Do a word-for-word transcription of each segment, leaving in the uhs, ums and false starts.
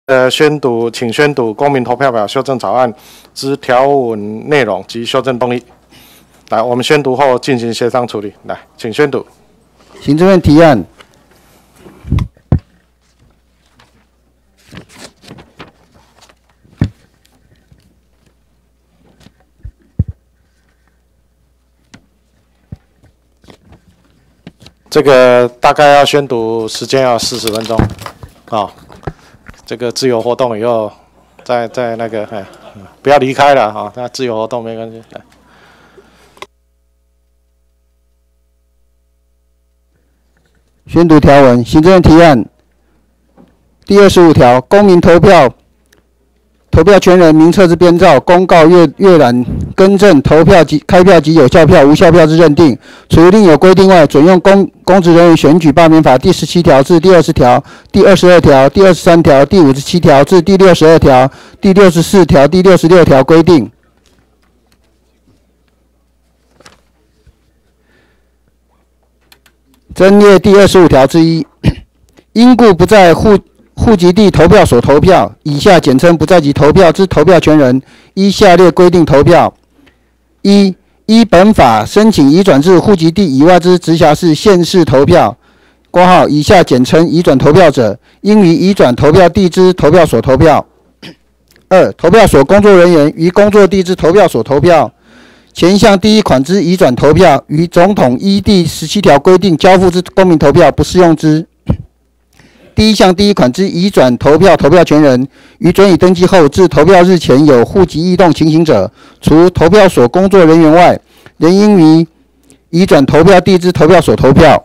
呃，宣读，请宣读公民投票表修正草案之条文内容及修正动议。来，我们宣读后进行协商处理。来，请宣读。 行政院提案。 这个大概要宣读时间要四十分钟，啊、哦，这个自由活动以后再再那个，哎，不要离开了哈、哦，那自由活动没关系。来， 宣读条文，行政院提案第二十五条，公民投票投票权人名册之编造、公告阅阅览、更正投票及开票及有效票、无效票之认定，除另有规定外，准用公公职人员选举罢免法第十七条至第二十条、第二十二条、第二十三条、第五十七条至第六十二条、第六十四条、第六十六条规定。增列第二十五条之一，因故不在户户籍地投票所投票（以下简称不在籍投票）之投票权人，依下列规定投票：一、依本法申请移转至户籍地以外之直辖市、县市投票（括号以下简称移转投票者），应于移转投票地之投票所投票。二、投票所工作人员于工作地之投票所投票。前项第一款之移转投票，于总统依第十七条规定交付之公民投票不适用之。第一项第一款之移转投票投票权人，于准予登记后至投票日前有户籍异动情形者，除投票所工作人员外，仍应于移转投票地之投票所投票。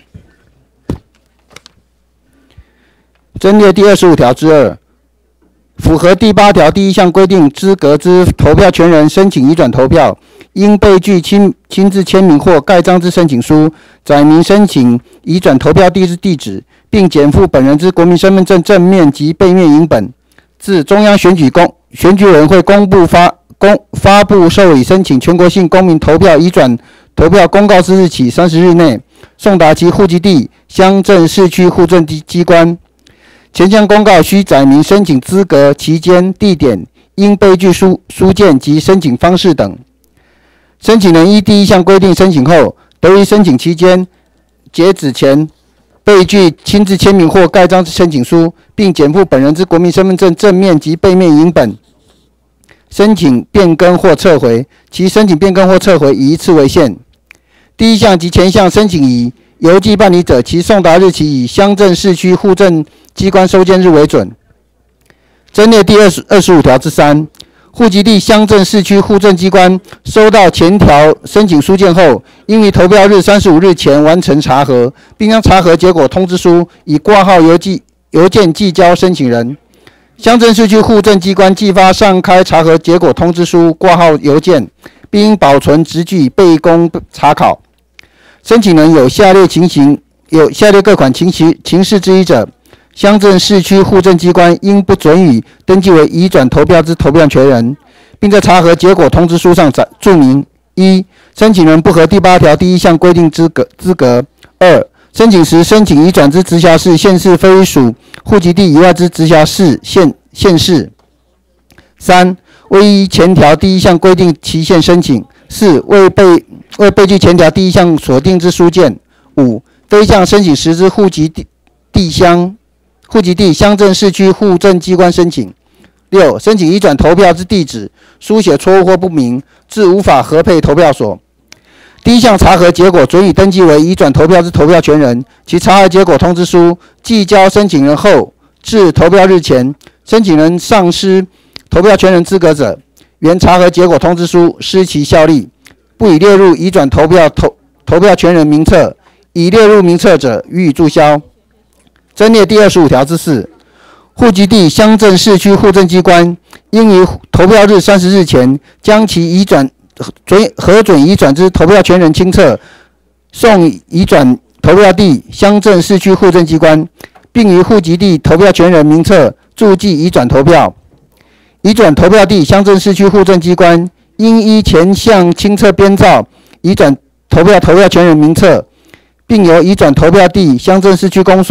增列第二十五条之二，符合第八条第一项规定资格之投票权人申请移转投票，应备具亲亲自签名或盖章之申请书，载明申请移转投票地之地址，并检附本人之国民身份证正面及背面影本，自中央选举公选举委员会公布发公发布受理申请全国性公民投票移转投票公告之日起三十日内，送达其户籍地、乡镇、市区户政机关。前项公告需载明申请资格、期间、地点，应备具书书件及申请方式等。申请人依第一项规定申请后，得于申请期间截止前备具亲自签名或盖章之申请书，并检附本人之国民身份证正面及背面影本。申请变更或撤回，其申请变更或撤回以一次为限。第一项及前项申请以邮寄办理者，其送达日期以乡镇、市区户政机关收件日为准。增列第二十二十五条之三，户籍地、乡镇、市区户政机关收到前条申请书件后，应于投票日三十五日前完成查核，并将查核结果通知书以挂号邮寄邮件寄交申请人。乡镇、市区户政机关寄发上开查核结果通知书挂号邮件，并保存执据备供查考。申请人有下列情形有下列各款情形情事之一者，乡镇、市区户政机关应不准予登记为移转投票之投票权人，并在查核结果通知书上注明：一、申请人不合第八条第一项规定资格资格；二、申请时申请移转之直辖市、县市非属户籍地以外之直辖市、县县市；三、未依前条第一项规定期限申请；四、未备未备具前条第一项所定之书件；五、非向申请时之户籍地地乡户籍地、乡镇、市区户政机关申请；六、申请移转投票之地址书写错误或不明，致无法核配投票所。第一项查核结果准予登记为移转投票之投票权人，其查核结果通知书寄交申请人后，至投票日前，申请人丧失投票权人资格者，原查核结果通知书失其效力，不以列入移转投票投投票权人名册，已列入名册者予以注销。增列第二十五条之四，户籍地、乡镇、市区户政机关应于投票日三十日前，将其移转准核准移转之投票权人清册送移转投票地、乡镇、市区户政机关，并于户籍地投票权人名册注记移转投票。移转投票地、乡镇、市区户政机关应依前项清册编造移转投票投票权人名册，并由移转投票地、乡镇、市区公所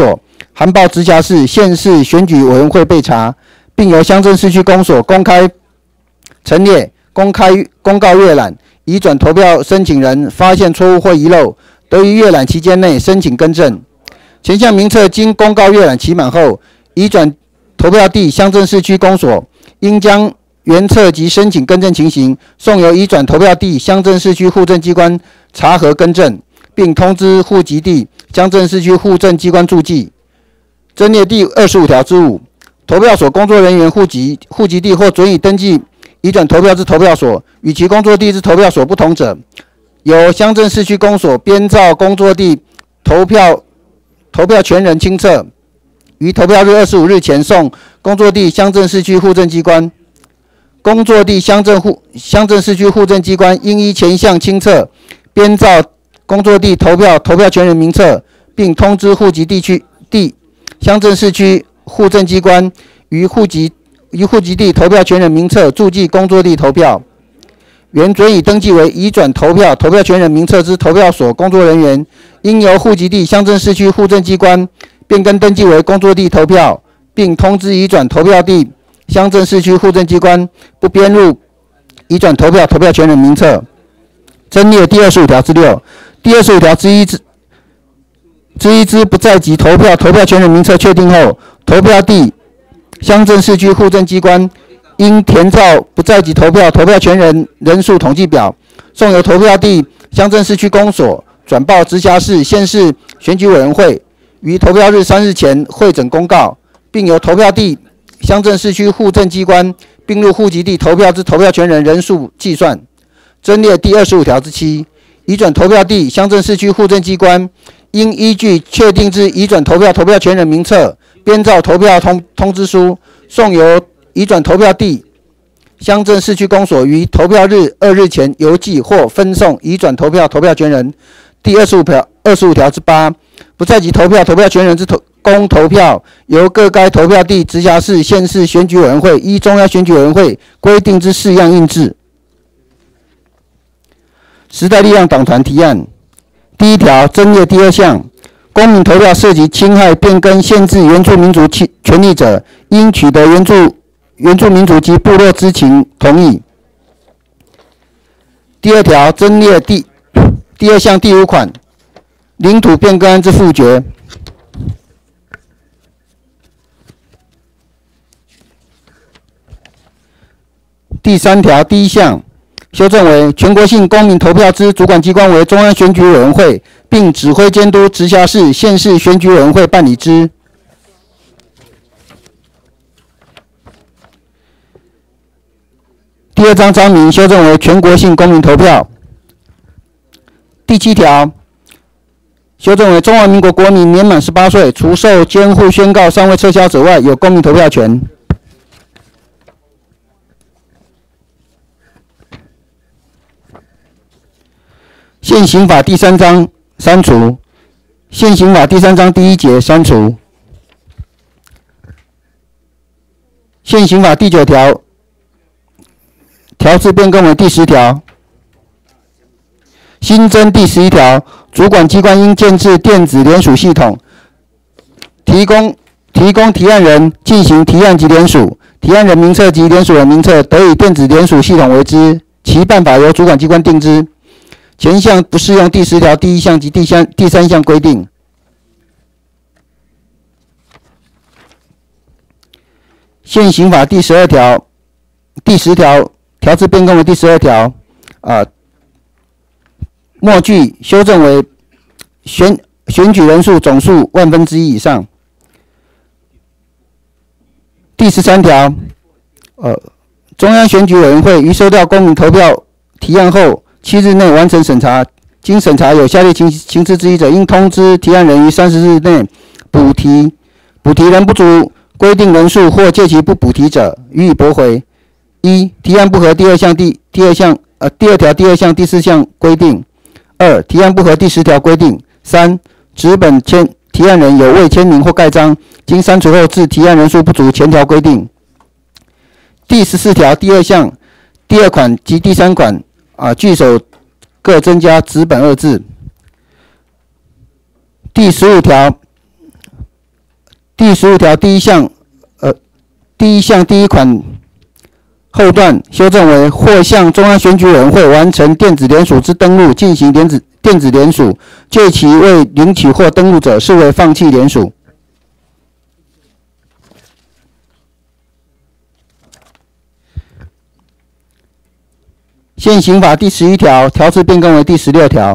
函报直辖市、县市选举委员会备查，并由乡镇市区公所公开陈列、公开公告阅览。移转投票申请人发现错误或遗漏，得于阅览期间内申请更正。前项名册经公告阅览期满后，移转投票地乡镇市区公所应将原册及申请更正情形送由移转投票地乡镇市区户政机关查核更正，并通知户籍地乡镇市区户政机关注记。增列第二十五条之五，投票所工作人员户籍户籍地或准予登记移转投票之投票所与其工作地之投票所不同者，由乡镇市区公所编造工作地投票投票权人清册，于投票日二十五日前送工作地乡镇市区户政机关。工作地乡镇户乡镇市区户政机关应依前项清册编造工作地投票投票权人名册，并通知户籍地区地乡镇市区户政机关于户籍于户籍地投票权人名册注记工作地投票。原准予登记为移转投票投票权人名册之投票所工作人员，应由户籍地乡镇市区户政机关变更登记为工作地投票，并通知移转投票地乡镇市区户政机关不编入移转投票投票权人名册。增列第二十五条之六，第二十五条之一之之一之不在籍投票投票权人名册确定后，投票地乡镇市区户政机关应填照不在籍投票投票权人人数统计表，送由投票地乡镇市区公所转报直辖市、县市选举委员会，于投票日三日前汇整公告，并由投票地乡镇市区户政机关并入户籍地投票之投票权人人数计算。增列第二十五条之七，移转投票地乡镇市区户政机关应依据确定之移转投票投票权人名册编造投票通通知书，送由移转投票地乡镇市区公所于投票日二日前邮寄或分送移转投票投票权人。第二十五条二十五条之八，不在籍投票投票权人之投公投票，由各该投票地直辖市、县市选举委员会依中央选举委员会规定之式样印制。时代力量党团提案第一条增列第二项，公民投票涉及侵害、变更、限制原住民族权利者，应取得原住原住民族及部落知情同意。第二条增列第第二项第五款，领土变更案之复决。第三条第一项修正为全国性公民投票之主管机关为中央选举委员会，并指挥监督直辖市、县市选举委员会办理之。第二章章名修正为全国性公民投票。第七条修正为中华民国国民年满十八岁，除受监护宣告尚未撤销者外，有公民投票权。现行法第三章删除。现行法第三章第一节删除。现行法第九条条字变更为第十条。新增第十一条，主管机关应建置电子联署系统，提供提供提案人进行提案及联署，提案人名册及联署人名册得以电子联署系统为之，其办法由主管机关定之。前项不适用第十条第一项及第三第三项规定。现行法第十二条第十条条字变更为第十二条，啊，末句修正为选选举人数总数万分之一以上。第十三条，呃，中央选举委员会于收到公民投票提案后七日内完成审查，经审查有下列情情事之一者，应通知提案人于三十日内补提，补提人不足规定人数或借其不补提者，予以驳回。一、提案不合第二项第第二项呃第二条第二项第四项规定；二、提案不合第十条规定；三、纸本签提案人有未签名或盖章，经删除后致提案人数不足前条规定。第十四条第二项第二款及第三款啊，句首各增加纸本二字。第十五条第十五条第一项，呃，第一项第一款后段修正为或向中央选举委员会完成电子联署之登录进行电子电子联署，届期未领取或登录者，视为放弃联署。现行法第十一条条次变更为第十六条。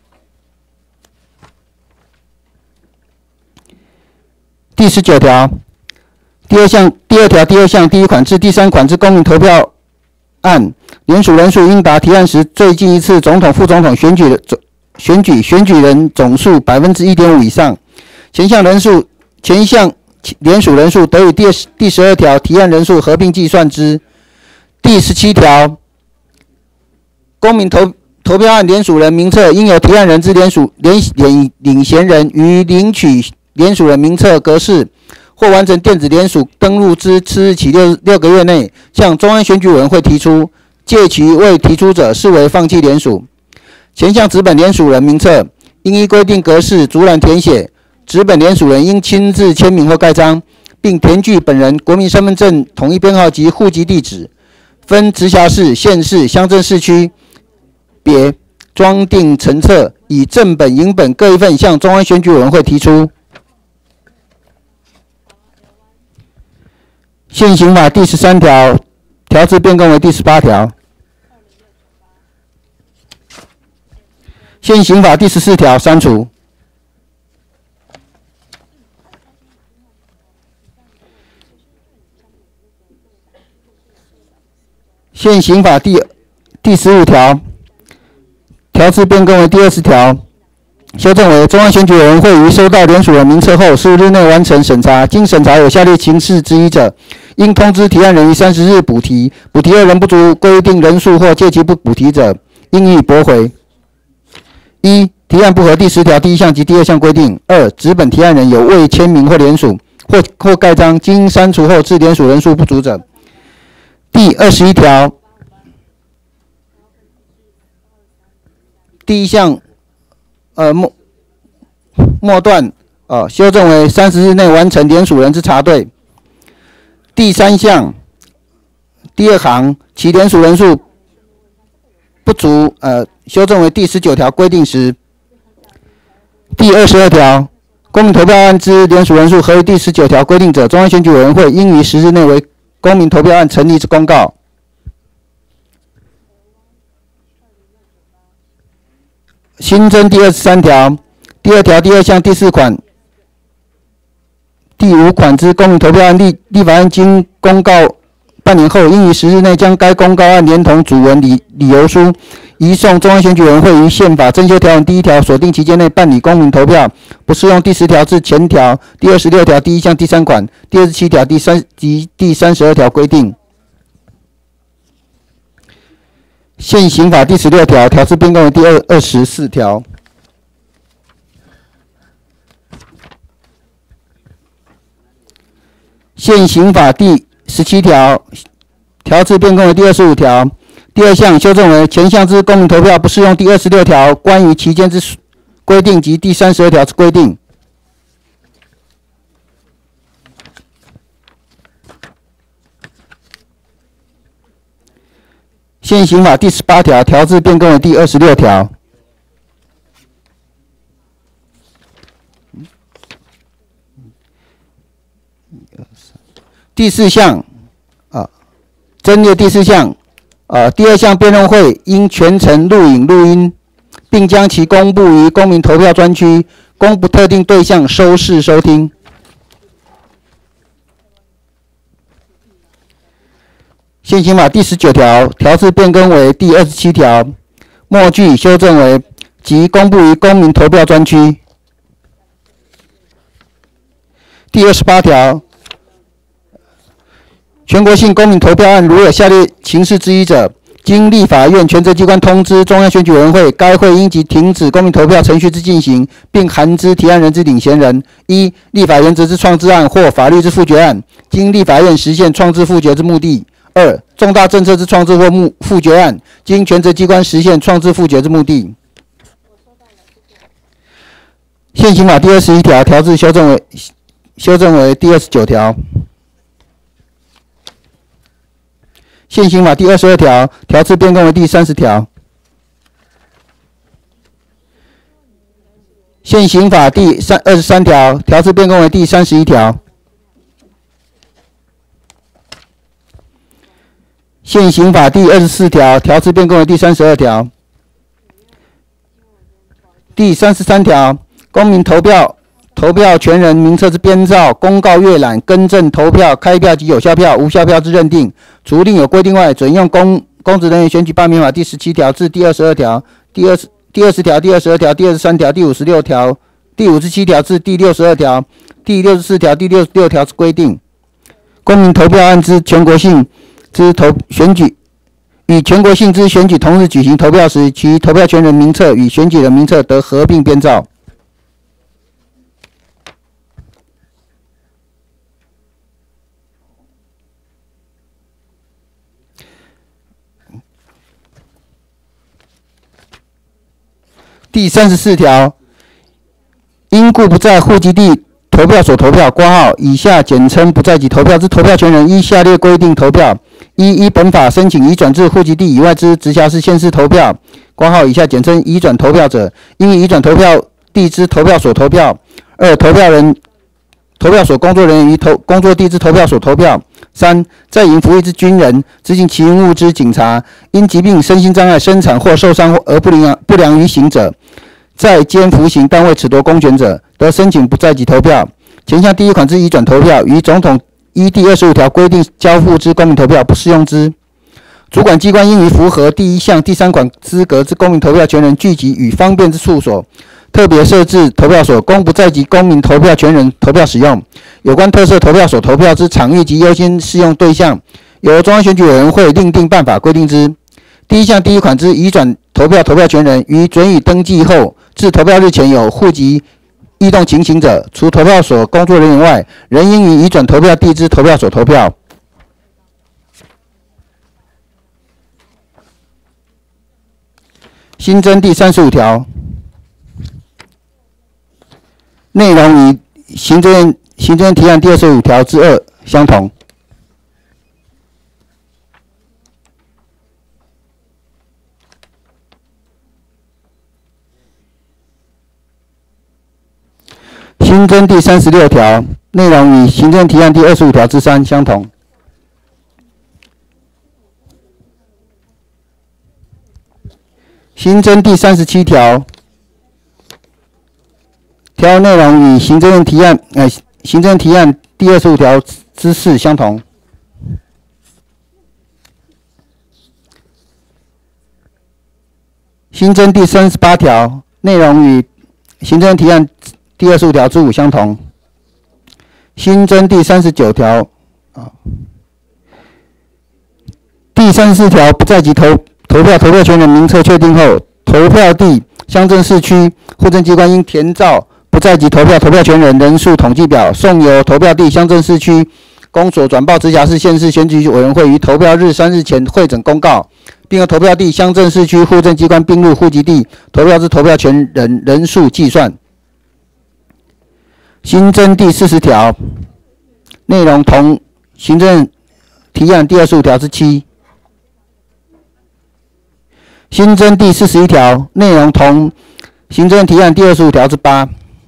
第十九条第二项第二条第二项第一款至第三款之公民投票案，联署人数应达提案时最近一次总统、副总统选举的选举选举人总数 百分之一点五 以上。前项人数前项联署人数得与第第十二条提案人数合并计算之。第十七条，公民投投票案联署人名册应由提案人之联署联领领衔人于领取联署人名册格式或完成电子联署登录之次日起 六, 六个月内，向中央选举委员会提出，届期未提出者，视为放弃联署。前项纸本联署人名册应依规定格式逐栏填写，纸本联署人应亲自签名或盖章，并填具本人国民身份证统一编号及户籍地址，分直辖市、县市、乡镇市区别装订成册，以正本、影本各一份向中央选举委员会提出。现行法第十三条条次变更为第十八条。现行法第十四条删除。现行法第第十五条条次变更为第二十条，修正为中央选举委员会于收到联署人名册后十五日内完成审查，经审查有下列情事之一者，应通知提案人于三十日补提，补提二人不足规定人数或届期不补提者，应予驳回。一、提案不合第十条第一项及第二项规定；二、纸本提案人有未签名或联署或或盖章，经删除后致联署人数不足者。第二十一条第一项，呃末末段，呃修正为三十日内完成联署人之查对。第三项第二行，其联署人数不足，呃修正为第十九条规定时。第二十二条，公民投票案之联署人数合于第十九条规定者，中央选举委员会应于十日内为公民投票案成立之公告。新增第二十三条第二条第二项第四款、第五款之公民投票案立立法院经公告半年后，应于十日内将该公告案连同主文理理由书移送中央选举委员会于宪法增修条文第一条锁定期间内办理公民投票，不适用第十条至前条第二十六条第一项第三款、第二十七条第三及第三十二条规定。现行法第十六条条次变更为第二二十四条。现行法第十七条条次变更为第二十五条。第二项修正为前项之公民投票不适用第二十六条关于期间之规定及第三十二条之规定。现行法第十八条条次变更为第二十六条。第四项，啊，增列第四项，呃，第二项辩论会应全程录影录音，并将其公布于公民投票专区，供不特定对象收视收听。现行法第十九条条次变更为第二十七条，末句修正为即公布于公民投票专区。第二十八条，全国性公民投票案如有下列情事之一者，经立法院权责机关通知中央选举委员会，该会应即停止公民投票程序之进行，并函知提案人之领衔人：一、立法原则之创制案或法律之复决案，经立法院实现创制复决之目的；二、重大政策之创制或复决案，经权责机关实现创制复决之目的。现行法第二十一条条字修正为修正为第二十九条。现行法第二十二条条次变更为第三十条。现行法第三二十三条条次变更为第三十一条。现行法第二十四条条次变更为第三十二条。第三十三条，公民投票投票权人名册之编造、公告阅览、更正投票、开票及有效票、无效票之认定，除另有规定外，准用公公职人员选举罢免法第十七条至第二十二条、第二十第二十条、第二十二条、第二十三条、第五十六条、第五十七条至第六十二条、第六十四条、第六十六条之规定。公民投票案之全国性之投选举。与全国性之选举同日举行投票时，其投票权人名册与选举人名册得合并编造。第三十四条，因故不在户籍地投票所投票括号以下简称不在籍投票之投票权人，依下列规定投票：一、依本法申请移转至户籍地以外之直辖市、县市投票括号以下简称移转投票者，应移转投票地之投票所投票；二、投票人投票所工作人员于投工作地之投票所投票；三、在营服役之军人、执行其任务之警察，因疾病、身心障碍、生产或受伤而不良不良于行者，在监服刑单位褫夺公权者，得申请不在籍投票。前项第一款之移转投票，于总统依第二十五条规定交付之公民投票不适用之。主管机关应于符合第一项第三款资格之公民投票权人聚集与方便之处所，特别设置投票所，供不在籍公民投票权人投票使用。有关特设投票所投票之场域及优先适用对象，由中央选举委员会另定办法规定之。第一项第一款之移转投票投票权人，于准予登记后至投票日前有户籍异动情形者，除投票所工作人员外，仍应于移转投票地之投票所投票。新增第三十五条，内容与行政院行政院提案第二十五条之二相同。新增第三十六条，内容与行政提案第二十五条之三相同。新增第三十七条，条内容与行政院提案呃行政提案第二十五条之四相同。新增第三十八条，内容与行政提案第二十五条之五相同。新增第三十九条，啊，第三十四条不在籍投投票投票权人名册确定后，投票地乡镇市区户政机关应填造不在籍投票投票权人人数统计表，送由投票地乡镇市区公所转报直辖市、县市选举委员会于投票日三日前汇整公告，并由投票地乡镇市区户政机关并入户籍地投票之投票权人人数计算。新增第四十条，内容同行政提案第二十五条之七。新增第四十一条，内容同行政提案第二十五条之八。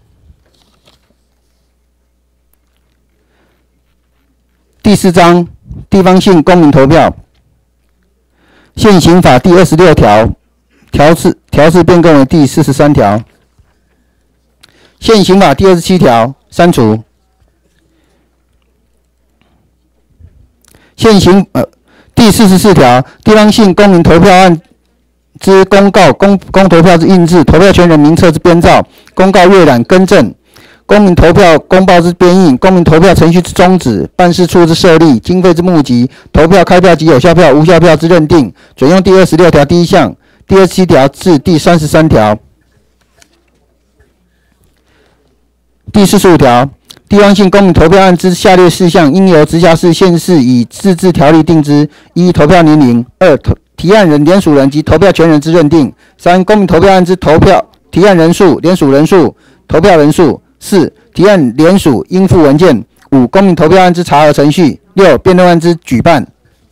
第四章地方性公民投票，现行法第二十六条条次条次变更为第四十三条。现行法第二十七条删除。现行呃第四十四条地方性公民投票案之公告、公公投票之印制、投票权人名册之编造、公告阅览更正、公民投票公报之编印、公民投票程序之终止、办事处之设立、经费之募集、投票开票及有效票、无效票之认定，准用第二十六条第一项、第二十七条至第三十三条。第四十五条，地方性公民投票案之下列事项，应由直辖市、县市以自治条例定之：一、投票年龄；二、提案人、联署人及投票权人之认定；三、公民投票案之投票提案人数、联署人数、投票人数；四、 提案联署应附文件；五、公民投票案之查核程序；六、辩论案之举办。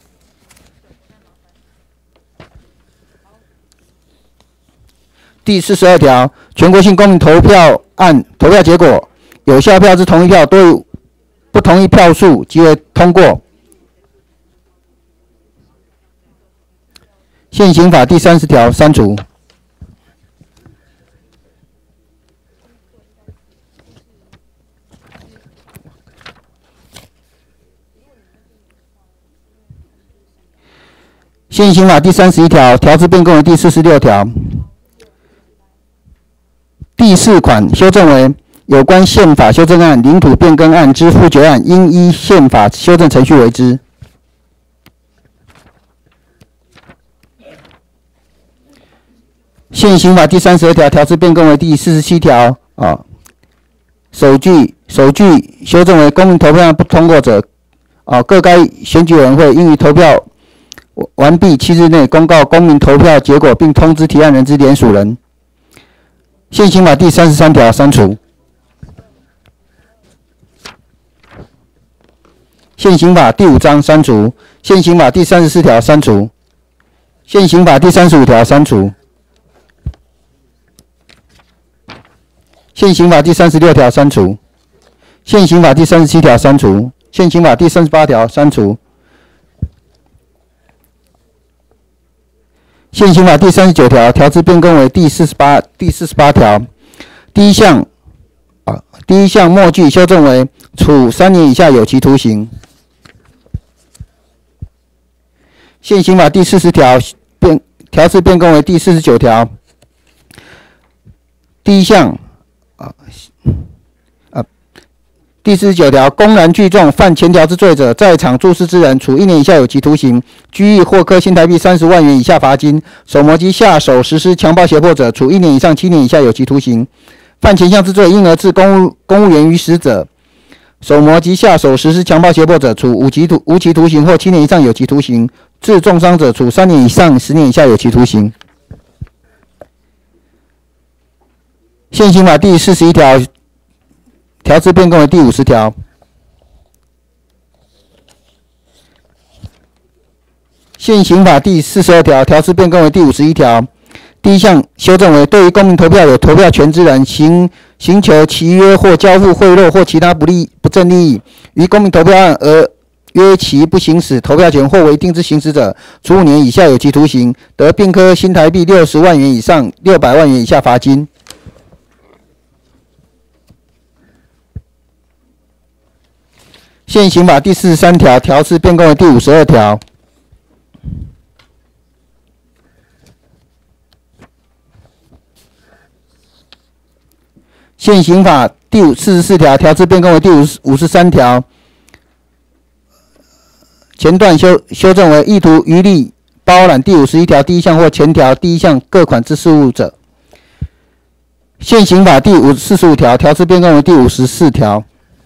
第四十二条，全国性公民投票案投票结果，有效票之同意票多于不同意票数，即为通过。现行法第三十条删除。现行法第三十一条条之变更为第四十六条。第四款修正为有关宪法修正案、领土变更案之复决案，应依宪法修正程序为之。现行法第三十二条条之变更为第四十七条啊，首句首句修正为公民投票案不通过者，啊，各该选举委员会应于投票完毕七日内公告公民投票结果，并通知提案人之联署人。现行法第三十三条删除。现行法第五章删除。现行法第三十四条删除。现行法第三十五条删除。现行法第三十六条删除。现行法第三十七条删除。现行法第三十八条删除。现行法第三十九条条之变更为第四十八第四十八条。第一项啊，第一项末句修正为处三年以下有期徒刑。现行法第四十条变条次变更为第四十九条。第一项啊啊，第四十九条，公然聚众犯前条之罪者，在场注视之人，处一年以下有期徒刑，拘役或科新台币三十万元以下罚金；手模及下手实施强暴胁迫者，处一年以上七年以下有期徒刑。犯前项之罪，因而致公务公务员于死者，手模及下手实施强暴胁迫者，处无期徒无期徒刑或七年以上有期徒刑；致重伤者，处三年以上十年以下有期徒刑。现行法第四十一条条次变更为第五十条。现行法第四十二条条次变更为第五十一条。第一项修正为，对于公民投票有投票权之人，行行求契约或交付贿赂或其他不利不正利益，于公民投票案而约其不行使投票权或违定之行使者，处五年以下有期徒刑，得并科新台币六十万元以上六百万元以下罚金。现行法第四十三条条次变更为第五十二条。现行法第四十四条条次变更为第五十三条。前段修修正为意图渔利包揽第五十一条第一项或前条第一项各款之事务者。现行法第四十五条条次变更为第五十四条。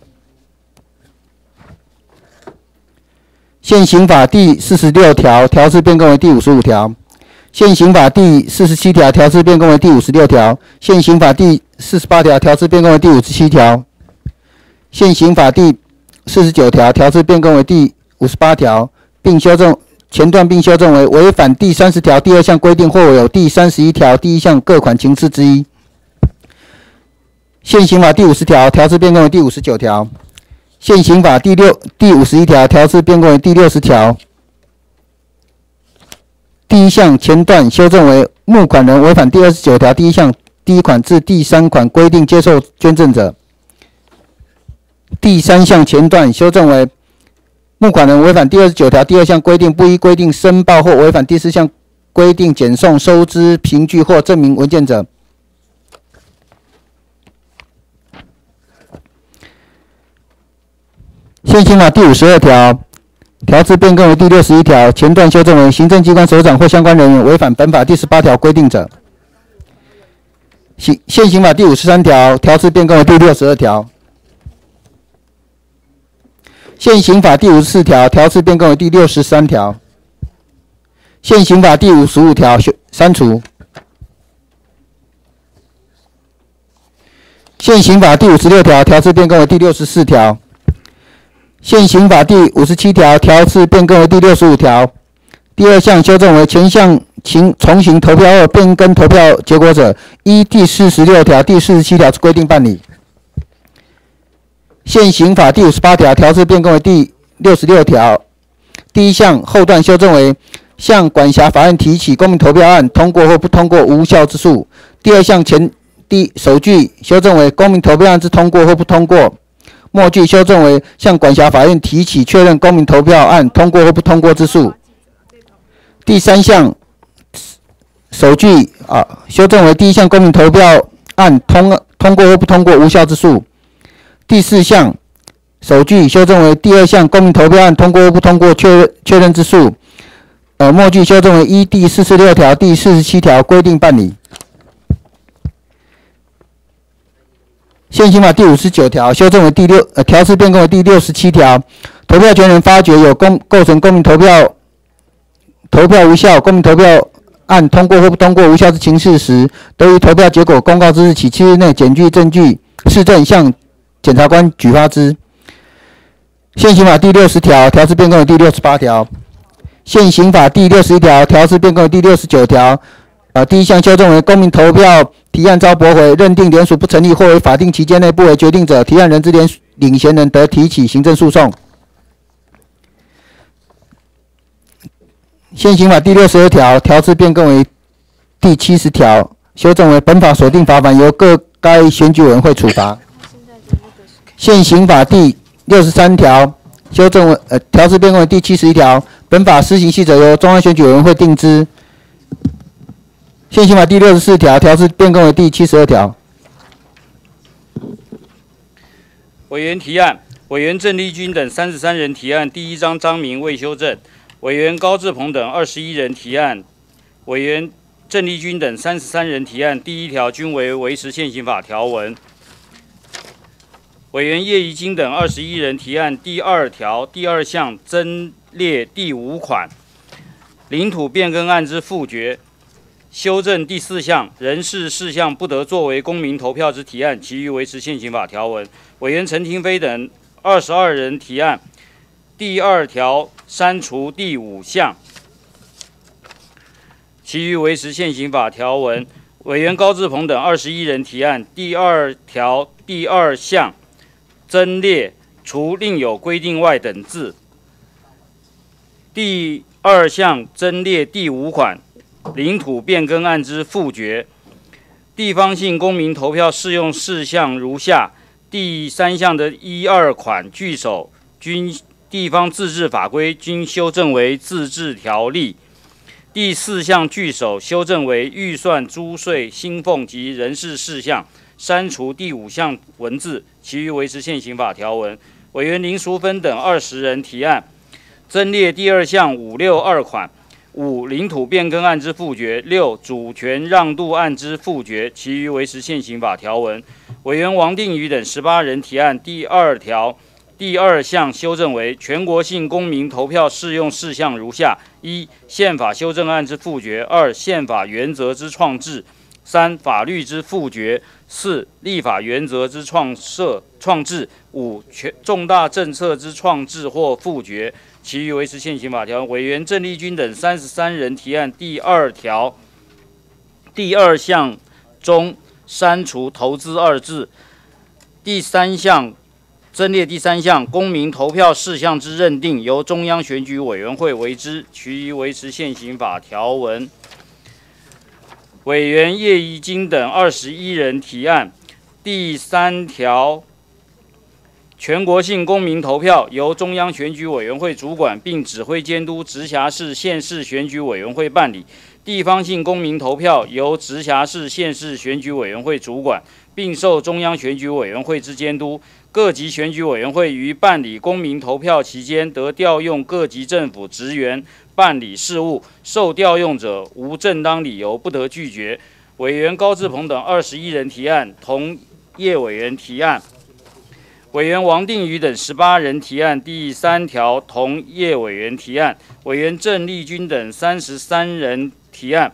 现行法第四十六条条次变更为第五十五条。现行法第四十七条条次变更为第五十六条。现行法第四十八条条次变更为第五十七条。现行法第四十九条条次变更为第五十八条，并修正前段并修正为违反第三十条第二项规定或有第三十一条第一项各款情事之一。现行法第五十条条次变更为第五十九条。现行法第六第五十一条条次变更为第六十条。第一项前段修正为募款人违反第二十九条第一项第一款至第三款规定接受捐赠者。第三项前段修正为募款人违反第二十九条第二项规定，不依规定申报或违反第四项规定检送收支凭据或证明文件者。现行法第五十二条条次变更为第六十一条，前段修正为行政机关首长或相关人员违反本法第十八条规定者。现现行法第五十三条条次变更为第六十二条。现行法第五十四条条次变更为第六十三条。现行法第五十五条删除。 现行法第五十六条条次变更为第六十四条。现行法第五十七条条次变更为第六十五条。第二项修正为前项情重行投票后变更投票结果者，依第四十六条、第四十七条之规定办理。现行法第五十八条条次变更为第六十六条。第一项后段修正为向管辖法院提起公民投票案通过或不通过无效之诉。第二项前第首句修正为公民投票案之通过或不通过。末句修正为向管辖法院提起确认公民投票案通过或不通过之诉。第三项首句啊修正为第一项公民投票案通通过或不通过无效之诉。第四项首句修正为第二项公民投票案通过或不通过确认确认之诉。呃，末句修正为依第四十六条、第四十七条规定办理。现行法第五十九条修正为第六呃条次变更为第六十七条，投票权人发觉有公构成公民投票投票无效、公民投票案通过或不通过无效之情事时，得于投票结果公告之日起七日内检具证据事证向检察官举发之。现行法第六十条条次变更为第六十八条。现行法第六十一条条次变更为第六十九条。呃，第一项修正为公民投票提案遭驳回，认定联署不成立或为法定期间内不为决定者，提案人之联领衔人得提起行政诉讼。现行法第六十二条条次变更为第七十条，修正为本法所定罚款由各该选举委员会处罚。现行法第六十三条修正为呃条次变更为第七十一条，本法施行细则由中央选举委员会定之。现行法第六十四条条次变更为第七十二条。 委员提案，委员郑丽君等三十三人提案，第一章章名未修正；委员高志鹏等二十一人提案，委员郑丽君等三十三人提案，第一条均为维持现行法条文。委员叶宜津等二十一人提案，第二条第二项增列第五款，领土变更案之复决。修正第四项人事事项不得作为公民投票之提案，其余维持现行法条文。委员陈廷飞等二十二人提案，第二条删除第五项，其余维持现行法条文。委员高志鹏等二十一人提案，第二条第二项增列除另有规定外等字。第二项增列第五款。领土变更案之复决，地方性公民投票适用事项如下：第三项的一二款句首均地方自治法规均修正为自治条例；第四项句首修正为预算、租税、薪俸及人事事项，删除第五项文字，其余维持现行法条文。委员林淑芬等二十人提案，增列第二项五六二款。五、领土变更案之复决；六、主权让渡案之复决，其余维持现行法条文。委员王定宇等十八人提案，第二条第二项修正为全国性公民投票适用事项如下：一、宪法修正案之复决；二、宪法原则之创制；三、法律之复决；四、立法原则之创设创制；五、全重大政策之创制或复决。其余维持现行法条文。委员郑丽君等三十三人提案，第二条第二项中删除投资二字。第三项增列第三项公民投票事项之认定，由中央选举委员会为之，其余维持现行法条文。委员叶宜津等二十一人提案，第三条。全国性公民投票由中央选举委员会主管，并指挥监督直辖市、县市选举委员会办理；地方性公民投票由直辖市、县市选举委员会主管，并受中央选举委员会之监督。各级选举委员会于办理公民投票期间，得调用各级政府职员办理事务，受调用者无正当理由不得拒绝。委员高志鹏等二十一人提案，同叶委员提案。委员王定宇等十八人提案，第三条同叶委员提案；委员郑丽君等三十三人提案，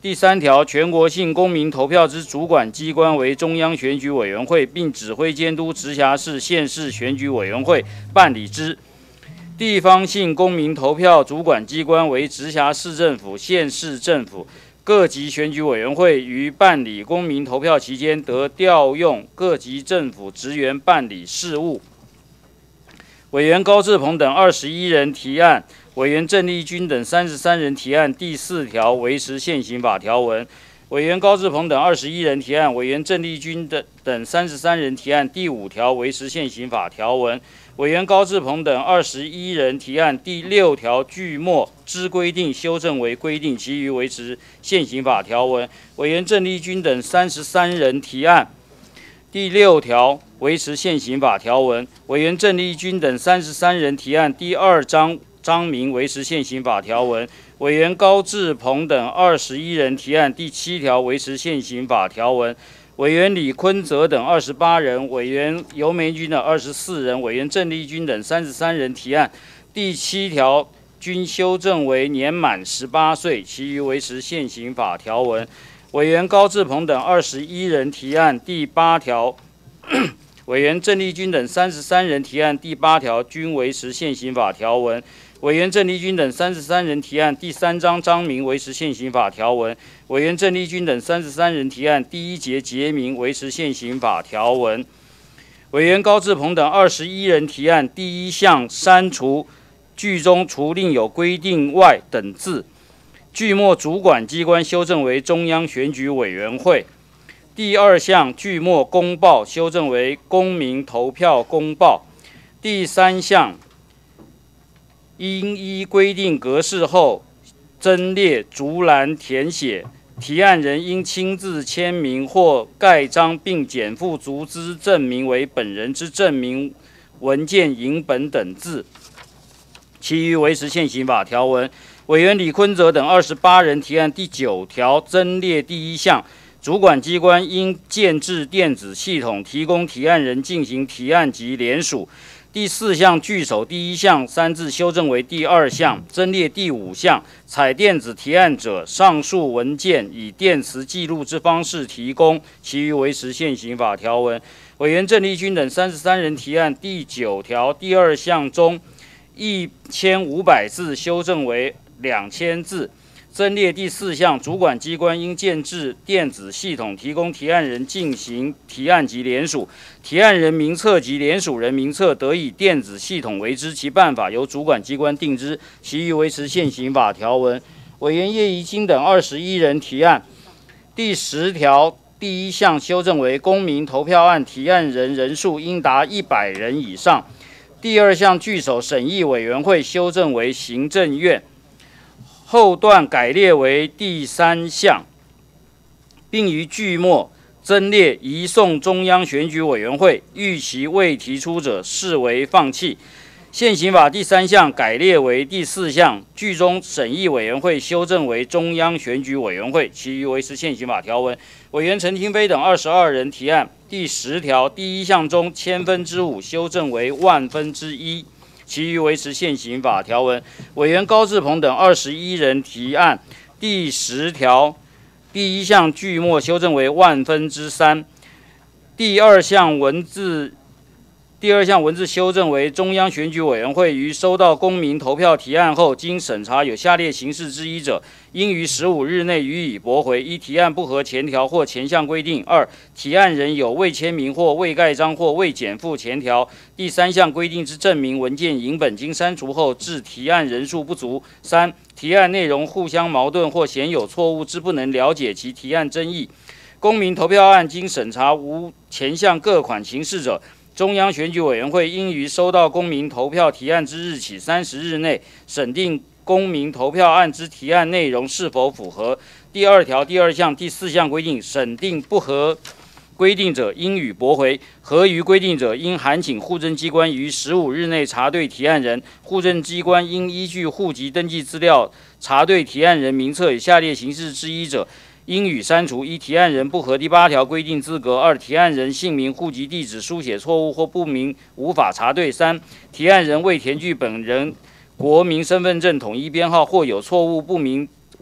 第三条，全国性公民投票之主管机关为中央选举委员会，并指挥监督直辖市、县市选举委员会办理之。地方性公民投票主管机关为直辖市政府、县市政府。各级选举委员会于办理公民投票期间，得调用各级政府职员办理事务。委员高志鹏等二十一人提案，委员郑丽君等三十三人提案第四条维持现行法条文。委员高志鹏等二十一人提案，委员郑丽君等等三十三人提案第五条维持现行法条文。委员高志鹏等二十一人提案第六条句末之规定修正为规定，其余维持现行法条文。委员郑丽君等三十三人提案第六条维持现行法条文。委员郑丽君等三十三人提案第二章章名维持现行法条文。委员高志鹏等二十一人提案第七条维持现行法条文。委员李坤泽等二十八人，委员尤梅君等二十四人，委员郑丽君等三十三人提案第七条均修正为年满十八岁，其余维持现行法条文。委员高志鹏等二十一人提案第八条，委员郑丽君等三十三人提案第八条均维持现行法条文。委员郑丽君等三十三人提案第三章章名维持现行法条文。委员郑丽君等三十三人提案第一节节名维持现行法条文。委员高志鹏等二十一人提案第一项删除句中除另有规定外等字，句末主管机关修正为中央选举委员会。第二项句末公报修正为公民投票公报。第三项应依规定格式后增列竹栏填写，提案人应亲自签名或盖章，并减附足资证明为本人之证明文件影本等字，其余维持现行法条文。委员李坤泽等二十八人提案第九条增列第一项，主管机关应建置电子系统，提供提案人进行提案及联署。第四项句首第一项三字修正为第二项，增列第五项，采电子提案者，上述文件以电磁记录之方式提供，其余维持现行法条文。委员郑丽君等三十三人提案第九条第二项中一千五百字修正为两千字，增列第四项，主管机关应建置电子系统，提供提案人进行提案及联署。提案人名册及联署人名册得以电子系统为之，其办法由主管机关定之，其余维持现行法条文。委员叶宜清等二十一人提案第十条第一项修正为公民投票案提案人人数应达一百人以上。第二项句首审议委员会修正为行政院，后段改列为第三项，并于句末增列移送中央选举委员会，逾期未提出者视为放弃。现行法第三项改列为第四项，句中审议委员会修正为中央选举委员会，其余维持现行法条文。委员陈廷飞等二十二人提案第十条第一项中千分之五修正为万分之一，其余维持现行法条文。委员高志鹏等二十一人提案第十条第一项句末修正为万分之三，第二项文字第二项文字修正为中央选举委员会于收到公民投票提案后，经审查有下列形式之一者，应于十五日内予以驳回：一、提案不合前条或前项规定；二、提案人有未签名或未盖章或未减附前条、第三项规定之证明文件影本经删除后，致提案人数不足；三、提案内容互相矛盾或显有错误之不能了解其提案争议。公民投票案经审查无前项各款情事者，中央选举委员会应于收到公民投票提案之日起三十日内审定公民投票案之提案内容是否符合第二条第二项第四项规定，审定不合规定者应予驳回；合于规定者，应函请户政机关于十五日内查对提案人。户政机关应依据户籍登记资料查对提案人名册，以下列形式之一者，应予删除：一、提案人不合第八条规定资格；二、提案人姓名、户籍地址书写错误或不明，无法查对；三、提案人未填具本人国民身份证统一编号或有错误不明，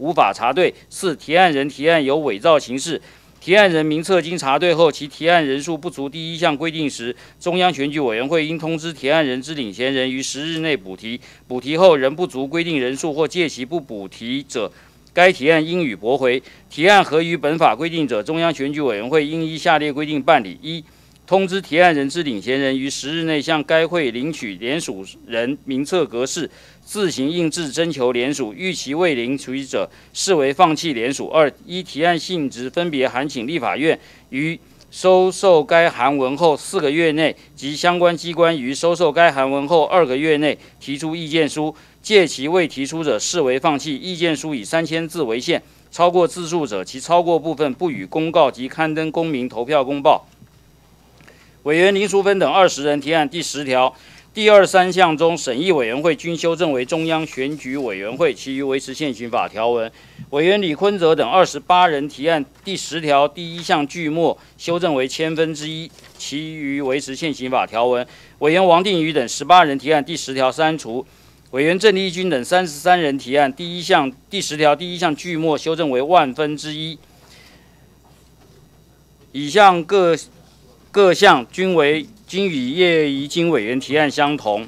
无法查对；四、提案人提案有伪造形式。提案人名册经查对后，其提案人数不足第一项规定时，中央选举委员会应通知提案人之领衔人于十日内补提。补提后仍不足规定人数或届期不补提者，该提案应予驳回。提案合于本法规定者，中央选举委员会应依下列规定办理：一、通知提案人之领衔人于十日内向该会领取联署人名册格式，自行印制征求联署，逾期未领取者，视为放弃联署。二、依提案性质分别函请立法院于收受该函文后四个月内及相关机关于收受该函文后二个月内提出意见书，届期未提出者，视为放弃。意见书以三千字为限，超过字数者，其超过部分不予公告及刊登公民投票公报。委员林淑芬等二十人提案第十条，第二三项中审议委员会均修正为中央选举委员会，其余维持现行法条文。委员李坤泽等二十八人提案第十条第一项句末修正为千分之一，其余维持现行法条文。委员王定宇等十八人提案第十条删除。委员郑丽君等三十三人提案第一项第十条第一项句末修正为万分之一。以上各各项均为均与叶宜津委员提案相同。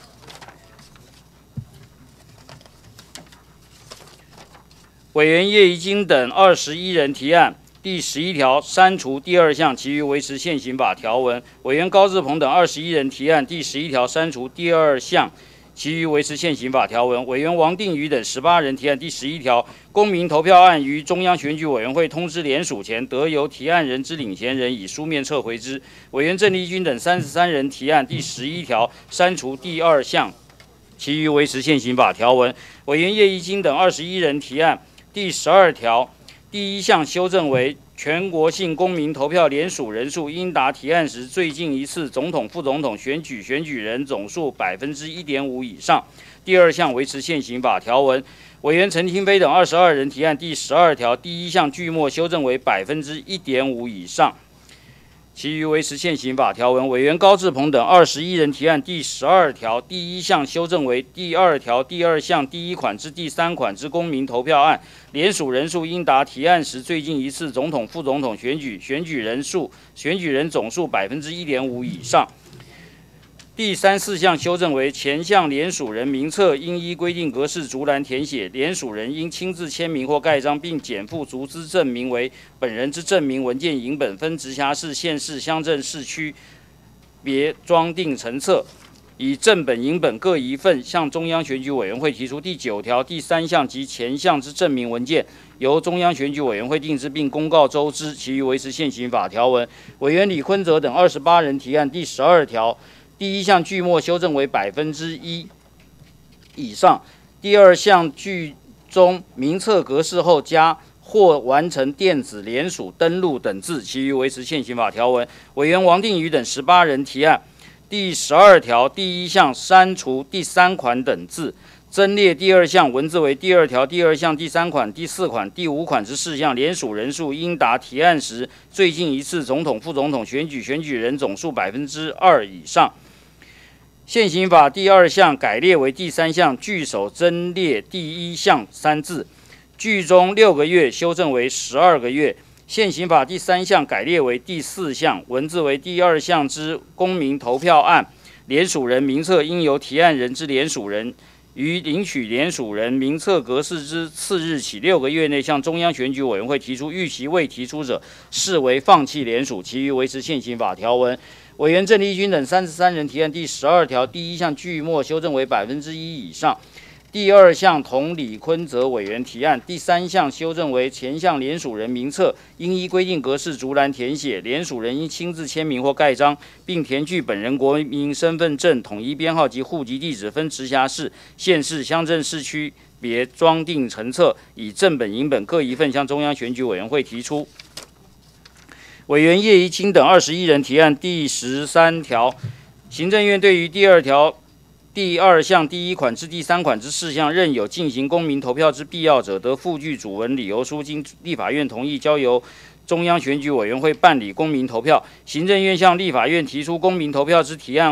委员叶宜津等二十一人提案第十一条删除第二项，其余维持现行法条文。委员高志鹏等二十一人提案第十一条删除第二项，其余维持现行法条文。委员王定宇等十八人提案第十一条，公民投票案于中央选举委员会通知联署前，得由提案人之领衔人以书面撤回之。委员郑丽君等三十三人提案第十一条，删除第二项，其余维持现行法条文。委员叶宜津等二十一人提案第十二条，第一项修正为全国性公民投票联署人数应达提案时最近一次总统、副总统选举选举人总数百分之一点五以上。第二项维持现行法条文。委员陈廷飞等二十二人提案第十二条，第一项句末修正为百分之一点五以上，其余维持现行法条文。委员高志鹏等二十一人提案第十二条，第一项修正为第二条第二项第一款至第三款之公民投票案，联署人数应达提案时最近一次总统、副总统选举选举人数选举人总数百分之一点五以上。第三四项修正为前项联署人名册应依规定格式逐栏填写，联署人应亲自签名或盖章，并减附逐资证明为本人之证明文件影本，分直辖市、县市、乡镇、市区别装订成册，以正本、影本各一份，向中央选举委员会提出。第九条第三项及前项之证明文件，由中央选举委员会定之，并公告周知，其余维持现行法条文。委员李坤泽等二十八人提案第十二条。第一项句末修正为百分之一以上，第二项句中名册格式后加或完成电子联署登录等字，其余维持现行法条文。委员王定宇等十八人提案第十二条第一项删除第三款等字，增列第二项文字为第二条第二项第三款、第四款、第五款之事项，联署人数应达提案时最近一次总统、副总统选举选举人总数百分之二以上。现行法第二项改列为第三项，句首增列第一项三字，句中六个月修正为十二个月。现行法第三项改列为第四项，文字为第二项之公民投票案，联署人名册应由提案人之联署人于领取联署人名册格式之次日起六个月内向中央选举委员会提出，逾期未提出者，视为放弃联署，其余维持现行法条文。委员郑丽君等三十三人提案第十二条第一项句末修正为百分之一以上。第二项同李坤泽委员提案第三项修正为前项联署人名册应依规定格式逐栏填写，联署人应亲自签名或盖章，并填具本人国民身份证统一编号及户籍地址，分直辖市、县市、乡镇、市区别装订成册，以正本、影本各一份，向中央选举委员会提出。委员叶宜津等二十一人提案第十三条，行政院对于第二条第二项第一款至第三款之事项，任有进行公民投票之必要者，得附具主文理由书，经立法院同意，交由中央选举委员会办理公民投票。行政院向立法院提出公民投票之提案后，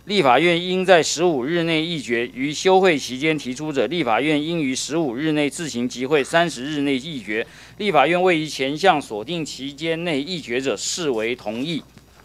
立法院应在十五日内议决；于休会期间提出者，立法院应于十五日内自行集会，三十日内议决。立法院未于前项锁定期间内议决者，视为同意。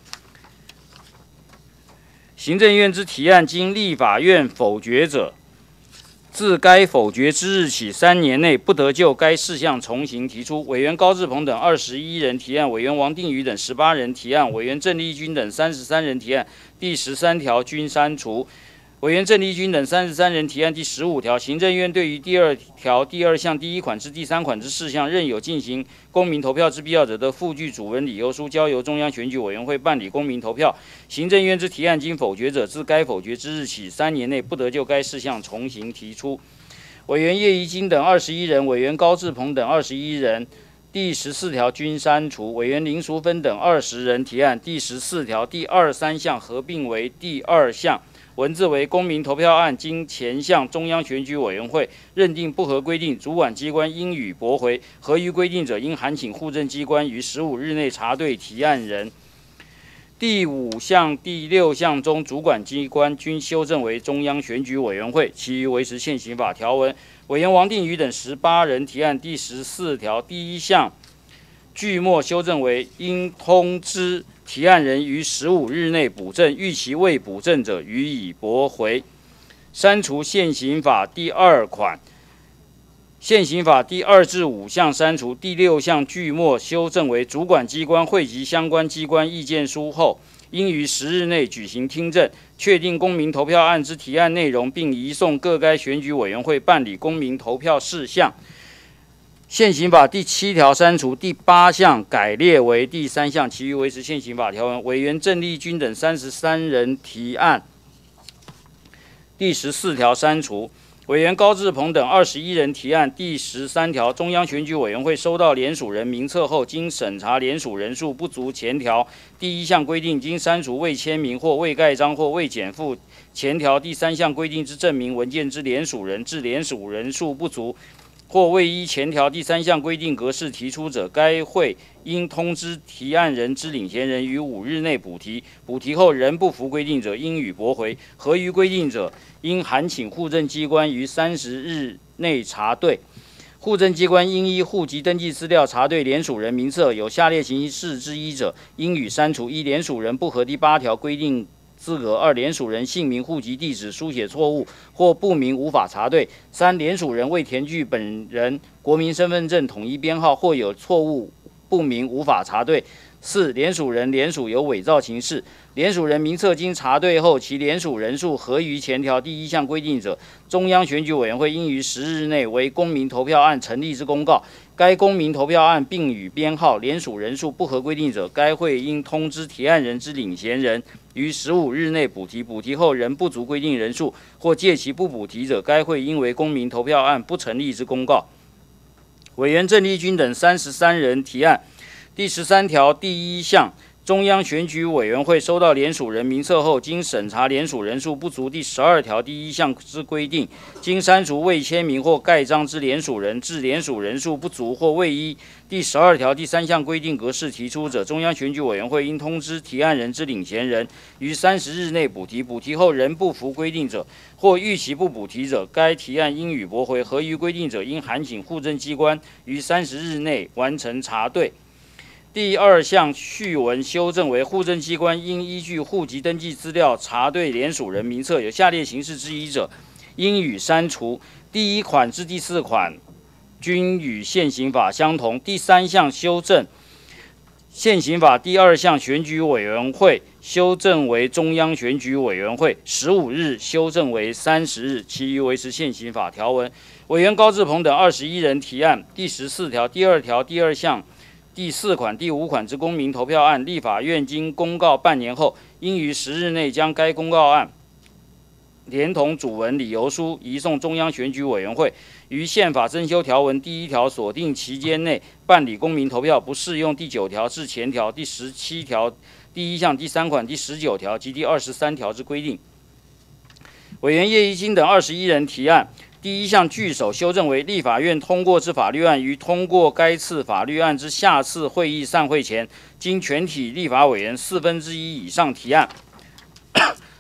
行政院之提案经立法院否决者，自该否决之日起三年内不得就该事项重新提出。委员高志鹏等二十一人提案，委员王定宇等十八人提案，委员郑丽君等三十三人提案，第十三条均删除。委员郑丽君等三十三人提案第十五条，行政院对于第二条第二项第一款至第三款之事项，任有进行公民投票之必要者，得附具主文理由书，交由中央选举委员会办理公民投票。行政院之提案经否决者，自该否决之日起三年内不得就该事项重新提出。委员叶宜津等二十一人，委员高志鹏等二十一人，第十四条均删除。委员林淑芬等二十人提案，第十四条第二三项合并为第二项。文字为公民投票案，经前项中央选举委员会认定不合规定，主管机关应予驳回。合于规定者，应函请户政机关于十五日内查对提案人。第五项、第六项中，主管机关均修正为中央选举委员会，其余维持现行法条文。委员王定宇等十八人提案第十四条第一项句末修正为应通知提案人于十五日内补正，逾期未补正者予以驳回。删除现行法第二款。现行法第二至五项删除，第六项句末修正为主管机关汇集相关机关意见书后，应于十日内举行听证，确定公民投票案之提案内容，并移送各该选举委员会办理公民投票事项。现行法第七条删除，第八项改列为第三项，其余维持现行法条文。委员郑丽君等三十三人提案，第十四条删除。委员高志鹏等二十一人提案第十三条，中央选举委员会收到联署人名册后，经审查联署人数不足前条第一项规定，经删除未签名或未盖章或未减负前条第三项规定之证明文件之联署人，致联署人数不足，或未依前条第三项规定格式提出者，该会应通知提案人之领衔人于五日内补提，补提后仍不符规定者，应予驳回。合于规定者，应函请户政机关于三十日内查对。户政机关应依户籍登记资料查对联署人名册，有下列形式之一者，应予删除：一、联署人不合第八条规定资格；二、联署人姓名、户籍地址书写错误或不明，无法查对；三、联署人未填具本人国民身份证统一编号或有错误不明，无法查对；四、联署人联署有伪造情事，联署人名册经查对后，其联署人数合于前条第一项规定者，中央选举委员会应于十日内为公民投票案成立之公告。该公民投票案并予编号，联署人数不合规定者，该会应通知提案人之领衔人于十五日内补提，补提后仍不足规定人数或届期不补提者，该会应为公民投票案不成立之公告。委员郑丽君等三十三人提案第十三条第一项，中央选举委员会收到联署人名册后，经审查联署人数不足第十二条第一项之规定，经删除未签名或盖章之联署人，致联署人数不足或未依第十二条第三项规定格式提出者，中央选举委员会应通知提案人之领衔人于三十日内补提，补提后仍不符规定者，或逾期不补提者，该提案应予驳回。合于规定者，应函请户政机关于三十日内完成查对。第二项序文修正为户政机关应依据户籍登记资料查对联署人名册，有下列形式之一者，应予删除。第一款至第四款均与现行法相同。第三项修正，现行法第二项选举委员会修正为中央选举委员会，十五日修正为三十日，其余维持现行法条文。委员高志鹏等二十一人提案第十四条第二条第二项第四款、第五款之公民投票案，立法院经公告半年后，应于十日内将该公告案连同主文理由书移送中央选举委员会，于宪法增修条文第一条锁定期间内办理公民投票，不适用第九条至前条第十七条第一项第三款、第十九条及第二十三条之规定。委员叶宜津等二十一人提案第一项句首修正为立法院通过之法律案，于通过该次法律案之下次会议散会前，经全体立法委员四分之一以上提案，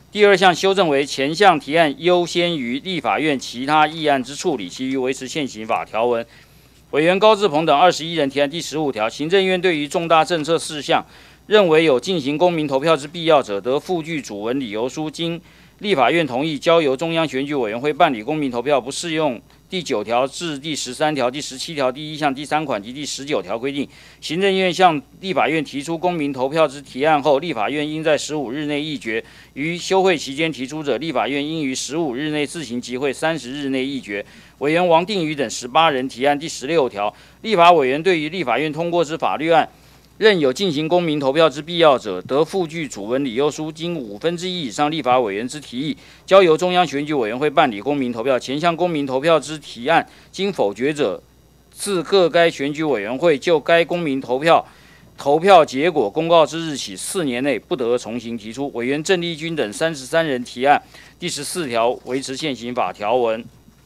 第二项修正为前项提案优先于立法院其他议案之处理，其余维持现行法条文。委员高志鹏等二十一人提案第十五条，行政院对于重大政策事项认为有进行公民投票之必要者，得附具主文理由书，经立法院同意，交由中央选举委员会办理公民投票，不适用第九条至第十三条、第十七条第一项第三款及第十九条规定。行政院向立法院提出公民投票之提案后，立法院应在十五日内议决；于休会期间提出者，立法院应于十五日内自行集会，三十日内议决。委员王定宇等十八人提案第十六条，立法委员对于立法院通过之法律案，任有进行公民投票之必要者，得附具主文理由书，经五分之一以上立法委员之提议，交由中央选举委员会办理公民投票。前项公民投票之提案经否决者，自各该选举委员会就该公民投票投票结果公告之日起四年内不得重新提出。委员郑丽君等三十三人提案第十四条，维持现行法条文。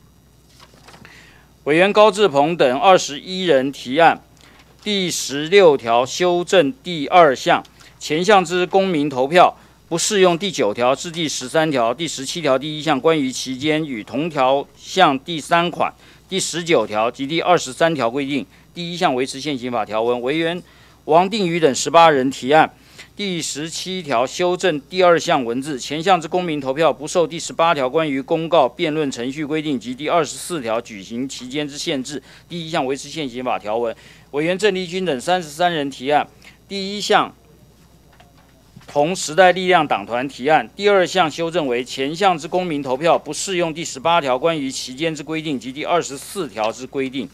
委员高志鹏等二十一人提案第十六条，修正第二项，前项之公民投票不适用第九条至第十三条、第十七条第一项关于期间与同条项第三款、第十九条及第二十三条规定。第一项维持现行法条文。委员王定宇等十八人提案第十七条，修正第二项文字，前项之公民投票不受第十八条关于公告辩论程序规定及第二十四条举行期间之限制。第一项维持现行法条文。委员郑丽君等三十三人提案第一项，同时代力量党团提案第二项修正为前项之公民投票不适用第十八条关于期间之规定及第二十四条之规定。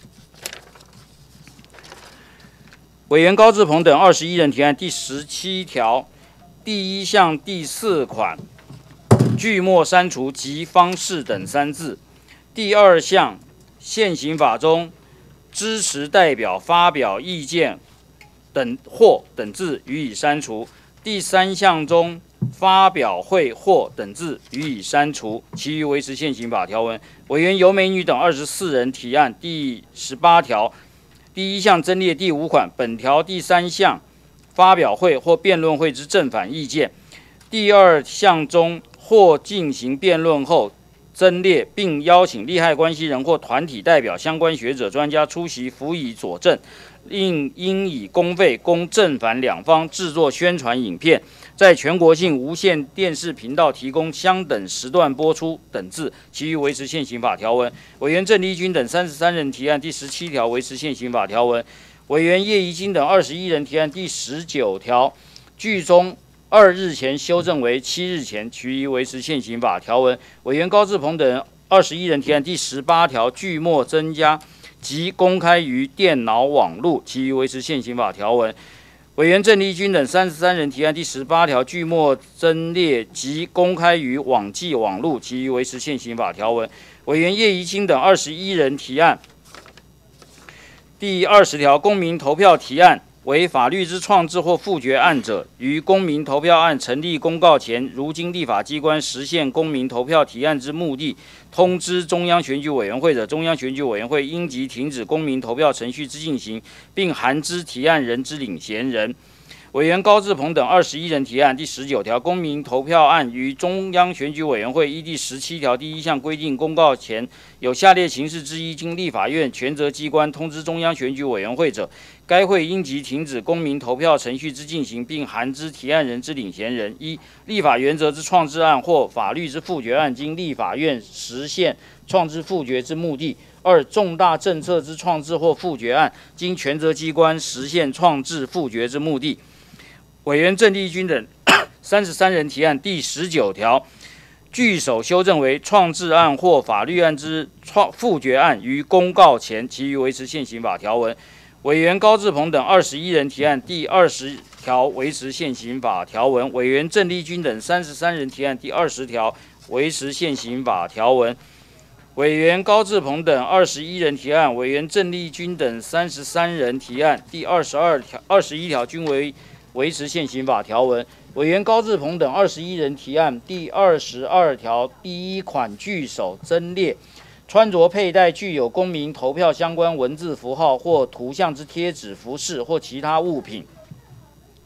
委员高志鹏等二十一人提案第十七条第一项第四款句末删除及方式等三字。第二项，现行法中支持代表发表意见等或等字予以删除。第三项中发表会或等字予以删除，其余维持现行法条文。委员尤美女等二十四人提案第十八条第一项增列第五款，本条第三项发表会或辩论会之正反意见，第二项中或进行辩论后增列，并邀请利害关系人或团体代表、相关学者、专家出席，辅以佐证，应应以公费供正反两方制作宣传影片，在全国性无线电视频道提供相等时段播出等字，其余维持现行法条文。委员郑丽君等三十三人提案第十七条，维持现行法条文。委员叶宜津等二十一人提案第十九条，句中二日前修正为七日前，其余维持现行法条文。委员高志鹏等二十一人提案第十八条，句末增加及公开于电脑网路，其余维持现行法条文。委员郑丽君等三十三人提案第十八条，句末增列及公开于网际网路，其余维持现行法条文。委员叶宜青等二十一人提案第二十条，公民投票提案为法律之创制或复决案者，于公民投票案成立公告前，如经立法机关实现公民投票提案之目的，通知中央选举委员会者，中央选举委员会应即停止公民投票程序之进行，并函知提案人之领衔人。委员高志鹏等二十一人提案第十九条，公民投票案于中央选举委员会依第十七条第一项规定公告前，有下列情事之一，经立法院权责机关通知中央选举委员会者，该会应即停止公民投票程序之进行，并函知提案人之领衔人。一、立法原则之创制案或法律之复决案，经立法院实现创制复决之目的；二、重大政策之创制或复决案，经权责机关实现创制复决之目的。委员郑丽君等三十三人提案第十九条，句首修正为创制案或法律案之创复决案于公告前，其余维持现行法条文。委员高志鹏等二十一人提案第二十条，维持现行法条文。委员郑丽君等三十三人提案第二十条，维持现行法条文。委员高志鹏等二十一人提案，委员郑丽君等三十三人提案第二十二条、二十一条均为维持现行法条文。委员高志鹏等二十一人提案第二十二条第一款句首增列穿着佩戴具有公民投票相关文字符号或图像之贴纸、服饰或其他物品，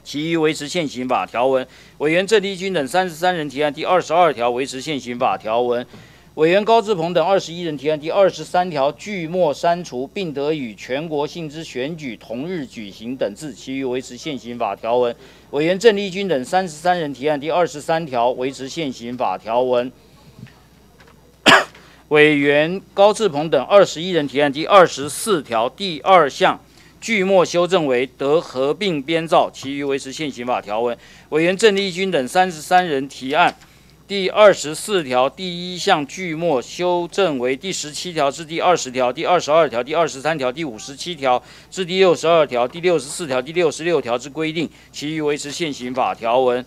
其余维持现行法条文。委员郑丽君等三十三人提案第二十二条维持现行法条文。委员高志鹏等二十一人提案第二十三条句末删除，并得与全国性之选举同日举行等字，其余维持现行法条文。委员郑丽君等三十三人提案第二十三条维持现行法条文。委员高志鹏等二十一人提案第二十四条第二项句末修正为得合并编造，其余维持现行法条文。委员郑丽君等三十三人提案第二十四条第一项句末修正为第十七条至第二十条、第二十二条、第二十三条、第五十七条至第六十二条、第六十四条、第六十六条之规定，其余维持现行法条文。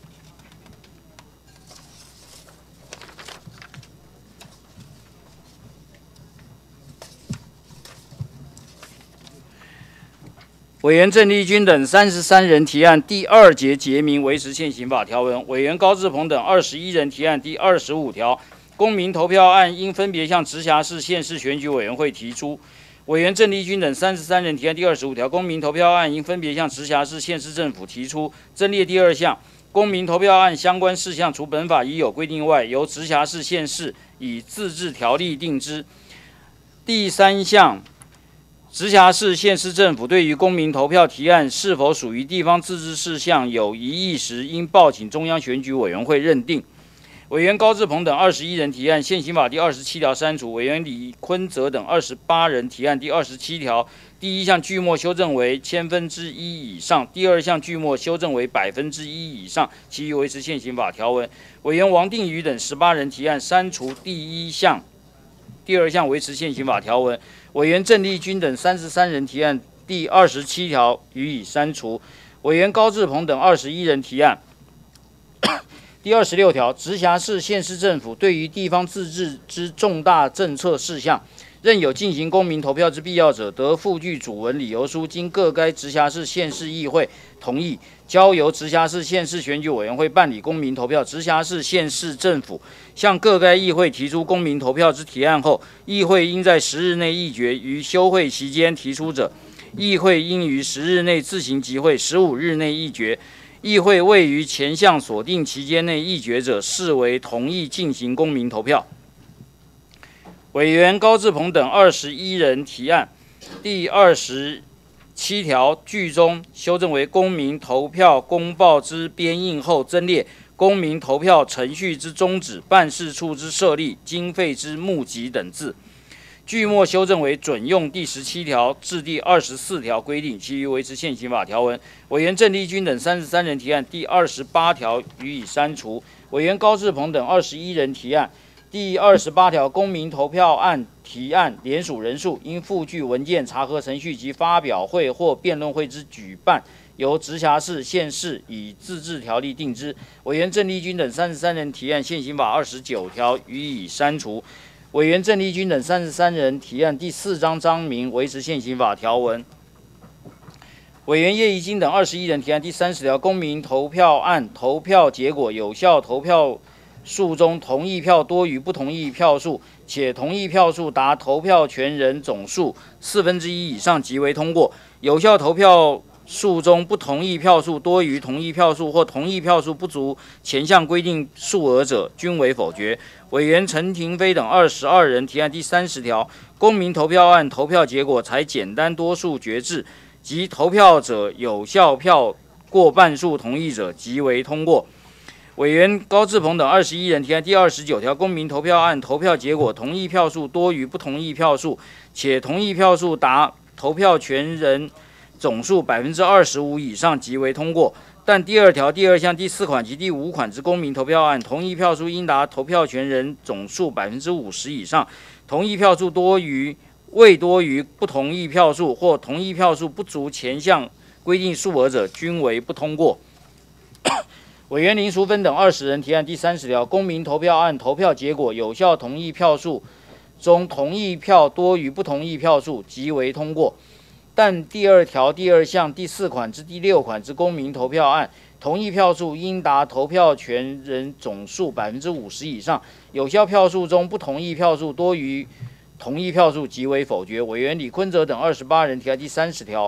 委员郑丽君等三十三人提案第二节节明维持现行法条文。委员高志鹏等二十一人提案第二十五条，公民投票案应分别向直辖市、县市选举委员会提出。委员郑丽君等三十三人提案第二十五条，公民投票案应分别向直辖市、县市政府提出。增列第二项，公民投票案相关事项除本法已有规定外，由直辖市、县市以自治条例定之。第三项，直辖市、县市政府对于公民投票提案是否属于地方自治事项有疑义时，应报请中央选举委员会认定。委员高志鹏等二十一人提案现行法第二十七条删除。委员李坤泽等二十八人提案第二十七条第一项句末修正为千分之一以上，第二项句末修正为百分之一以上，其余维持现行法条文。委员王定宇等十八人提案删除第一项、第二项维持现行法条文。委员郑丽君等三十三人提案第二十七条予以删除。委员高志鹏等二十一人提案第二十六条，直辖市、县市政府对于地方自治之重大政策事项，任有进行公民投票之必要者，得附具主文理由书，经各该直辖市、县市议会同意，交由直辖市、县市选举委员会办理公民投票。直辖市、县市政府向各该议会提出公民投票之提案后，议会应在十日内议决；于休会期间提出者，议会应于十日内自行集会，十五日内议决。议会未于前项所定期间内议决者，视为同意进行公民投票。委员高志鹏等二十一人提案第二十七条句中修正为公民投票公报之编印后增列公民投票程序之终止、办事处之设立、经费之募集等字。句末修正为准用第十七条至第二十四条规定，其余维持现行法条文。委员郑丽君等三十三人提案第二十八条予以删除。委员高志鹏等二十一人提案第二十八条，公民投票案提案联署人数应附具文件、查核程序及发表会或辩论会之举办，由直辖市、县市以自治条例定之。委员郑丽君等三十三人提案现行法二十九条予以删除。委员郑丽君等三十三人提案第四章章名维持现行法条文。委员叶宜津等二十一人提案第三十条，公民投票案投票结果有效投票数中同意票多于不同意票数，且同意票数达投票权人总数四分之一以上，即为通过。有效投票数中不同意票数多于同意票数或同意票数不足前项规定数额者，均为否决。委员陈廷飞等二十二人提案第三十条，公民投票案投票结果采简单多数决制，即投票者有效票过半数同意者，即为通过。委员高志鹏等二十一人提案第二十九条，公民投票案投票结果同意票数多于不同意票数，且同意票数达投票权人总数百分之二十五以上，即为通过。但第二条第二项第四款及第五款之公民投票案，同意票数应达投票权人总数百分之五十以上，同意票数多于未多于不同意票数或同意票数不足前项规定数额者，均为不通过。委员林淑芬等二十人提案第三十条，公民投票案投票结果有效同意票数中同意票多于不同意票数，即为通过。但第二条第二项第四款至第六款之公民投票案，同意票数应达投票权人总数百分之五十以上，有效票数中不同意票数多于同意票数，即为否决。委员李坤泽等二十八人提案第三十条，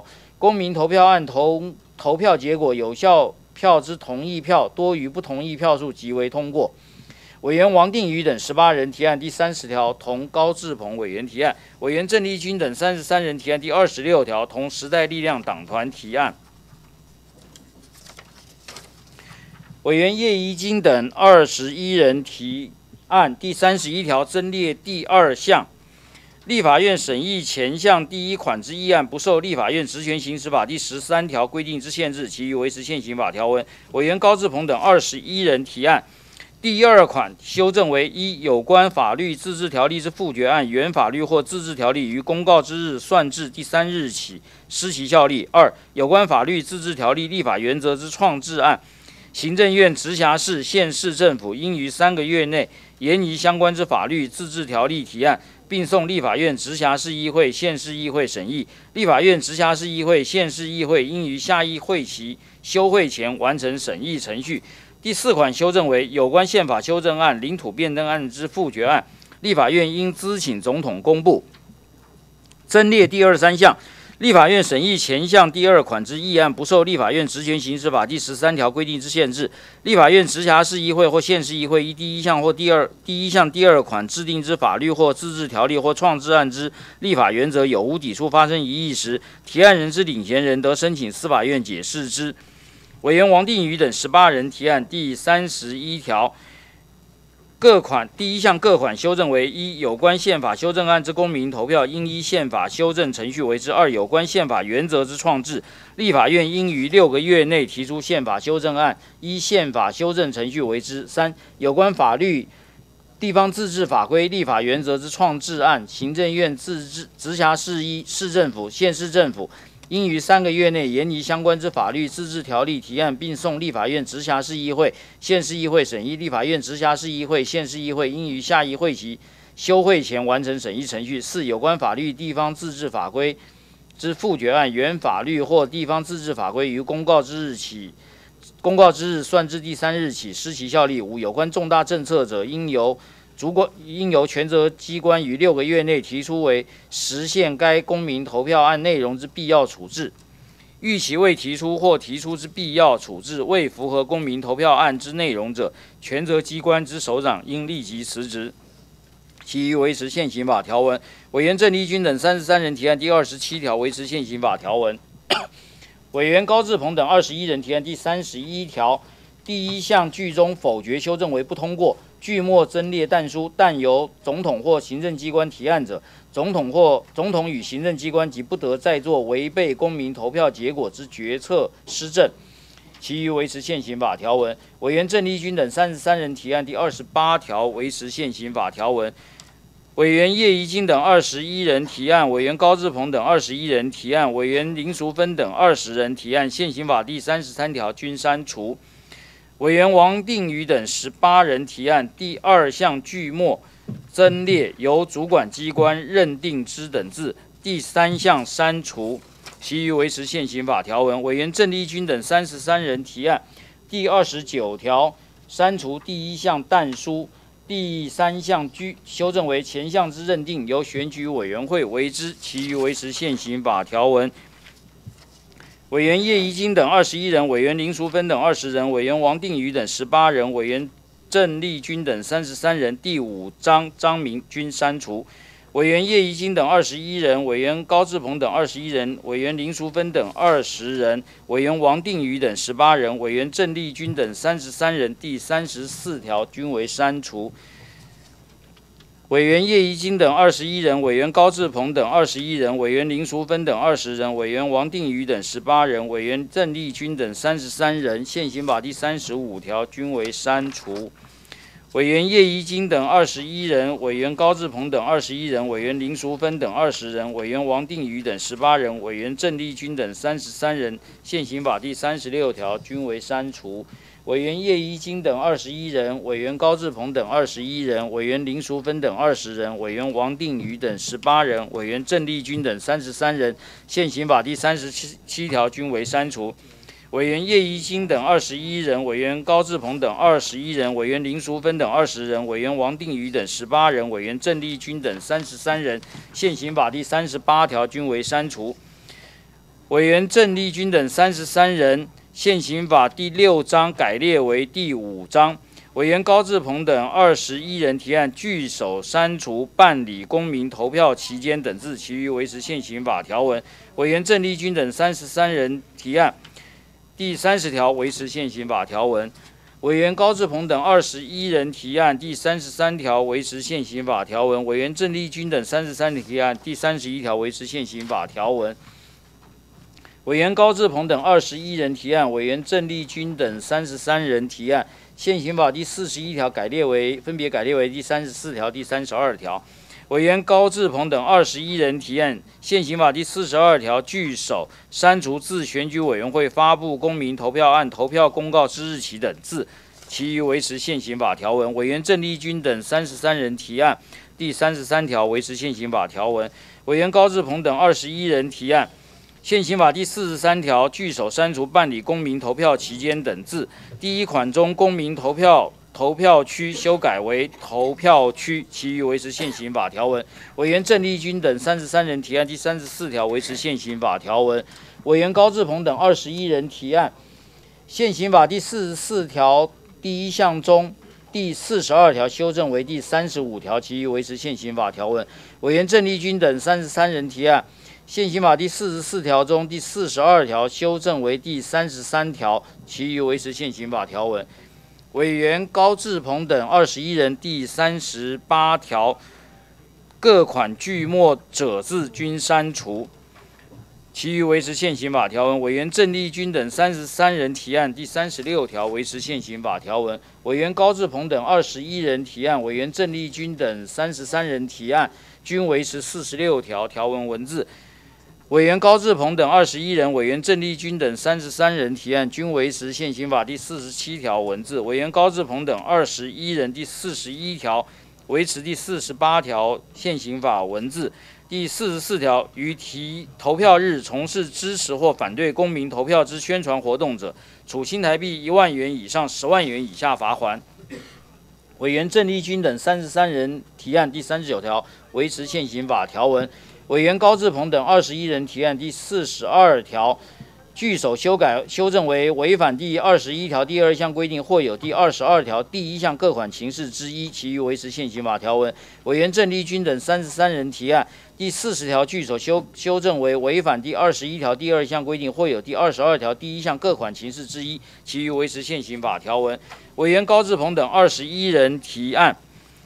公民投票案投投票结果有效票之同意票多于不同意票数，即为通过。委员王定宇等十八人提案第三十条，同高志鹏委员提案；委员郑丽君等三十三人提案第二十六条，同时代力量党团提案。委员叶宜津等二十一人提案第三十一条，增列第二项。立法院审议前项第一款之议案，不受立法院职权行使法第十三条规定之限制，其余维持现行法条文。委员高志鹏等二十一人提案。第二款修正为：一、有关法律自治条例之复决案，原法律或自治条例于公告之日算至第三日起失其效力；二、有关法律自治条例立法原则之创制案，行政院直辖市、县市政府应于三个月内研拟相关之法律自治条例提案，并送立法院直辖市议会、县市议会审议。立法院直辖市议会、县市议会应于下议会期休会前完成审议程序。第四款修正为：有关宪法修正案、领土变更案之复决案，立法院应咨请总统公布。增列第二十三项。立法院审议前项第二款之议案，不受立法院职权行使法第十三条规定之限制。立法院直辖市议会或县市议会依第一项或第二第一项第二款制定之法律或自治条例或创制案之立法原则有无抵触发生异议时，提案人之领衔人得申请司法院解释之。委员王定宇等十八人提案第三十一条，各款第一项各款修正为：一、有关宪法修正案之公民投票应依宪法修正程序为之；二、有关宪法原则之创制，立法院应于六个月内提出宪法修正案，依宪法修正程序为之；三、有关法律地方自治法规立法原则之创制案，行政院自治直辖市一市政府、县市政府应于三个月内研拟相关之法律自治条例提案，并送立法院直辖市议会、县市议会审议。立法院直辖市议会、县市议会应于下议会期休会前完成审议程序。四、有关法律地方自治法规之复决案，原法律或地方自治法规于公告之日起，公告之日算至第三日起失其效力。五、有关重大政策者，应由主管应由权责机关于六个月内提出为实现该公民投票案内容之必要处置。逾期未提出或提出之必要处置未符合公民投票案之内容者，权责机关之首长应立即辞职。其余维持现行法条文。委员郑丽君等三十三人提案第二十七条，维持现行法条文。委员高志鹏等二十一人提案第三十一条，第一项句中否决修正为不通过。句末增列但书，但由总统或行政机关提案者，总统或总统与行政机关即不得再做违背公民投票结果之决策施政。其余维持现行法条文。委员郑丽君等三十三人提案第二十八条，维持现行法条文。委员叶宜津等二十一人提案，委员高志鹏等二十一人提案，委员林淑芬等二十人提案，现行法第三十三条均删除。委员王定宇等十八人提案，第二项句末增列由主管机关认定之等字，第三项删除，其余维持现行法条文。委员郑丽君等三十三人提案，第二十九条删除第一项但书，第三项句修正为前项之认定由选举委员会为之，其余维持现行法条文。委员叶宜津等二十一人，委员林淑芬等二十人，委员王定宇等十八人，委员郑丽君等三十三人，第五章章名均删除。委员叶宜津等二十一人，委员高志鹏等二十一人，委员林淑芬等二十人，委员王定宇等十八人，委员郑丽君等三十三人，第三十四条均为删除。委员叶宜津等二十一人，委员高志鹏等二十一人，委员林淑芬等二十人，委员王定宇等十八人，委员郑丽君等三十三人，现行法第三十五条均为删除。委员叶宜津等二十一人，委员高志鹏等二十一人，委员林淑芬等二十人，委员王定宇等十八人，委员郑丽君等三十三人，现行法第三十六条均为删除。委员叶宜津等二十一人，委员高志鹏等二十一人，委员林淑芬等二十人，委员王定宇等十八人，委员郑丽君等三十三人，现行法第三十七条均为删除。委员叶宜津等二十一人，委员高志鹏等二十一人，委员林淑芬等二十人，委员王定宇等十八人，委员郑丽君等三十三人，现行法第三十八条均为删除。 委员郑丽君等三十三人，现行法第六章改列为第五章。委员高志鹏等二十一人提案，据手删除办理公民投票期间等字，其余维持现行法条文。委员郑丽君等三十三人提案，第三十条维持现行法条文。委员高志鹏等二十一人提案，第三十三条维持现行法条文。委员郑丽君等三十三人提案，第三十一条维持现行法条文。委员高志鹏等二十一人提案，委员郑丽君等三十三人提案，现行法第四十一条改列为分别改列为第三十四条、第三十二条。委员高志鹏等二十一人提案，现行法第四十二条据手删除自选举委员会发布公民投票案投票公告之日起等字，其余维持现行法条文。委员郑丽君等三十三人提案，第三十三条维持现行法条文。委员高志鹏等二十一人提案，现行法第四十三条据手删除办理公民投票期间等字，第一款中公民投票投票区修改为投票区，其余维持现行法条文。委员郑丽君等三十三人提案，第三十四条维持现行法条文。委员高志鹏等二十一人提案，现行法第四十四条第一项中第四十二条修正为第三十五条，其余维持现行法条文。委员郑丽君等三十三人提案，现行法第四十四条中第四十二条修正为第三十三条，其余维持现行法条文。委员高志鹏等二十一人第三十八条各款句末者字均删除，其余维持现行法条文。委员郑丽君等三十三人提案，第三十六条维持现行法条文。委员高志鹏等二十一人提案，委员郑丽君等三十三人提案，均维持四十六条条文文字。委员高志鹏等二十一人，委员郑丽君等三十三人提案，均维持现行法第四十七条文字。委员高志鹏等二十一人第四十一条维持第四十八条现行法文字。第四十四条，于提投票日从事支持或反对公民投票之宣传活动者，处新台币一万元以上十万元以下罚锾。委员郑丽君等三十三人提案，第三十九条维持现行法条文。委员高志鹏等二十一人提案，第四十二条据手修改修正为违反第二十一条第二项规定或有第二十二条第一项各款情事之一，其余维持现行法条文。委员郑丽君等三十三人提案，第四十条据手修修正为违反第二十一条第二项规定或有第二十二条第一项各款情事之一，其余维持现行法条文。委员高志鹏等二十一人提案，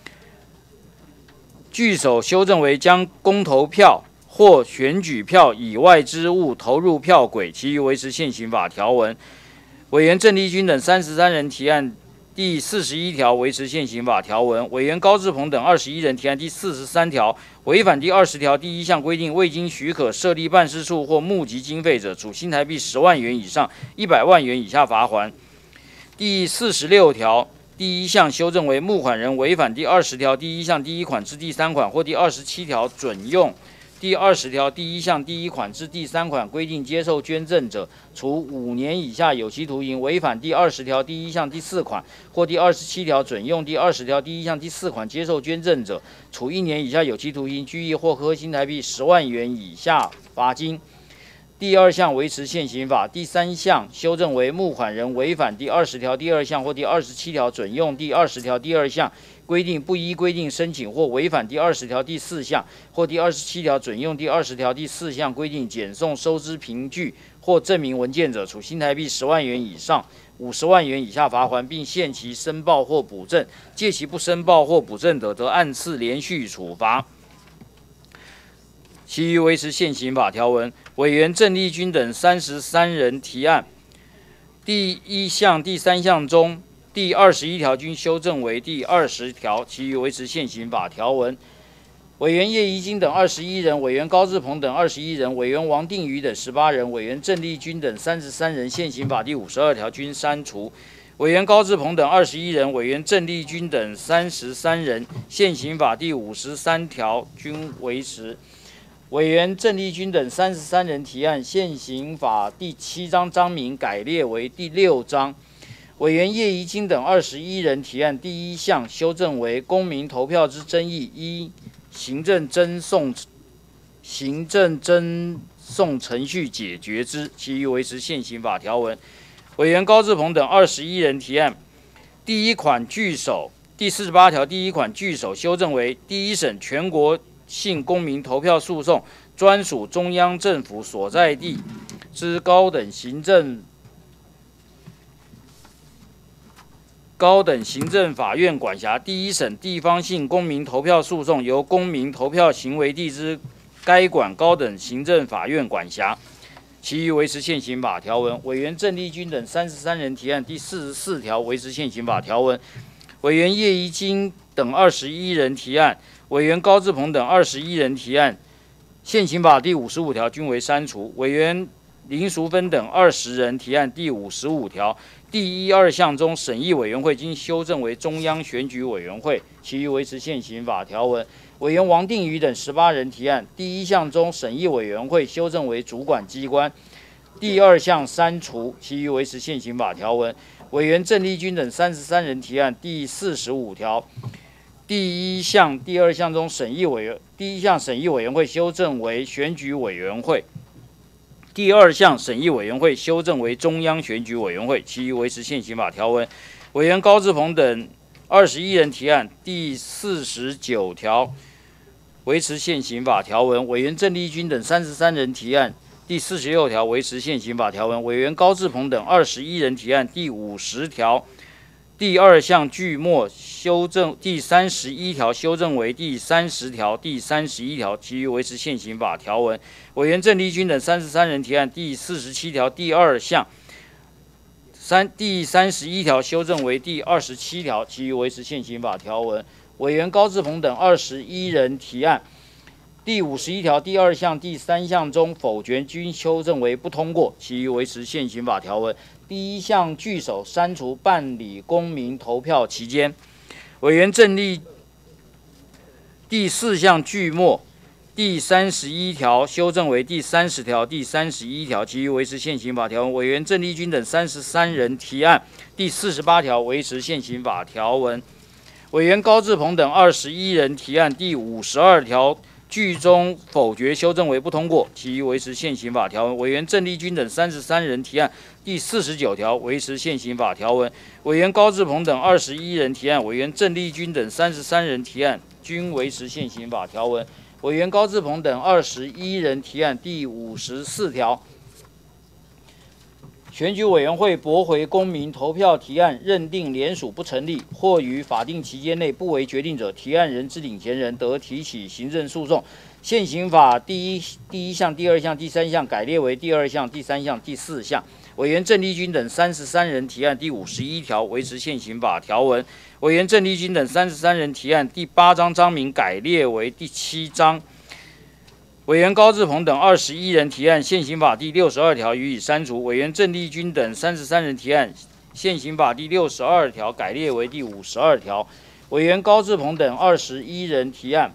据手修正为将公投票或选举票以外之物投入票轨，其余维持现行法条文。委员郑丽君等三十三人提案，第四十一条维持现行法条文。委员高志鹏等二十一人提案，第四十三条违反第二十条第一项规定，未经许可设立办事处或募集经费者，处新台币十万元以上一百万元以下罚锾。第四十六条第一项修正为募款人违反第二十条第一项第一款至第三款或第二十七条准用第二十条第一项第一款至第三款规定接受捐赠者，处五年以下有期徒刑；违反第二十条第一项第四款或第二十七条准用第二十条第一项第四款接受捐赠者，处一年以下有期徒刑、拘役或科新台币十万元以下罚金。第二项维持现行法。第三项修正为募款人违反第二十条第二项或第二十七条准用第二十条第二项规定，不依规定申请或违反第二十条第四项或第二十七条准用第二十条第四项规定检送收支凭据或证明文件者，处新台币十万元以上五十万元以下罚锾，并限期申报或补正；届期不申报或补正者，则按次连续处罚。其余维持现行法条文。委员郑丽君等三十三人提案，第一项、第三项中第二十一条均修正为第二十条，其余维持现行法条文。委员叶宜津等二十一人，委员高志鹏等二十一人，委员王定宇等十八人，委员郑丽君等三十三人，现行法第五十二条均删除。委员高志鹏等二十一人，委员郑丽君等三十三人，现行法第五十三条均维持。委员郑丽君等三十三人提案，现行法第七章章名改列为第六章。委员叶宜津等二十一人提案，第一项修正为公民投票之争议，依行政侦送行政侦送程序解决之，其余维持现行法条文。委员高志鹏等二十一人提案，第一款句首第四十八条第一款句首修正为第一审全国性公民投票诉讼专属中央政府所在地之高等行政高等行政法院管辖第一审地方性公民投票诉讼由公民投票行为地之该管高等行政法院管辖，其余维持现行法条文。委员郑丽君等三十三人提案第四十四条维持现行法条文。委员叶宜津等二十一人提案，委员高志鹏等二十一人提案，现行法第五十五条均为删除。委员林淑芬等二十人提案第五十五条第一二项中审议委员会经修正为中央选举委员会，其余维持现行法条文。委员王定宇等十八人提案，第一项中审议委员会修正为主管机关，第二项删除，其余维持现行法条文。委员郑丽君等三十三人提案第四十五条，第一项、第二项中审议委员第一项审议委员会修正为选举委员会，第二项审议委员会修正为中央选举委员会，其余维持现行法条文。委员高志鹏等二十一人提案第四十九条维持现行法条文。委员郑丽君等三十三人提案第四十六条维持现行法条文。委员高志鹏等二十一人提案第五十条第二项句末修正第三十一条修正为第三十条、第三十一条，其余维持现行法条文。委员郑丽君等三十三人提案第四十七条第二项三第三十一条修正为第二十七条，其余维持现行法条文。委员高志鹏等二十一人提案第五十一条第二项、第三项中否决均修正为不通过，其余维持现行法条文。第一项句首删除办理公民投票期间。委员郑丽第四项句末第三十一条修正为第三十条、第三十一条，其余维持现行法条文。委员郑丽君等三十三人提案第四十八条维持现行法条文。委员高志鹏等二十一人提案第五十二条句中否决修正为不通过，其余维持现行法条文。委员郑丽君等三十三人提案第四十九条维持现行法条文。委员高志鹏等二十一人提案，委员郑丽君等三十三人提案均维持现行法条文。委员高志鹏等二十一人提案第五十四条，选举委员会驳回公民投票提案，认定联署不成立，或于法定期间内不为决定者，提案人之领衔人得提起行政诉讼。现行法第一第一项、第二项、第三项改列为第二项、第三项、第四项。委员郑丽君等三十三人提案第五十一条维持现行法条文。委员郑丽君等三十三人提案第八章章名改列为第七章。委员高志鹏等二十一人提案现行法第六十二条予以删除。委员郑丽君等三十三人提案现行法第六十二条改列为第五十二条。委员高志鹏等二十一人提案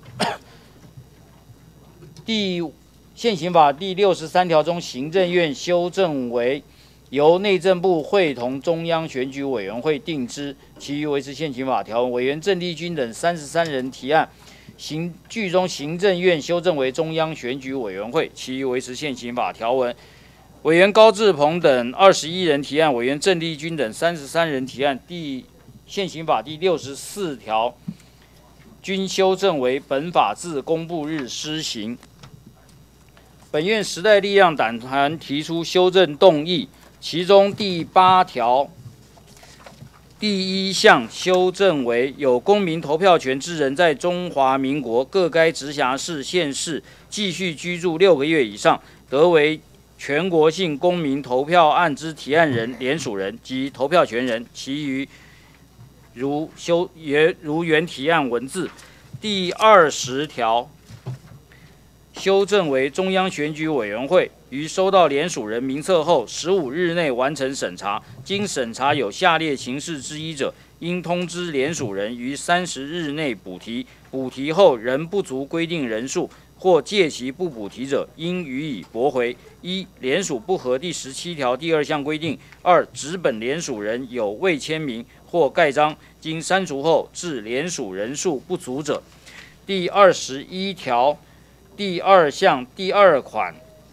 第现行法第六十三条中行政院修正为由内政部会同中央选举委员会定之，其余维持现行法条文。委员郑丽君等三十三人提案行句中行政院修正为中央选举委员会，其余维持现行法条文。委员高志鹏等二十一人提案，委员郑丽君等三十三人提案第现行法第六十四条均修正为本法自公布日施行。本院时代力量党团提出修正动议，其中第八条第一项修正为有公民投票权之人在中华民国各该直辖市、县市继续居住六个月以上，得为全国性公民投票案之提案人、联署人及投票权人，其余如修也如原提案文字。第二十条修正为中央选举委员会于收到联署人名册后十五日内完成审查，经审查有下列情事之一者，应通知联署人于三十日内补提，补提后仍不足规定人数或届期不补提者，应予以驳回。一、联署不合第十七条第二项规定；二、纸本联署人有未签名或盖章，经删除后致联署人数不足者。第二十一条第二项第二款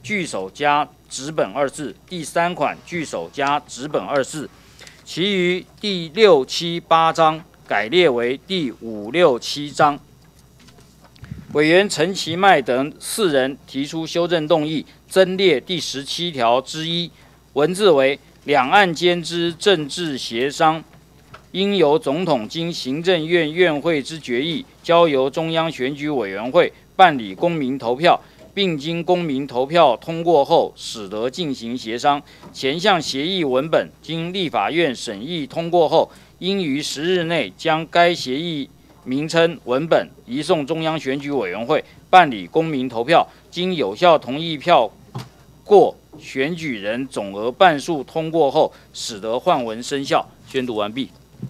句首加纸本二字，第三款句首加纸本二字，其余第六、七、八章改列为第五、六、七章。委员陈其迈等四人提出修正动议，增列第十七条之一，文字为：两岸间之政治协商，应由总统经行政院院会之决议，交由中央选举委员会办理公民投票，并经公民投票通过后，使得进行协商。前项协议文本经立法院审议通过后，应于十日内将该协议名称文本移送中央选举委员会办理公民投票，经有效同意票过选举人总额半数通过后，使得换文生效。宣读完毕。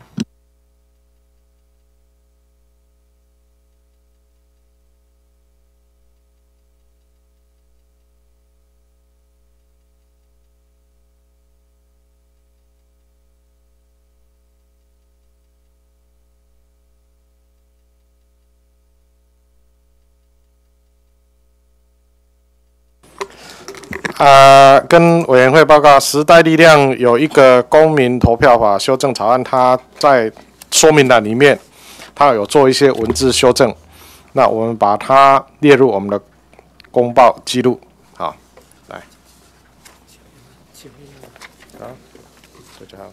啊、呃，跟委员会报告，时代力量有一个公民投票法修正草案，它在说明栏里面，它有做一些文字修正，那我们把它列入我们的公报记录。好，来，好，这就好。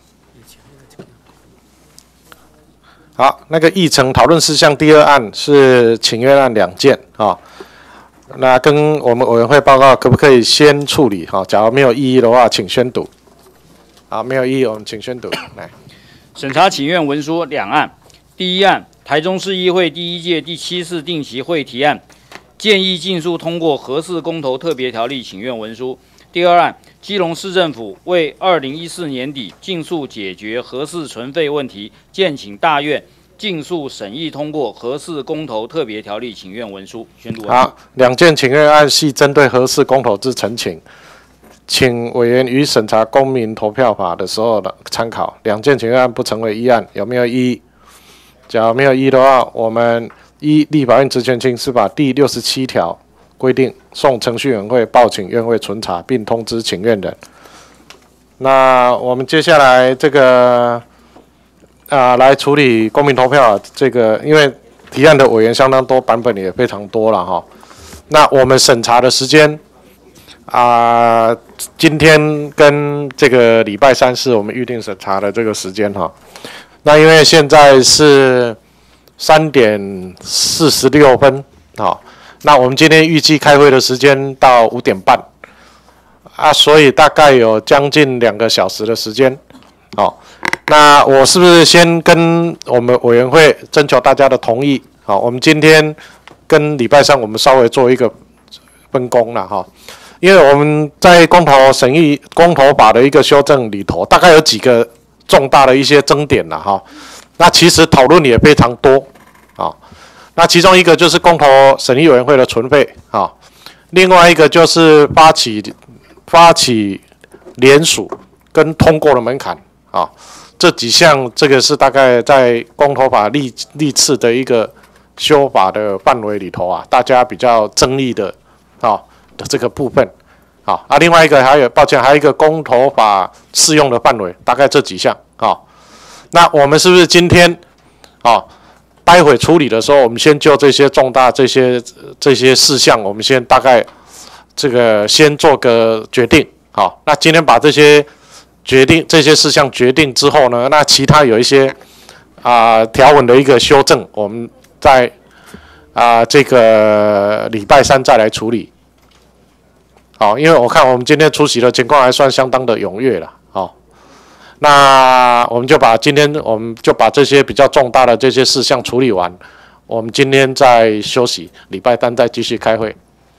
好，那个议程讨论事项第二案是请愿案两件啊。那跟我们委员会报告，可不可以先处理？哈，假如没有异议的话，请宣读。好，没有异议，我们请宣读。来， 审查请愿文书两案。第一案，台中市议会第一届第七次定期会提案，建议尽速通过核四公投特别条例请愿文书。第二案，基隆市政府为二零一四年底尽速解决核四存废问题，建请大院尽速审议通过核四公投特别条例请愿文书。宣读完毕。 好，两件请愿案系针对核四公投之陈请，请委员于审查公民投票法的时候的参考。两件请愿案不成为议案，有没有异议？假如没有异议的话，我们依立法院职权清司法第六十七条规定，送程序委员会报请院会存查，并通知请愿人。那我们接下来这个。啊，来处理公民投票这个，因为提案的委员相当多，版本也非常多了哈。那我们审查的时间啊，今天跟这个礼拜三是我们预定审查的这个时间哈。那因为现在是三点四十六分，好，那我们今天预计开会的时间到五点半啊，所以大概有将近两个小时的时间，好。那我是不是先跟我们委员会征求大家的同意？好，我们今天跟礼拜三我们稍微做一个分工了哈，因为我们在公投审议公投法的一个修正里头，大概有几个重大的一些争点了哈。那其实讨论也非常多啊。那其中一个就是公投审议委员会的存废啊，另外一个就是发起发起联署跟通过的门槛啊。这几项，这个是大概在公投法历历次的一个修法的范围里头啊，大家比较争议的啊的这个部分，好啊，另外一个还有，抱歉，还有一个公投法适用的范围，大概这几项啊。那我们是不是今天啊，待会处理的时候，我们先就这些重大这些这些事项，我们先大概这个先做个决定，好，那今天把这些。决定这些事项决定之后呢，那其他有一些啊、呃、条文的一个修正，我们在啊、呃、这个礼拜三再来处理。好，因为我看我们今天出席的情况还算相当的踊跃了，好，那我们就把今天我们就把这些比较重大的这些事项处理完，我们今天再休息，礼拜三再继续开会。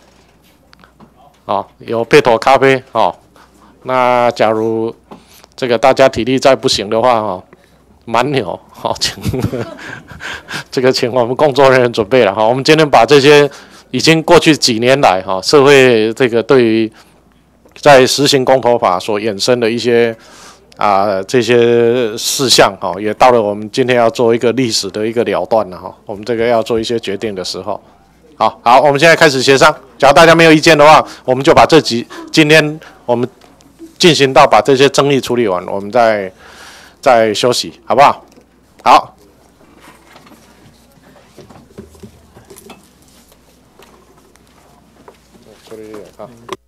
好，有贝妥咖啡，好。那假如这个大家体力再不行的话，哈，蛮牛，好，请这个请我们工作人员准备了哈。我们今天把这些已经过去几年来哈，社会这个对于在实行公投法所衍生的一些啊这些事项哈，也到了我们今天要做一个历史的一个了断了哈。我们这个要做一些决定的时候，好。 好，好，我们现在开始协商。假如大家没有意见的话，我们就把这几今天我们进行到把这些争议处理完，我们再再休息，好不好？好。处理好。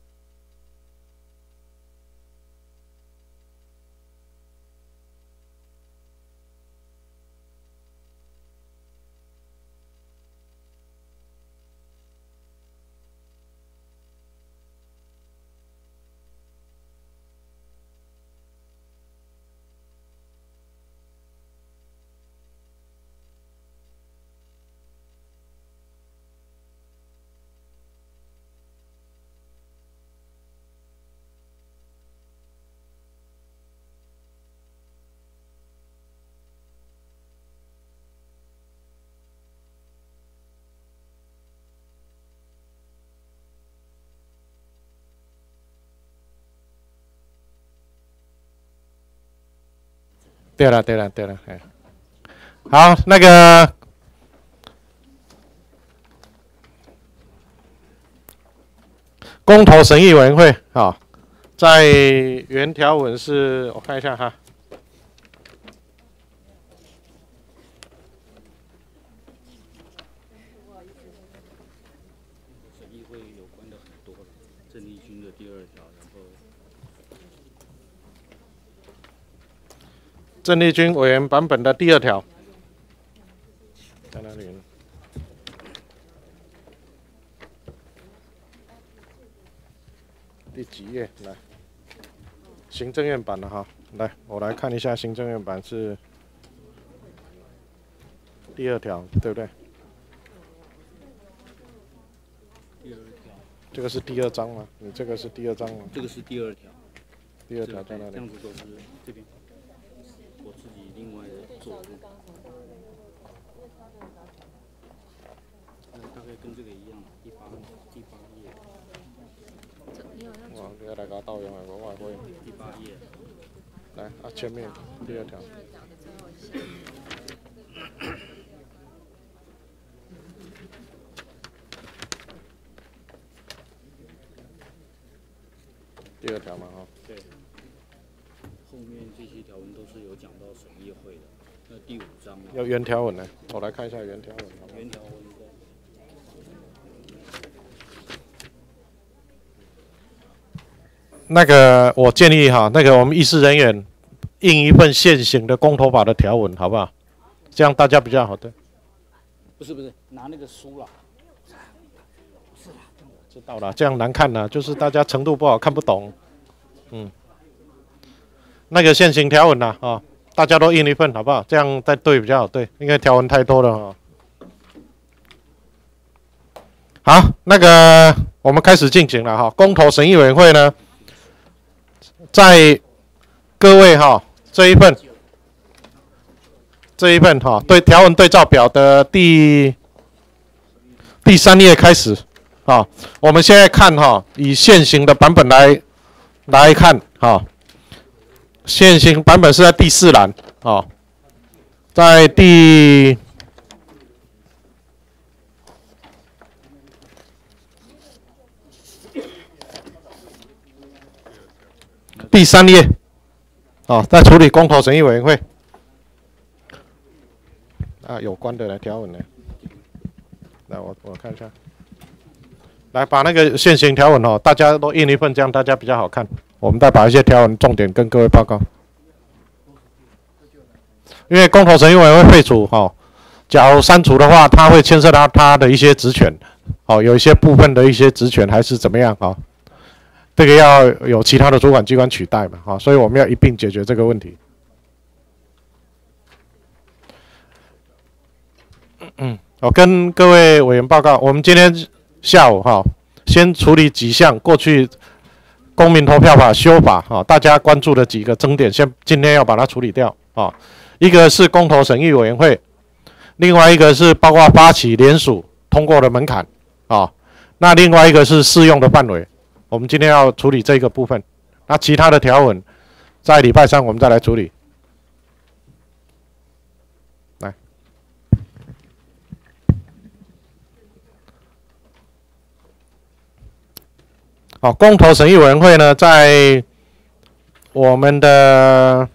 对了，对了，对了，哎，好，那个公投审议委员会啊，在原条文是，我看一下哈。 审议会有关的很多，郑丽君的第二条，然后。 郑丽君委员版本的第二条，在哪里呢？第几页？来，行政院版的哈，来，我来看一下行政院版是第二条，对不对？ 第二条。 这个是第二章吗？你这个是第二章吗？ 这个是第二条。 第二条在哪里？ 这样子都是这边。我自己另外做的，大概跟这个一样，第八第八页。 哇，你要来给我盗用啊！我外汇。 第八页。 来啊，前面第二条。第二条嘛，哈。 对。后面这些条文都是有讲到审议会的。那第五章啊。 要原条文呢，我来看一下原条文好不好。 原条文的。 那个，我建议哈，那个我们议事人员印一份现行的公投法的条文，好不好？这样大家比较好的。 不是不是，拿那个书啦。 是啦，知道了，这样难看呢，就是大家程度不好，看不懂。嗯。那个现行条文呐，啊、哦，大家都印一份，好不好？这样再对比较好对，因为条文太多了哈、哦。好，那个我们开始进行了哈。公投审议委员会呢，在各位哈这一份这一份哈对条文对照表的第第三页开始啊，我们现在看哈，以现行的版本来来看哈。现行版本是在第四栏啊，在第第三页啊，在处理公投审议委员会啊有关的来条文呢，来我我看一下，来把那个现行条文哦，大家都印一份，这样大家比较好看。我们再把一些条文重点跟各位报告。因为公投审议委员会废除哈、哦，假如删除的话，它会牵涉到它的一些职权，哦，有一些部分的一些职权还是怎么样啊、哦？这个要有其他的主管机关取代嘛，哈、哦，所以我们要一并解决这个问题。嗯，我跟各位委员报告，我们今天下午哈、哦，先处理几项过去公民投票法修法哈、哦，大家关注的几个争点，先今天要把它处理掉啊、哦。一个是公投审议委员会，另外一个是包括发起联署通过的门槛啊、哦，那另外一个是适用的范围。我们今天要处理这个部分，那其他的条文在礼拜三我们再来处理。来， 好，公投审议委员会呢，在我们的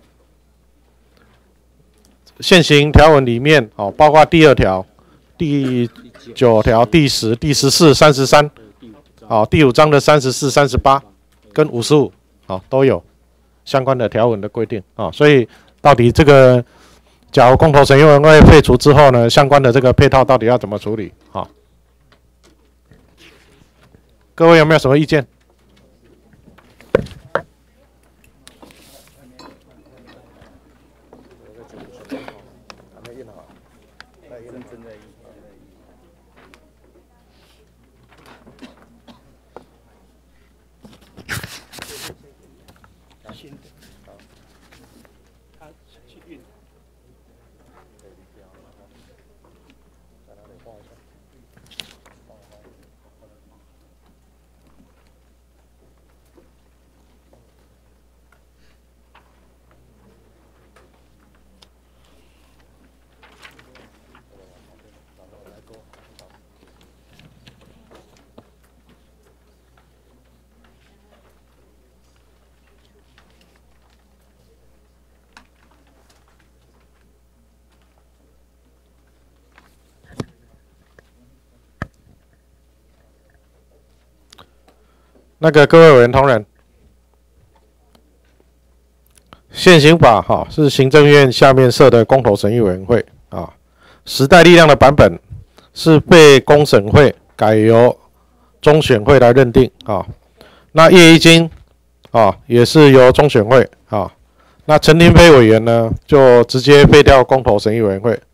现行条文里面，哦，包括第二条、第九条、第十、第十四、三十三，好，第五章的三十四、三十八跟五十五，好，都有相关的条文的规定啊、哦。所以到底这个，假如公投审议委员会废除之后呢，相关的这个配套到底要怎么处理？好、哦，各位有没有什么意见？那个各位委员同仁，现行法哈是行政院下面设的公投审议委员会啊，时代力量的版本是被公审会改由中选会来认定啊。那叶一金啊也是由中选会啊。那陈廷飞委员呢就直接废掉公投审议委员会。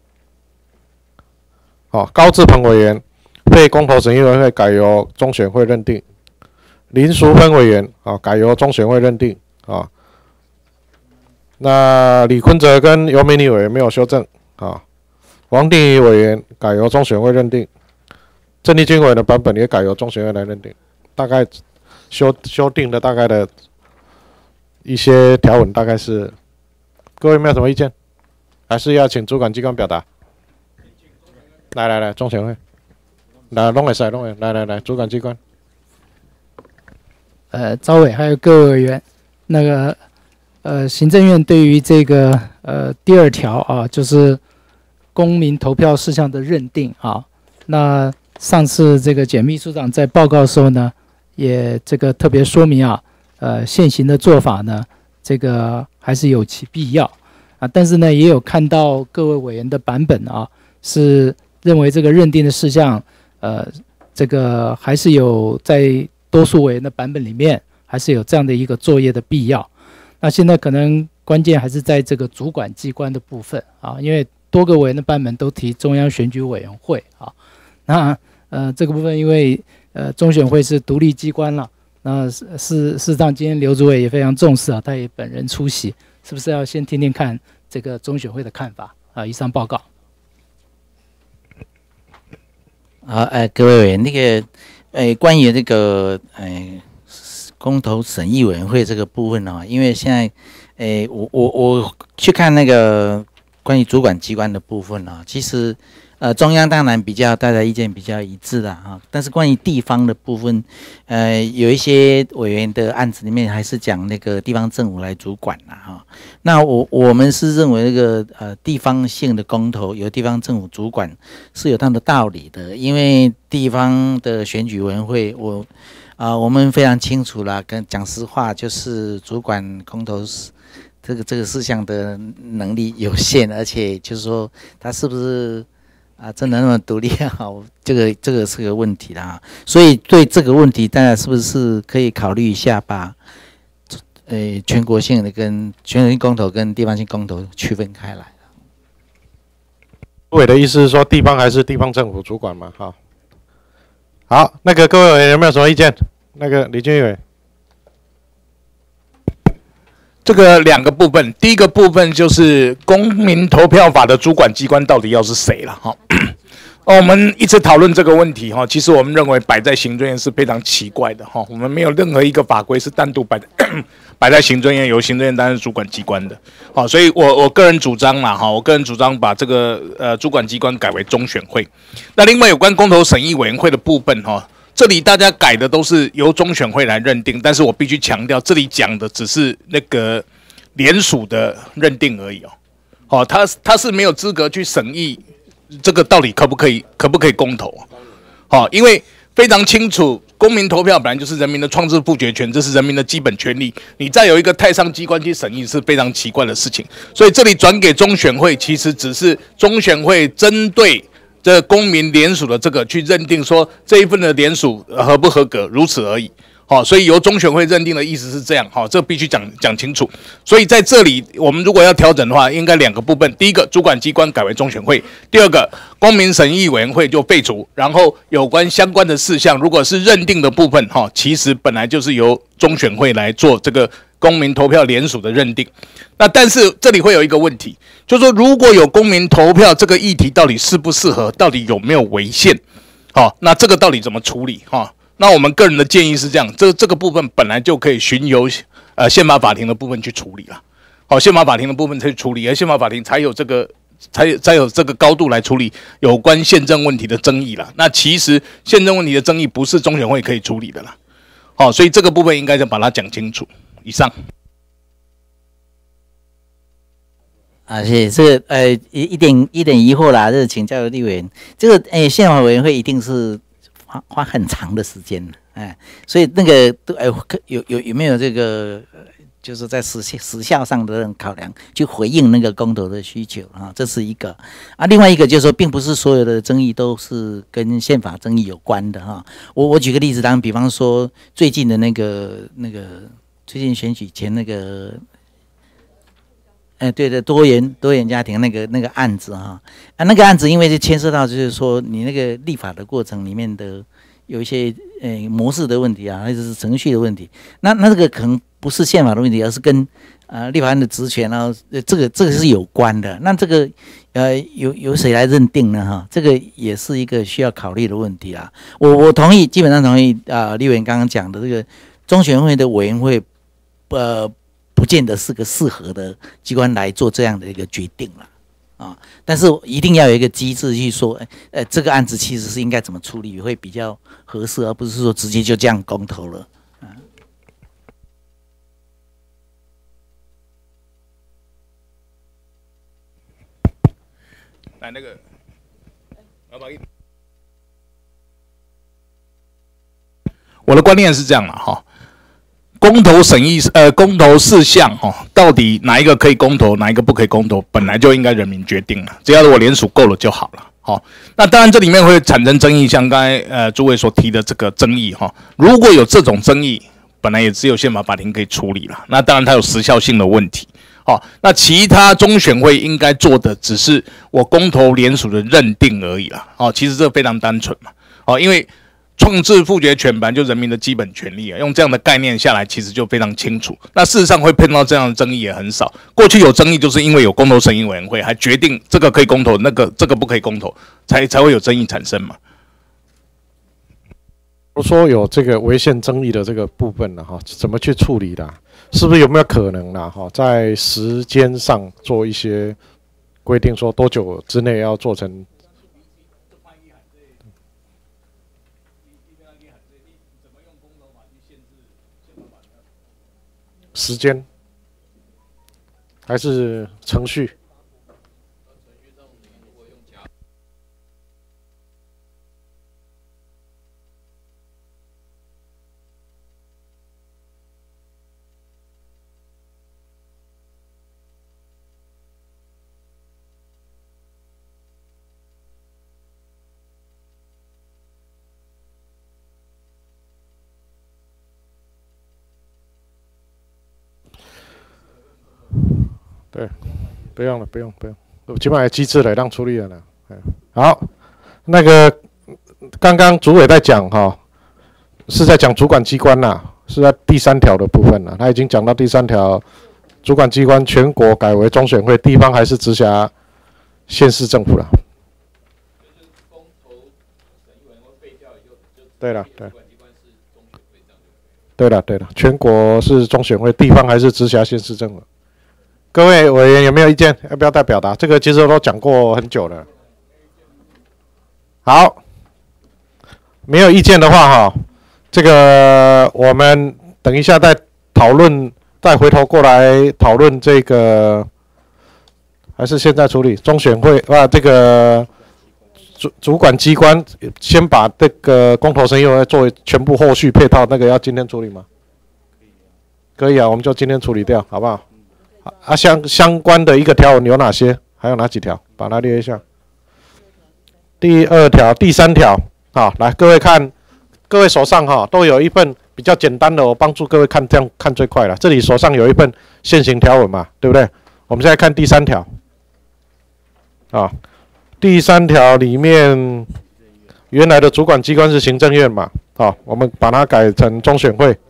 好，高志鹏委员被公投审议委员会改由中选会认定。林淑芬委员啊，改由中选会认定啊。那李坤哲跟尤美妮委员没有修正啊。王定宇委员改由中选会认定，郑丽君委员的版本也改由中选会来认定。大概修修订的大概的一些条文大概是，各位有没有什么意见？还是要请主管机关表达？来来来，中选会，来弄会使弄会，来来来，主管机关。 呃，招委还有各位委员，那个呃，行政院对于这个呃第二条啊，就是公民投票事项的认定啊，那上次这个简秘书长在报告的时候呢，也这个特别说明啊，呃，现行的做法呢，这个还是有其必要啊，但是呢，也有看到各位委员的版本啊，是认为这个认定的事项，呃，这个还是有在多数委员的版本里面还是有这样的一个作业的必要。那现在可能关键还是在这个主管机关的部分啊，因为多个委员的版本都提中央选举委员会啊。那呃这个部分因为呃中选会是独立机关了，那事事实上今天刘主委也非常重视啊，他也本人出席，是不是要先听听看这个中选会的看法啊？以上报告。 好，呃，各位委员，那个。诶，关于这个诶公投审议委员会这个部分啊，因为现在诶我我我去看那个关于主管机关的部分啊，其实呃中央当然比较大家意见比较一致啦哈，但是关于地方的部分，呃有一些委员的案子里面还是讲那个地方政府来主管啦哈。那我我们是认为那个呃地方性的公投由地方政府主管是有它的道理的，因为地方的选举委员会我啊、呃、我们非常清楚啦，跟讲实话就是主管公投这个这个事项的能力有限，而且就是说他是不是啊真的那么独立好，这个这个是个问题啦。所以对这个问题，大家是不是可以考虑一下把呃全国性的跟全国性公投跟地方性公投区分开来？ 委的意思是说，地方还是地方政府主管嘛？哈，好，那个各位委员有没有什么意见？那个李俊伟。 这个两个部分，第一个部分就是公民投票法的主管机关到底要是谁了哈。哦，我们一直讨论这个问题哈，其实我们认为摆在行政院是非常奇怪的哈，我们没有任何一个法规是单独摆摆在行政院，由行政院担任主管机关的。好，所以我我个人主张嘛哈，我个人主张把这个呃主管机关改为中选会。那另外有关公投审议委员会的部分哈。 这里大家改的都是由中选会来认定，但是我必须强调，这里讲的只是那个联署的认定而已哦。好、哦，他他是没有资格去审议这个到底可不可以可不可以公投。好、哦，因为非常清楚，公民投票本来就是人民的创制复决权，这是人民的基本权利。你再有一个太上机关去审议是非常奇怪的事情。所以这里转给中选会，其实只是中选会针对这公民联署的这个去认定说这一份的联署合不合格，如此而已。好、哦，所以由中选会认定的意思是这样。好、哦，这必须讲讲清楚。所以在这里，我们如果要调整的话，应该两个部分：第一个，主管机关改为中选会；第二个，公民审议委员会就废除。然后有关相关的事项，如果是认定的部分，哈、哦，其实本来就是由中选会来做这个公民投票联署的认定。那但是这里会有一个问题，就是说如果有公民投票这个议题，到底适不适合，到底有没有违宪？好、哦，那这个到底怎么处理？哈、哦？那我们个人的建议是这样，这这个部分本来就可以循由呃宪法法庭的部分去处理了。好、哦，宪法法庭的部分去处理，而宪法法庭才有这个才有才有这个高度来处理有关宪政问题的争议了。那其实宪政问题的争议不是中选会可以处理的啦。好、哦，所以这个部分应该就把它讲清楚。以上。 而且这个呃一一点一点疑惑啦，就是请教立委员，这个诶宪法委员会一定是花花很长的时间，哎，所以那个哎有有有没有这个就是在时时效上的考量，去回应那个公投的需求啊，这是一个啊。另外一个就是说，并不是所有的争议都是跟宪法争议有关的哈。我我举个例子，当比方说最近的那个那个最近选举前那个。哎，对的，多元多元家庭那个那个案子哈，啊，那个案子因为是牵涉到就是说你那个立法的过程里面的有一些呃模式的问题啊，或者是程序的问题，那那这个可能不是宪法的问题，而是跟呃立法院的职权啊，这个这个是有关的。那这个呃由由谁来认定呢？哈，这个也是一个需要考虑的问题啊。我我同意，基本上同意啊，立委员刚刚讲的这个中选会的委员会，呃。不见得是个适合的机关来做这样的一个决定了啊，但是一定要有一个机制去说，呃，这个案子其实是应该怎么处理会比较合适，而不是说直接就这样公投了啊。 来那个，老板，我的观念是这样了哈。公投审议，呃，公投事项哈、哦，到底哪一个可以公投，哪一个不可以公投，本来就应该人民决定了，只要我联署够了就好了。好、哦，那当然这里面会产生争议，像刚才呃诸位所提的这个争议哈、哦，如果有这种争议，本来也只有宪法法庭可以处理了，那当然它有时效性的问题。好、哦，那其他中选会应该做的只是我公投联署的认定而已啦。哦，其实这非常单纯嘛。哦，因为创制复决权本来就人民的基本权利啊，用这样的概念下来，其实就非常清楚。那事实上会碰到这样的争议也很少。过去有争议，就是因为有公投审议委员会，还决定这个可以公投，那个这个不可以公投，才才会有争议产生嘛。 我说有这个违宪争议的这个部分呢，哈，怎么去处理啦？是不是有没有可能啦？哈，在时间上做一些规定，说多久之内要做成？时间还是程序？对，不用了，不用，不用，我基本上有机制来让处理了呢。好，那个刚刚主委在讲哈，是在讲主管机关呐，是在第三条的部分了。他已经讲到第三条，主管机关全国改为中选会，地方还是直辖县市政府了。对了，对。对了，对了，全国是中选会，地方还是直辖县市政府。各位委员有没有意见？要不要再表达？这个其实我都讲过很久了。好， 没有意见的话哈，这个我们等一下再讨论，再回头过来讨论这个，还是现在处理中选会啊？这个主主管机关先把这个公投审议委员会作为全部后续配套，那个要今天处理吗？可以啊，我们就今天处理掉，好不好？啊，相相关的一个条文有哪些？还有哪几条？把它列一下。第二条、第三条，好，来各位看，各位手上哈都有一份比较简单的，我帮助各位看，这样看最快了。这里手上有一份现行条文嘛，对不对？我们现在看第三条，啊，第三条里面原来的主管机关是行政院嘛，啊，我们把它改成中选会，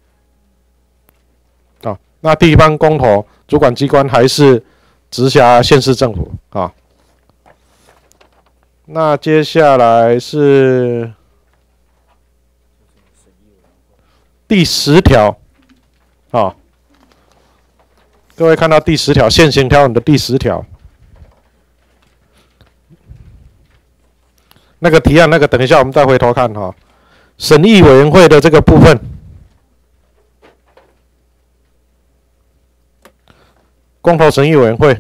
啊，那地方公投主管机关还是直辖县市政府啊。那接下来是第十条，啊，各位看到第十条现行条文的第十条，那个提案那个等一下我们再回头看哈，审议委员会的这个部分，公投审议委员会，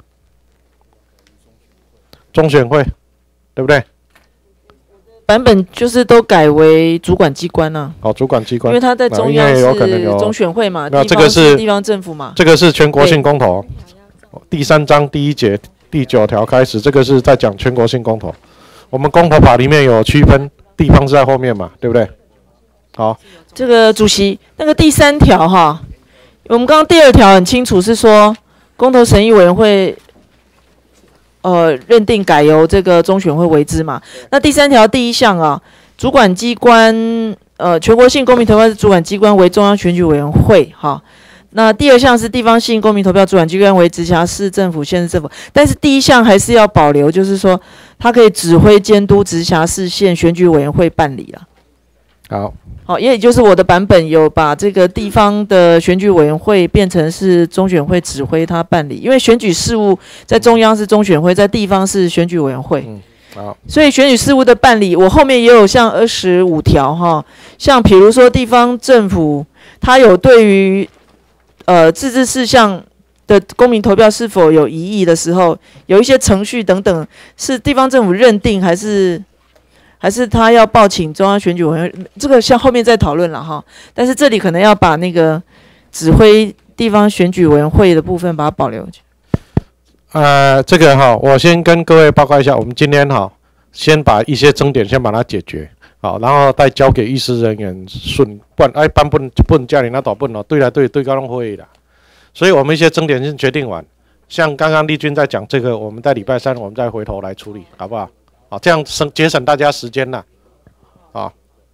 中选会。对不对？ 版本就是都改为主管机关啊。 好，主管机关， 因为它在中央是中选会嘛， 那这个是地方政府嘛。 这个是全国性公投，第三章第一节第九条开始，这个是在讲全国性公投。我们公投法里面有区分，地方是在后面嘛，对不对？好， 这个主席，那个第三条哈，我们刚刚第二条很清楚是说，公投审议委员会。呃，认定改由这个中选会为之嘛？那第三条第一项啊，主管机关呃，全国性公民投票主管机关为中央选举委员会哈。那第二项是地方性公民投票主管机关为直辖市政府、县市政府，但是第一项还是要保留，就是说它可以指挥监督直辖市县选举委员会办理啊。 好。 好，也就是我的版本有把这个地方的选举委员会变成是中选会指挥他办理，因为选举事务在中央是中选会，在地方是选举委员会。 嗯，好。 所以选举事务的办理，我后面也有像二十五条哈，像比如说地方政府，它有对于呃自治事项的公民投票是否有疑义的时候，有一些程序等等，是地方政府认定还是？还是他要报请中央选举委员会，这个像后面再讨论了哈。但是这里可能要把那个指挥地方选举委员会的部分把它保留。 呃，这个哈，我先跟各位报告一下，我们今天哈，先把一些争点先把它解决，好，然后再交给议事人员顺，不然哎，办不不能叫你那倒笨哦，对来对对高龙会议的。所以我们一些争点先决定完，像刚刚丽君在讲这个，我们在礼拜三我们再回头来处理，好不好？好，这样省节省大家时间了，好，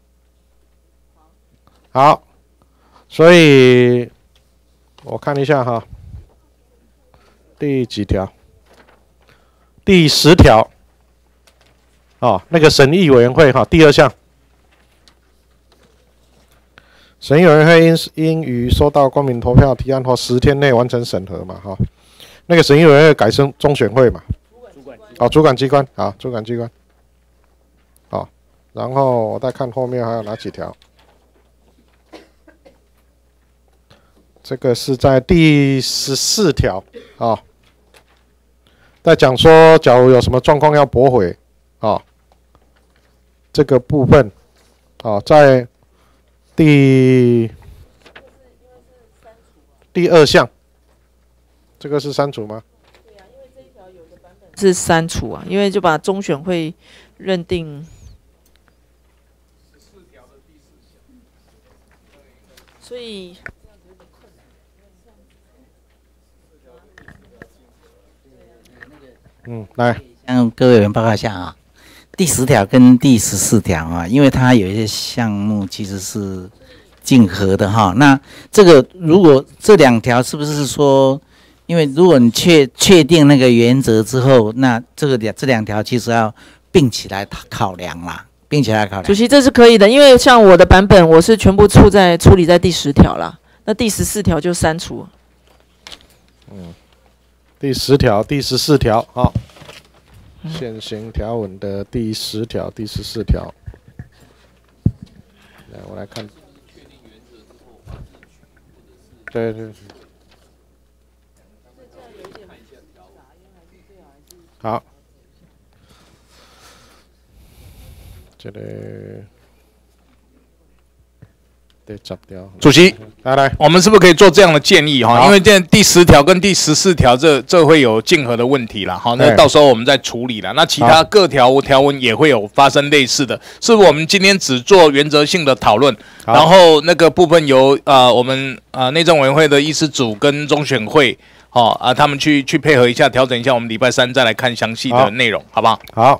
好，所以我看一下哈，第几条？第十条，哦，那个审议委员会哈，第二项，审议委员会应应于收到公民投票提案后十天内完成审核嘛，哈，那个审议委员会改成中选会嘛。好，主管机关，好，主管机关，好，然后我再看后面还有哪几条。这个是在第十四条啊，在讲说，假如有什么状况要驳回啊，这个部分啊，在第第二项，这个是删除吗？ 是删除啊，因为就把中选会认定，所以嗯，来向各位委员报告一下啊，第十条跟第十四条啊，因为它有一些项目其实是竞合的哈。那这个如果这两条是不是说？因为如果你确确定那个原则之后，那这个两这两条其实要并起来考量啦，并起来考量。 主席，这是可以的，因为像我的版本，我是全部处在处理在第十条啦，那第十四条就删除。 嗯，第十条、第十四条，好，现行条文的第十条、第十四条。 来，我来看。对对对。好。这个。得十条。 主席， 来来， 我们是不是可以做这样的建议哈？因为这第十条跟第十四条这这会有竞合的问题啦，好，那到时候我们再处理啦。那其他各条条文也会有发生类似的，是不是我们今天只做原则性的讨论，然后那个部分由呃我们呃内政委员会的议事组跟中选会，好、哦、啊他们去去配合一下，调整一下，我们礼拜三再来看详细的内容，好不好？ 好。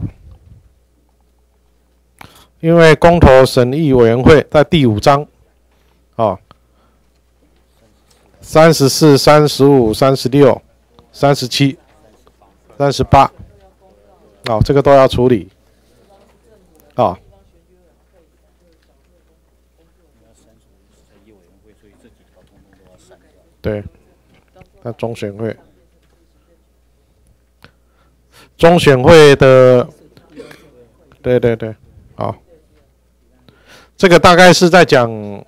因为公投审议委员会在第五章。哦，三十四、三十五、三十六、三十七、三十八，哦，这个都要处理。哦，对，那中选会，中选会的，对对对，好、哦，这个大概是在讲。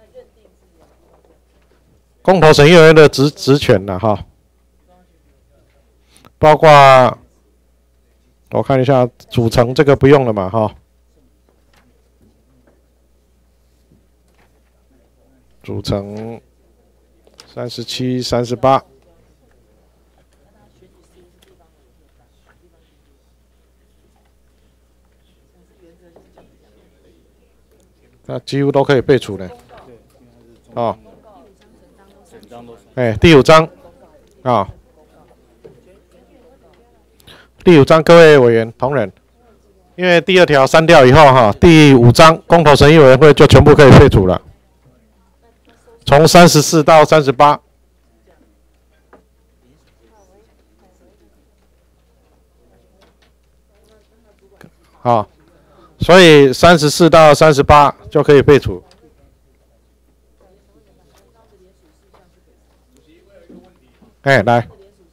公投审议委员的职职权了哈，包括我看一下组成这个不用了嘛哈，组成三十七、三十八，那几乎都可以备除的，哦。哎，第五章啊、哦，第五章各位委员同仁，因为第二条删掉以后哈，第五章公投审议委员会就全部可以废除了，从三十四到三十八。好，所以三十四到三十八就可以废除。哎，来，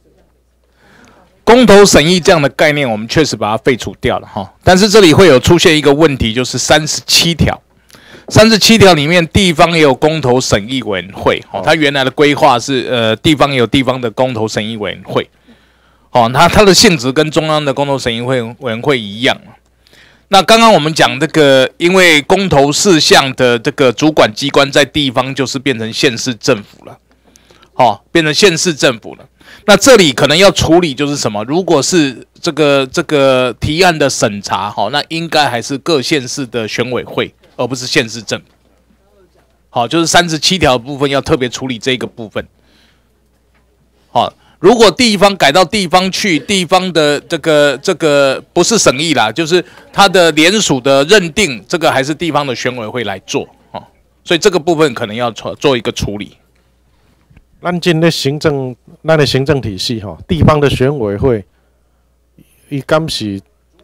公投审议这样的概念，我们确实把它废除掉了哈。但是这里会有出现一个问题，就是三十七条，三十七条里面地方也有公投审议委员会，哦，它原来的规划是呃地方也有地方的公投审议委员会，哦，它它的性质跟中央的公投审议会委员会一样。那刚刚我们讲这个，因为公投事项的这个主管机关在地方就是变成县市政府了。哦，变成县市政府了。那这里可能要处理就是什么？如果是这个这个提案的审查，好、哦，那应该还是各县市的选委会，而不是县市政府。好、哦，就是三十七条的部分要特别处理这个部分。好、哦，如果地方改到地方去，地方的这个这个不是审议啦，就是它的联署的认定，这个还是地方的选委会来做。哦，所以这个部分可能要做一个处理。 咱今的行政，咱的行政体系哈，地方的选委会，伊敢是，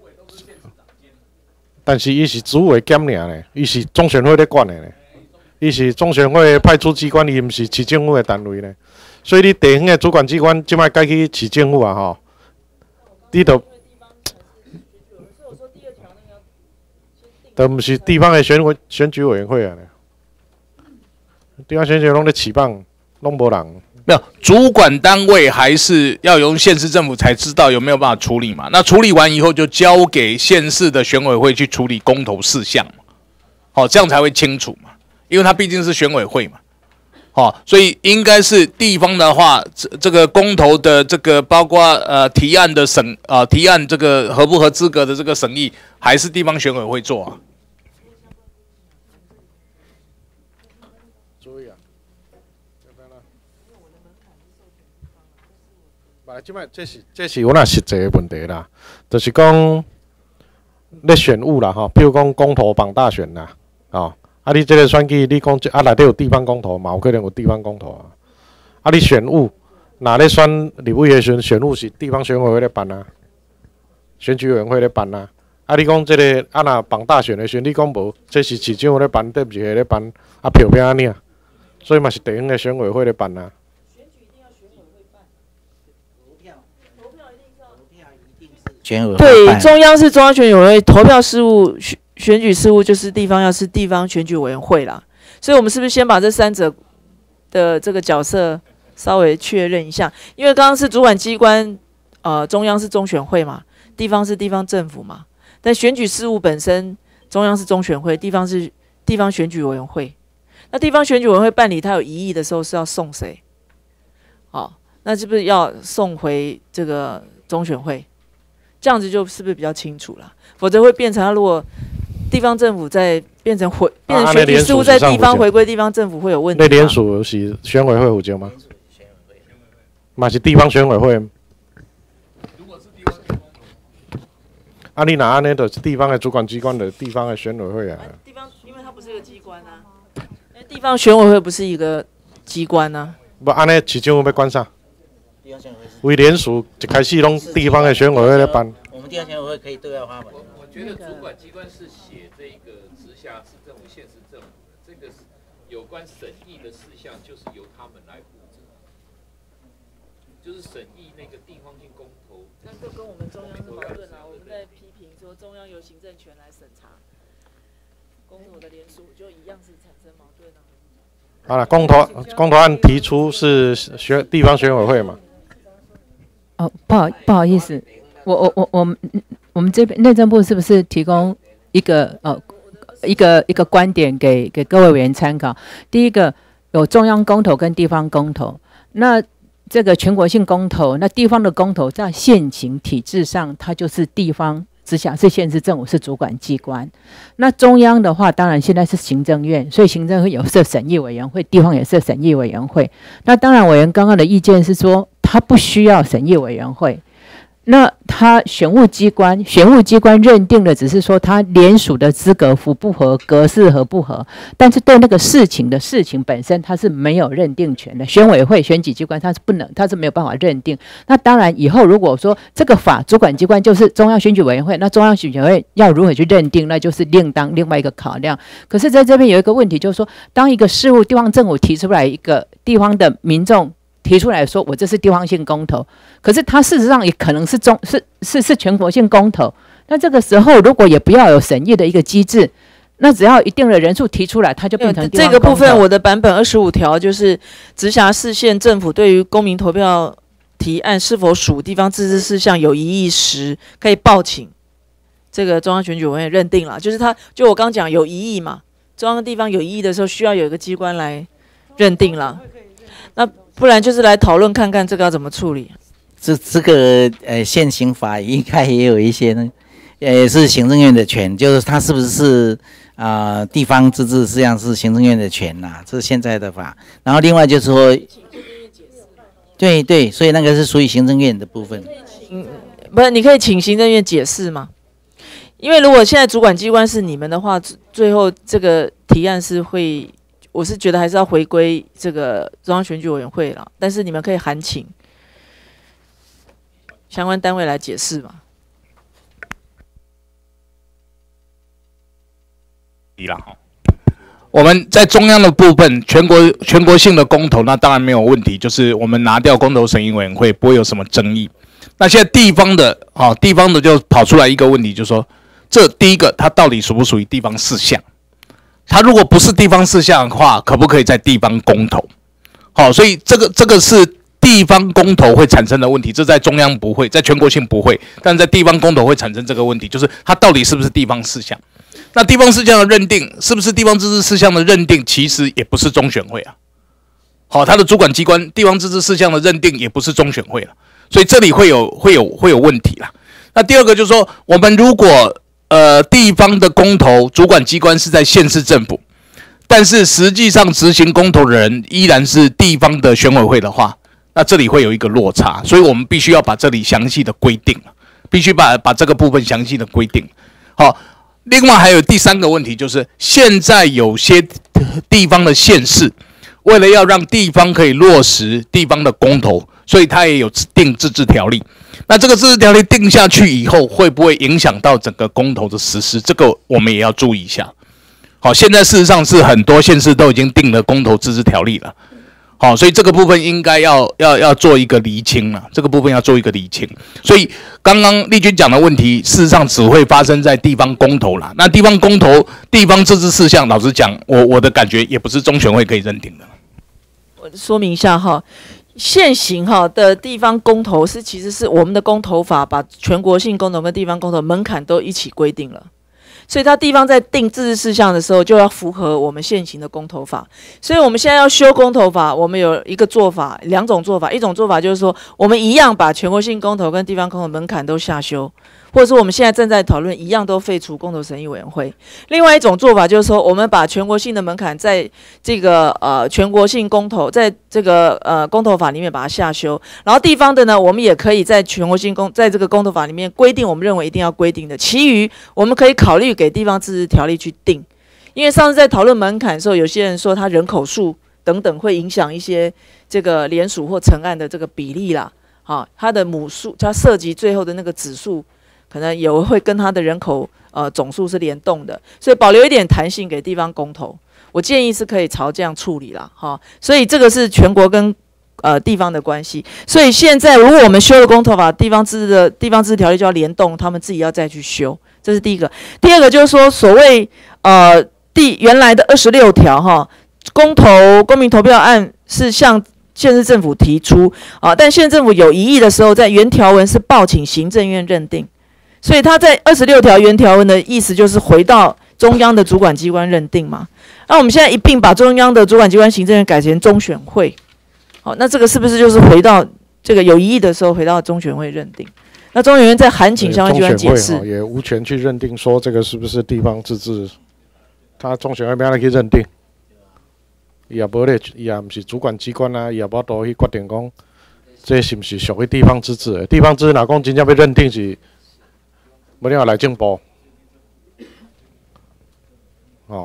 但是伊是主委兼尔呢，伊是中选会咧管的呢，伊是中选会派出机关，伊毋是市政府的单位呢，所以你地方的主管机关即摆改去市政府啊吼，你都，都毋是地方的选委选举委员会啊，地方选举拢咧起棒。弄无人， 没有主管单位还是要由县市政府才知道有没有办法处理嘛？那处理完以后就交给县市的选委会去处理公投事项嘛，好、哦，这样才会清楚嘛，因为它毕竟是选委会嘛，好、哦，所以应该是地方的话，这这个公投的这个包括呃提案的审啊、呃、提案这个合不合资格的这个审议，还是地方选委会做啊。 即摆这是这是我那实际的问题啦，就是讲咧选务啦吼，比如讲公投绑大选啦，哦，啊你这个选举你讲啊内底有地方公投嘛，有可能有地方公投啊，啊你选务，哪咧选立委的选选务是地方选委会咧办啊，选举委员会咧办啊，啊你讲这个啊若绑大选的选，你讲无，这是市政府咧办，对不是咧办，啊票票安尼啊，所以嘛是地方的选委会咧办啊。 选委会对，中央是中央选委会，投票事务选选举事务就是地方要是地方选举委员会啦，所以我们是不是先把这三者的这个角色稍微确认一下？因为刚刚是主管机关，呃，中央是中选会嘛，地方是地方政府嘛，但选举事务本身，中央是中选会，地方是地方选举委员会。那地方选举委员会办理他有异议的时候是要送谁？好，那是不是要送回这个中选会？这样子就是不是比较清楚了？否则会变成他如果地方政府在变成回变成选举事务在地方回归地方政府会有问题。 那联署是选委会有责吗？嘛是地方选委会。如果是地方选委会，啊，你哪安尼就是地方的主管机关的地方的选委会啊？ 地方，因为它不是个机关啊。地方选委会不是一个机关啊。 不，安尼市政府要管啥？为联署一开始拢地方的选委会来办。 我们地方选委会可以对外发文。 我觉得主管机关是写这个直辖市政府、县市政府的，这个有关审议的事项就是由他们来负责，就是审议那个地方性公投。 那就跟我们中央是矛盾啊！我们在批评说中央由行政权来审查公投的联署，就一样是产生矛盾啊。 好了，公投公投案提出是选地方选委会嘛？ 哦，不好不好意思，我我我我们我们这边内政部是不是提供一个呃一个一个观点给给各位委员参考？第一个有中央公投跟地方公投，那这个全国性公投，那地方的公投在现行体制上，它就是地方直辖市、县市政府是主管机关。那中央的话，当然现在是行政院，所以行政会有设审议委员会，地方也设审议委员会。那当然，委员刚刚的意见是说，他不需要审议委员会。那他选务机关，选务机关认定的只是说他联署的资格符不合、格式合不合，但是对那个事情的事情本身，他是没有认定权的。选委会、选举机关他是不能，他是没有办法认定。那当然，以后如果说这个法主管机关就是中央选举委员会，那中央选举委员会要如何去认定，那就是另当另外一个考量。可是在这边有一个问题，就是说，当一个事务地方政府提出来一个地方的民众。提出来说，我这是地方性公投，可是它事实上也可能是中是是是全国性公投。那这个时候，如果也不要有审议的一个机制，那只要一定的人数提出来，它就变成地方公投。 这个部分，我的版本二十五条就是直辖市县政府对于公民投票提案是否属地方自治事项有异议时，可以报请这个中央选举委员会认定了。就是他，就我刚讲有异议嘛，中央地方有异议的时候，需要有一个机关来认定了。那不然就是来讨论看看这个要怎么处理。 这这个呃现行法应该也有一些呢，也是行政院的权，就是它是不是啊、呃、地方自治实际上是行政院的权呐、啊，这是现在的法。然后另外就是说，对对，所以那个是属于行政院的部分。 嗯，不是，你可以请行政院解释吗？因为如果现在主管机关是你们的话，最后这个提案是会。我是觉得还是要回归这个中央选举委员会啦，但是你们可以函请相关单位来解释嘛。 我们在中央的部分，全国全国性的公投，那当然没有问题，就是我们拿掉公投审议委员会，不会有什么争议。那现在地方的，哦，地方的就跑出来一个问题，就是说，这第一个，它到底属不属于地方事项？它如果不是地方事项的话，可不可以在地方公投？好，所以这个这个是地方公投会产生的问题，这在中央不会，在全国性不会，但在地方公投会产生这个问题，就是它到底是不是地方事项？那地方事项的认定是不是地方自治事项的认定，其实也不是中选会啊。好，它的主管机关地方自治事项的认定也不是中选会了，所以这里会有会有会有问题啦。那第二个就是说，我们如果呃，地方的公投主管机关是在县市政府，但是实际上执行公投的人依然是地方的选委会的话，那这里会有一个落差，所以我们必须要把这里详细的规定，必须把把这个部分详细的规定。好，另外还有第三个问题，就是现在有些地方的县市，为了要让地方可以落实地方的公投，所以它也有定自治条例。那这个自治条例定下去以后，会不会影响到整个公投的实施？这个我们也要注意一下。好，现在事实上是很多县市都已经定了公投自治条例了。 好、哦，所以这个部分应该要要要做一个厘清了，这个部分要做一个厘清。所以刚刚丽君讲的问题，事实上只会发生在地方公投啦。那地方公投、地方自治事项，老实讲，我我的感觉也不是中选会可以认定的。 我说明一下哈，现行哈的地方公投是其实是我们的公投法把全国性公投跟地方公投门槛都一起规定了。所以，他地方在定自治事项的时候，就要符合我们现行的公投法。所以，我们现在要修公投法，我们有一个做法，两种做法。一种做法就是说，我们一样把全国性公投跟地方公投门槛都下修，或者说我们现在正在讨论，一样都废除公投审议委员会。另外一种做法就是说，我们把全国性的门槛在这个呃全国性公投，在这个呃公投法里面把它下修，然后地方的呢，我们也可以在全国性公在这个公投法里面规定，我们认为一定要规定的，其余我们可以考虑给地方自治条例去定。因为上次在讨论门槛的时候，有些人说他人口数等等会影响一些这个联署或成案的这个比例啦，好，它的母数，它涉及最后的那个指数，可能也会跟它的人口呃总数是联动的，所以保留一点弹性给地方公投。我建议是可以朝这样处理啦，哈，所以这个是全国跟呃地方的关系。所以现在如果我们修了公投法，地方自治的地方自治条例就要联动，他们自己要再去修，这是第一个。第二个就是说，所谓呃地原来的二十六条哈，公投公民投票案是向县市政府提出啊，但县政府有疑义的时候，在原条文是报请行政院认定，所以他在二十六条原条文的意思就是回到中央的主管机关认定嘛。那我们现在一并把中央的主管机关行政院改成中选会，好，那这个是不是就是回到这个有疑义的时候回到中选会认定？那中选会再函请相关机关解释， 也无权去认定说这个是不是地方自治，他中选会不要去认定，也无咧，也不是主管机关啊，也无都去决定讲这是不是属于地方自治的。地方自治哪讲真正要认定是，不然来政部，哦。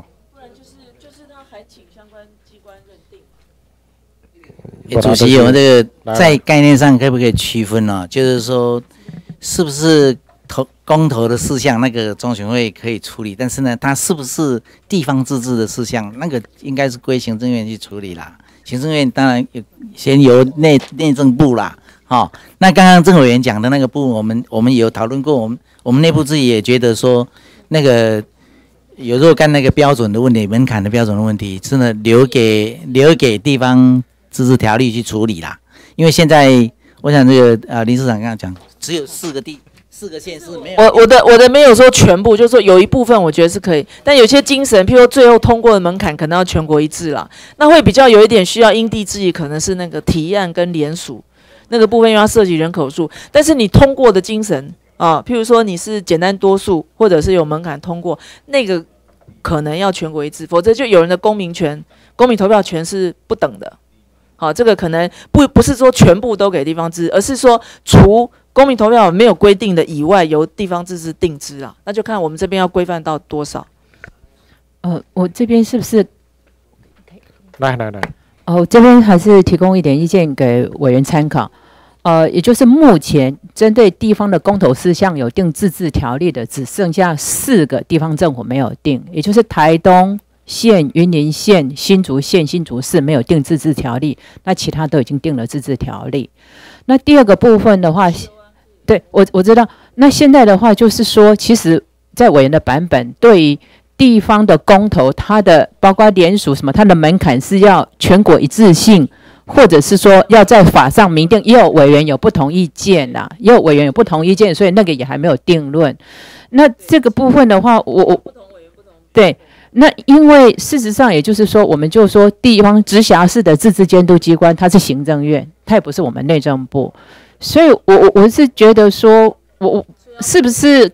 欸、主席，我们这个在概念上可不可以区分呢、哦？就是说，是不是投公投的事项，那个中选会可以处理，但是呢，它是不是地方自治的事项，那个应该是归行政院去处理啦。行政院当然先由内内政部啦，哦，那刚刚郑委员讲的那个部分，我们我们也有讨论过，我们我们内部自己也觉得说，那个有若干那个标准的问题，门槛的标准的问题，真的留给留给地方自治条例去处理啦。因为现在我想这个呃林市长刚刚讲，只有四个地四个县市没有。 我我的我的没有说全部，就是说有一部分我觉得是可以，但有些精神，譬如说最后通过的门槛可能要全国一致啦，那会比较有一点需要因地制宜，可能是那个提案跟联署那个部分，因为它涉及人口数，但是你通过的精神啊，譬如说你是简单多数，或者是有门槛通过，那个可能要全国一致，否则就有人的公民权、公民投票权是不等的。好，这个可能不不是说全部都给地方自治，而是说除公民投票没有规定的以外，由地方自治定之啊，那就看我们这边要规范到多少。 呃，我这边是不是？ 来来来， 哦，这边还是提供一点意见给委员参考。呃，也就是目前针对地方的公投事项有定自治条例的，只剩下四个地方政府没有定，也就是台东县、云林县、新竹县、新竹市没有定自治条例，那其他都已经定了自治条例。那第二个部分的话，对我我知道。那现在的话就是说，其实在委员的版本对于地方的公投，它的包括联署什么，它的门槛是要全国一致性，或者是说要在法上明定。也有委员有不同意见啦，也有委员有不同意见，所以那个也还没有定论。那这个部分的话，我我对。那因为事实上，也就是说，我们就说地方直辖市的自治监督机关，它是行政院，它也不是我们内政部，所以我我我是觉得说，我我是不是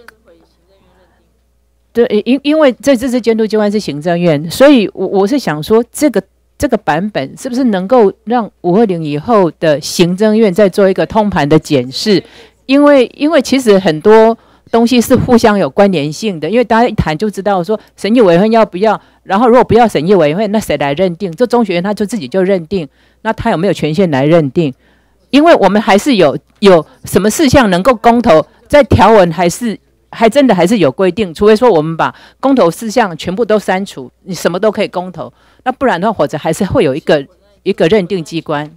对，因因为这自治监督机关是行政院，所以我我是想说，这个这个版本是不是能够让五二零以后的行政院再做一个通盘的检视？因为因为其实很多东西是互相有关联性的，因为大家一谈就知道说审议委员会要不要，然后如果不要审议委员会，那谁来认定？这中学院他就自己就认定，那他有没有权限来认定？因为我们还是有有什么事项能够公投，在条文还是还真的还是有规定，除非说我们把公投事项全部都删除，你什么都可以公投，那不然的话，或者还是会有一个一个认定机关。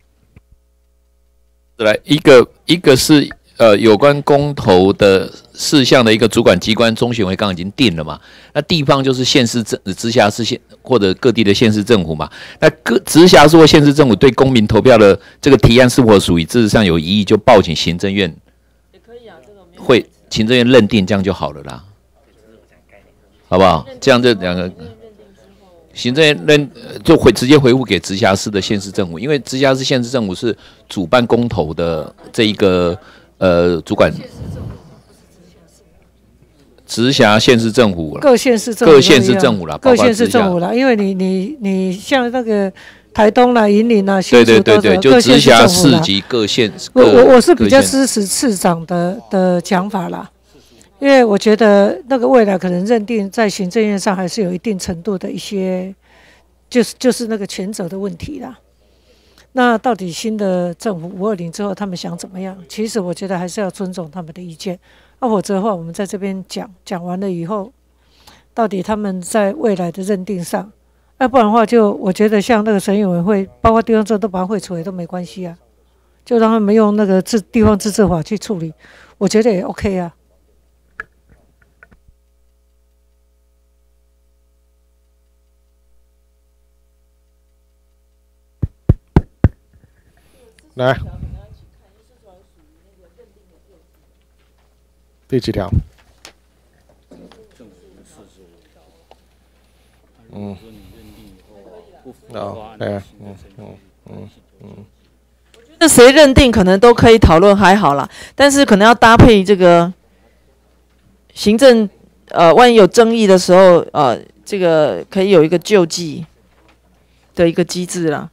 来，一个一个是呃有关公投的事项的一个主管机关，中选会刚刚已经定了嘛。那地方就是县市政、直辖市县或者各地的县市政府嘛。那各直辖市或县市政府对公民投票的这个提案是否属于事实上有疑义，就报请行政院，也可以啊，这个没有会行政院认定，这样就好了啦，好不好？这样这两个。行政院认就回直接回复给直辖市的县市政府，因为直辖市县市政府是主办公投的这一个呃主管，直辖县市政府各县市政府各县市政府啦， 各县市政府啦，因为你你你像那个台东啦、云林啦、新竹对对对对，就直辖市及各县。 我我我是比较支持市长的的讲法啦。因为我觉得那个未来可能认定在行政院上还是有一定程度的一些，就是就是那个权责的问题啦。那到底新的政府五二零之后他们想怎么样？其实我觉得还是要尊重他们的意见。啊，否则的话，我们在这边讲讲完了以后，到底他们在未来的认定上，要、啊、不然的话就我觉得像那个审议委员会，包括地方政都把它汇出来都没关系啊，就让他们用那个自地方自治法去处理，我觉得也 OK 啊。 来，第几条？嗯，哦，对，嗯嗯嗯嗯。 那谁认定可能都可以讨论，还好啦，但是可能要搭配这个行政，呃，万一有争议的时候，呃，这个可以有一个救济的一个机制啦。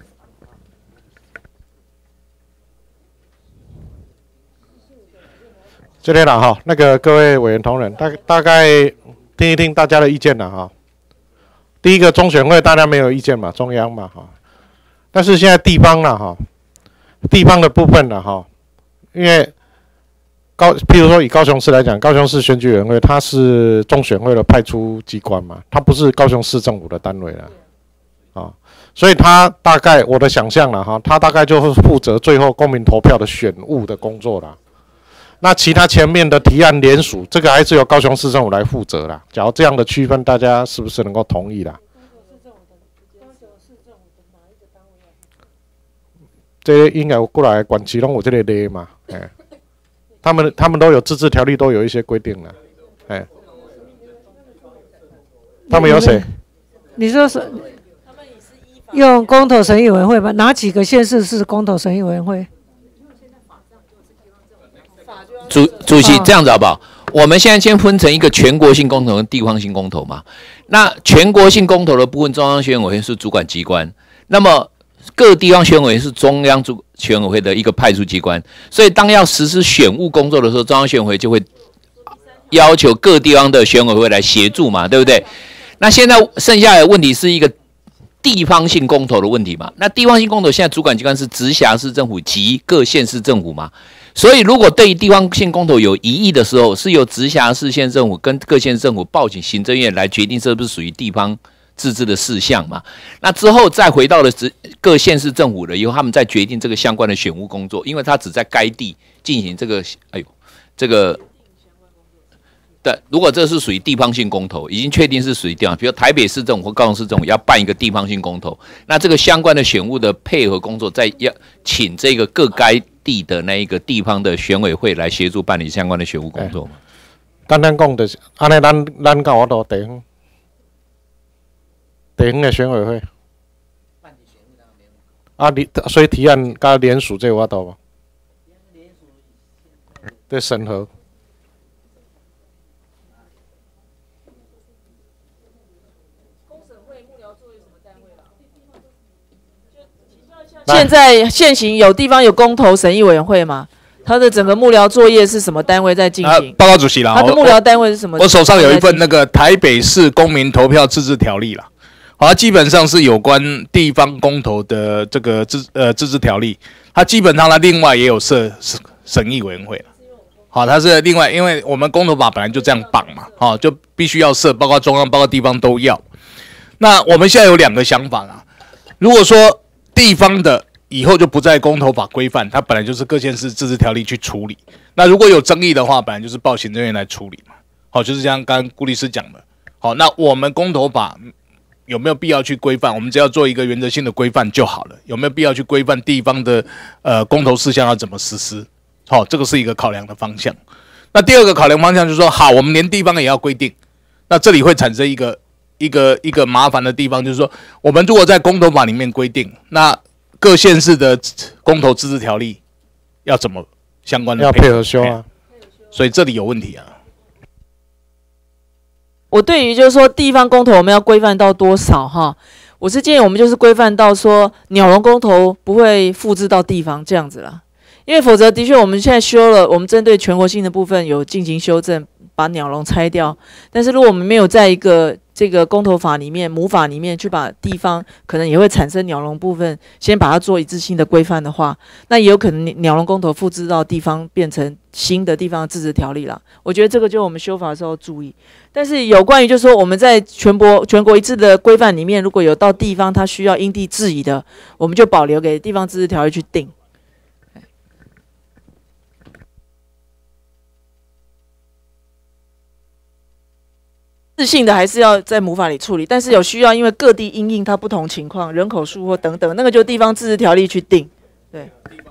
这边了哈，那个各位委员同仁，大大概听一听大家的意见了哈。第一个中选会大家没有意见嘛，中央嘛哈。但是现在地方了哈，地方的部分了哈，因为高，譬如说以高雄市来讲，高雄市选举委员会它是中选会的派出机关嘛，它不是高雄市政府的单位了啊，所以它大概我的想象了哈，它大概就是负责最后公民投票的选务的工作啦。那其他前面的提案联署，这个还是由高雄市政府来负责啦。假如这样的区分，大家是不是能够同意啦？这应该过来管其中我这里列嘛，哎，他们他们都有自治条例，都有一些规定了，哎，他们有谁？ 你说是用公投审议委员会吗？哪几个县市是公投审议委员会？ 主主席这样子好不好？我们现在先分成一个全国性公投跟地方性公投嘛。那全国性公投的部分，中央选委会是主管机关，那么各地方选委是中央主选委会的一个派出机关。所以当要实施选务工作的时候，中央选委会就会要求各地方的选委会来协助嘛，对不对？那现在剩下的问题是一个地方性公投的问题嘛。那地方性公投现在主管机关是直辖市政府及各县市政府嘛。所以，如果对于地方性公投有疑义的时候，是由直辖市县政府跟各县市政府报请行政院来决定是不是属于地方自治的事项嘛？那之后再回到了各县市政府了以后，他们再决定这个相关的选务工作，因为他只在该地进行这个，哎呦，这个，对，如果这是属于地方性公投，已经确定是属于地方，比如台北市政府或高雄市政府要办一个地方性公投，那这个相关的选务的配合工作，再要请这个各该地的那一个地方的选委会来协助办理相关的选务工作嘛。 简单讲就是，安尼咱咱到我到地方，地方的选委会，啊，你所以提案加联署这我到无？对审核。 现在现行有地方有公投审议委员会吗？他的整个幕僚作业是什么单位在进行？ 啊、报告主席啦， 他的幕僚单位是什么？ 我手上有一份那个台北市公民投票自治条例啦，好，它基本上是有关地方公投的这个自呃自治条例，它基本上它另外也有设审议委员会了。好，它是另外，因为我们公投法本来就这样绑嘛，好，就必须要设，包括中央、包括地方都要。那我们现在有两个想法啦，如果说地方的以后就不在公投法规范，它本来就是各县市自治条例去处理。那如果有争议的话，本来就是报行政院来处理嘛。好，就是像刚刚顾律师讲的。好，那我们公投法有没有必要去规范？我们只要做一个原则性的规范就好了。有没有必要去规范地方的呃公投事项要怎么实施？好，这个是一个考量的方向。那第二个考量方向就是说，好，我们连地方也要规定。那这里会产生一个一个一个麻烦的地方，就是说，我们如果在公投法里面规定，那各县市的公投自治条例要怎么相关的要配合修啊？ 所以这里有问题啊。 我对于就是说地方公投我们要规范到多少哈？我是建议我们就是规范到说鸟笼公投不会复制到地方这样子啦，因为否则的确我们现在修了，我们针对全国性的部分有进行修正，把鸟笼拆掉。但是如果我们没有在一个这个公投法里面、母法里面去把地方可能也会产生鸟笼部分，先把它做一致性的规范的话，那也有可能鸟笼公投复制到地方变成新的地方的自治条例啦。我觉得这个就我们修法的时候注意。但是有关于就是说我们在全国全国一致的规范里面，如果有到地方它需要因地制宜的，我们就保留给地方自治条例去定。自性的还是要在母法里处理，但是有需要，因为各地因应它不同情况、人口数或等等，那个就地方自治条例去定。对。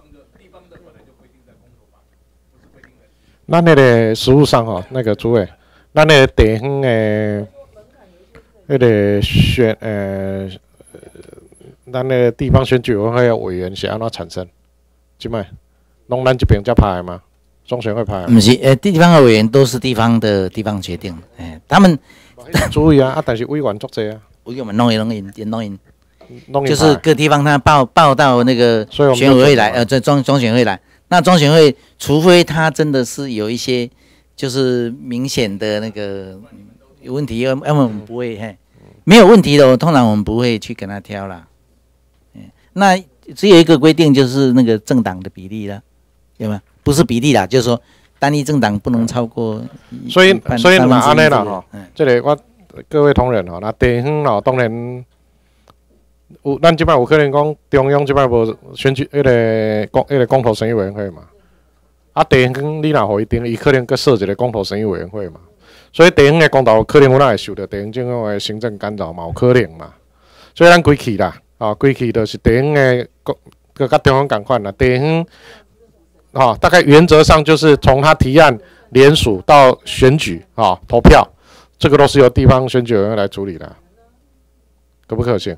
咱那个实务上吼，那个主委，咱那个地方的那个选呃，咱那个地方选举委员会的委员是安怎产生？即摆拢咱这边才派的吗？中选会派的？ 不是，呃，地方的委员都是地方的地方决定，哎，他们注意啊，啊，但是委员足济啊， 委员们弄一弄赢，也弄赢， 弄就是各地方他报报到那个选委会来，呃，这中中选会来。那中选会，除非他真的是有一些就是明显的那个有问题，要么我们不会，嘿，没有问题的，通常我们不会去跟他挑啦。那只有一个规定，就是那个政党的比例啦，有吗？不是比例啦，就是说单一政党不能超过。 所以所以嘛安尼啦吼，这个我各位同仁吼，那地方咯，当然。有，咱即摆有可能讲中央即摆无选举迄个公迄个公投审议委员会嘛，啊地方你若互伊定，伊可能搁设一个公投审议委员会嘛，所以地方的公投可能有哪会受到地方政府的行政干扰嘛，有可能嘛，所以咱规气啦，啊规气就是地方的公，搁甲中央共款啦，地方，吼大概原则上就是从他提案联署到选举啊投票，这个都是由地方选举委员会来处理的，可不可行？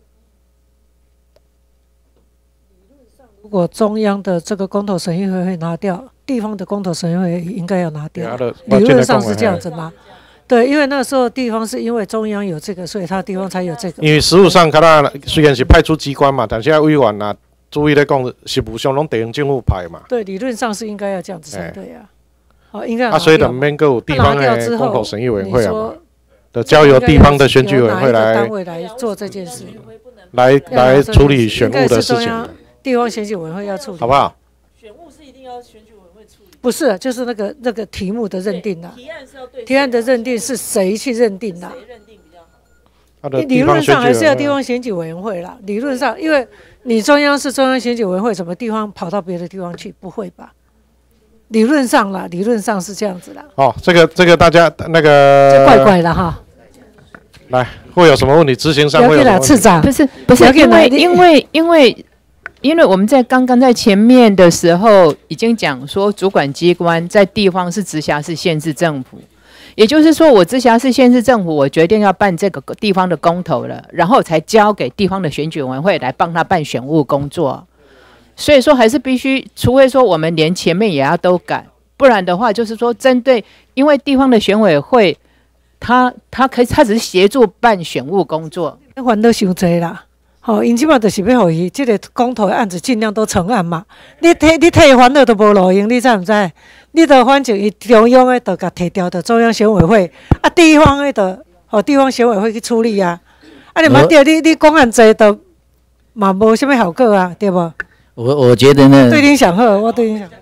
如果中央的这个公投审议会会拿掉，地方的公投审议会应该要拿掉，理论上是这样子吗？对，因为那时候地方是因为中央有这个，所以他地方才有这个。 因为实务上，看到虽然是派出机关嘛，但是委员啊，注意来讲，实务上拢地方政府派嘛。 对，理论上是应该要这样子才对啊。哦，应该啊，所以就免有地方的公投审议委员会啊，的交由地方的选举委员会来单位来做这件事， 来来处理选务的事情。 地方选举委员会要处理， 好不好？ 选务是一定要选举委员会处理， 不是，就是那个那个题目的认定啊。提案是要对提案的认定是谁去认定的？谁认定比较好？理论上还是要地方选举委员会啦。理论上，因为你中央是中央选举委员会，什么地方跑到别的地方去？不会吧？理论上啦，理论上是这样子啦。 哦，这个这个大家那个这怪怪的哈。 来，会有什么问题？执行上会有什么问题？ 次长不是不是，因为因为因为。因为我们在刚刚在前面的时候已经讲说，主管机关在地方是直辖市、县市政府，也就是说，我直辖市、县市政府，我决定要办这个地方的公投了，然后才交给地方的选举委员会来帮他办选务工作。所以说，还是必须，除非说我们连前面也要都改，不然的话，就是说针对，因为地方的选委会，他他可以，他只是协助办选务工作， 烦恼伤济啦。吼，因即摆就是要互伊即个公投的案子尽量都成案嘛。你替你替烦恼都无路用，你知毋知？你著反正伊中央的著甲摕掉，著中央选委会，啊地方的著互地方选委会去处理啊。啊，你嘛对，你你讲安济，著嘛无啥物效果啊，对无？ 我我觉得呢， 对恁上好，我对恁上。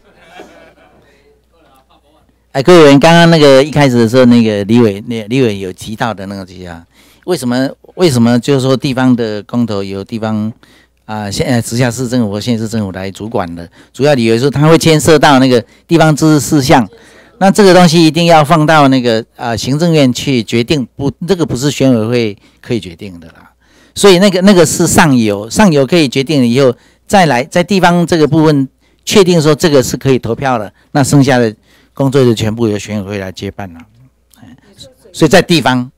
哎，各位委员，刚刚那个一开始的时候，那个李委那李委有提到的那个这些啊。为什么？为什么就是说地方的公投由地方啊，现在直辖市政府和县市政府来主管的。主要理由是它会牵涉到那个地方自治事项，那这个东西一定要放到那个啊行政院去决定，不，这个不是选委会可以决定的啦。所以那个那个是上游，上游可以决定了以后，再来在地方这个部分确定说这个是可以投票的，那剩下的工作就全部由选委会来接办了。所以在地方，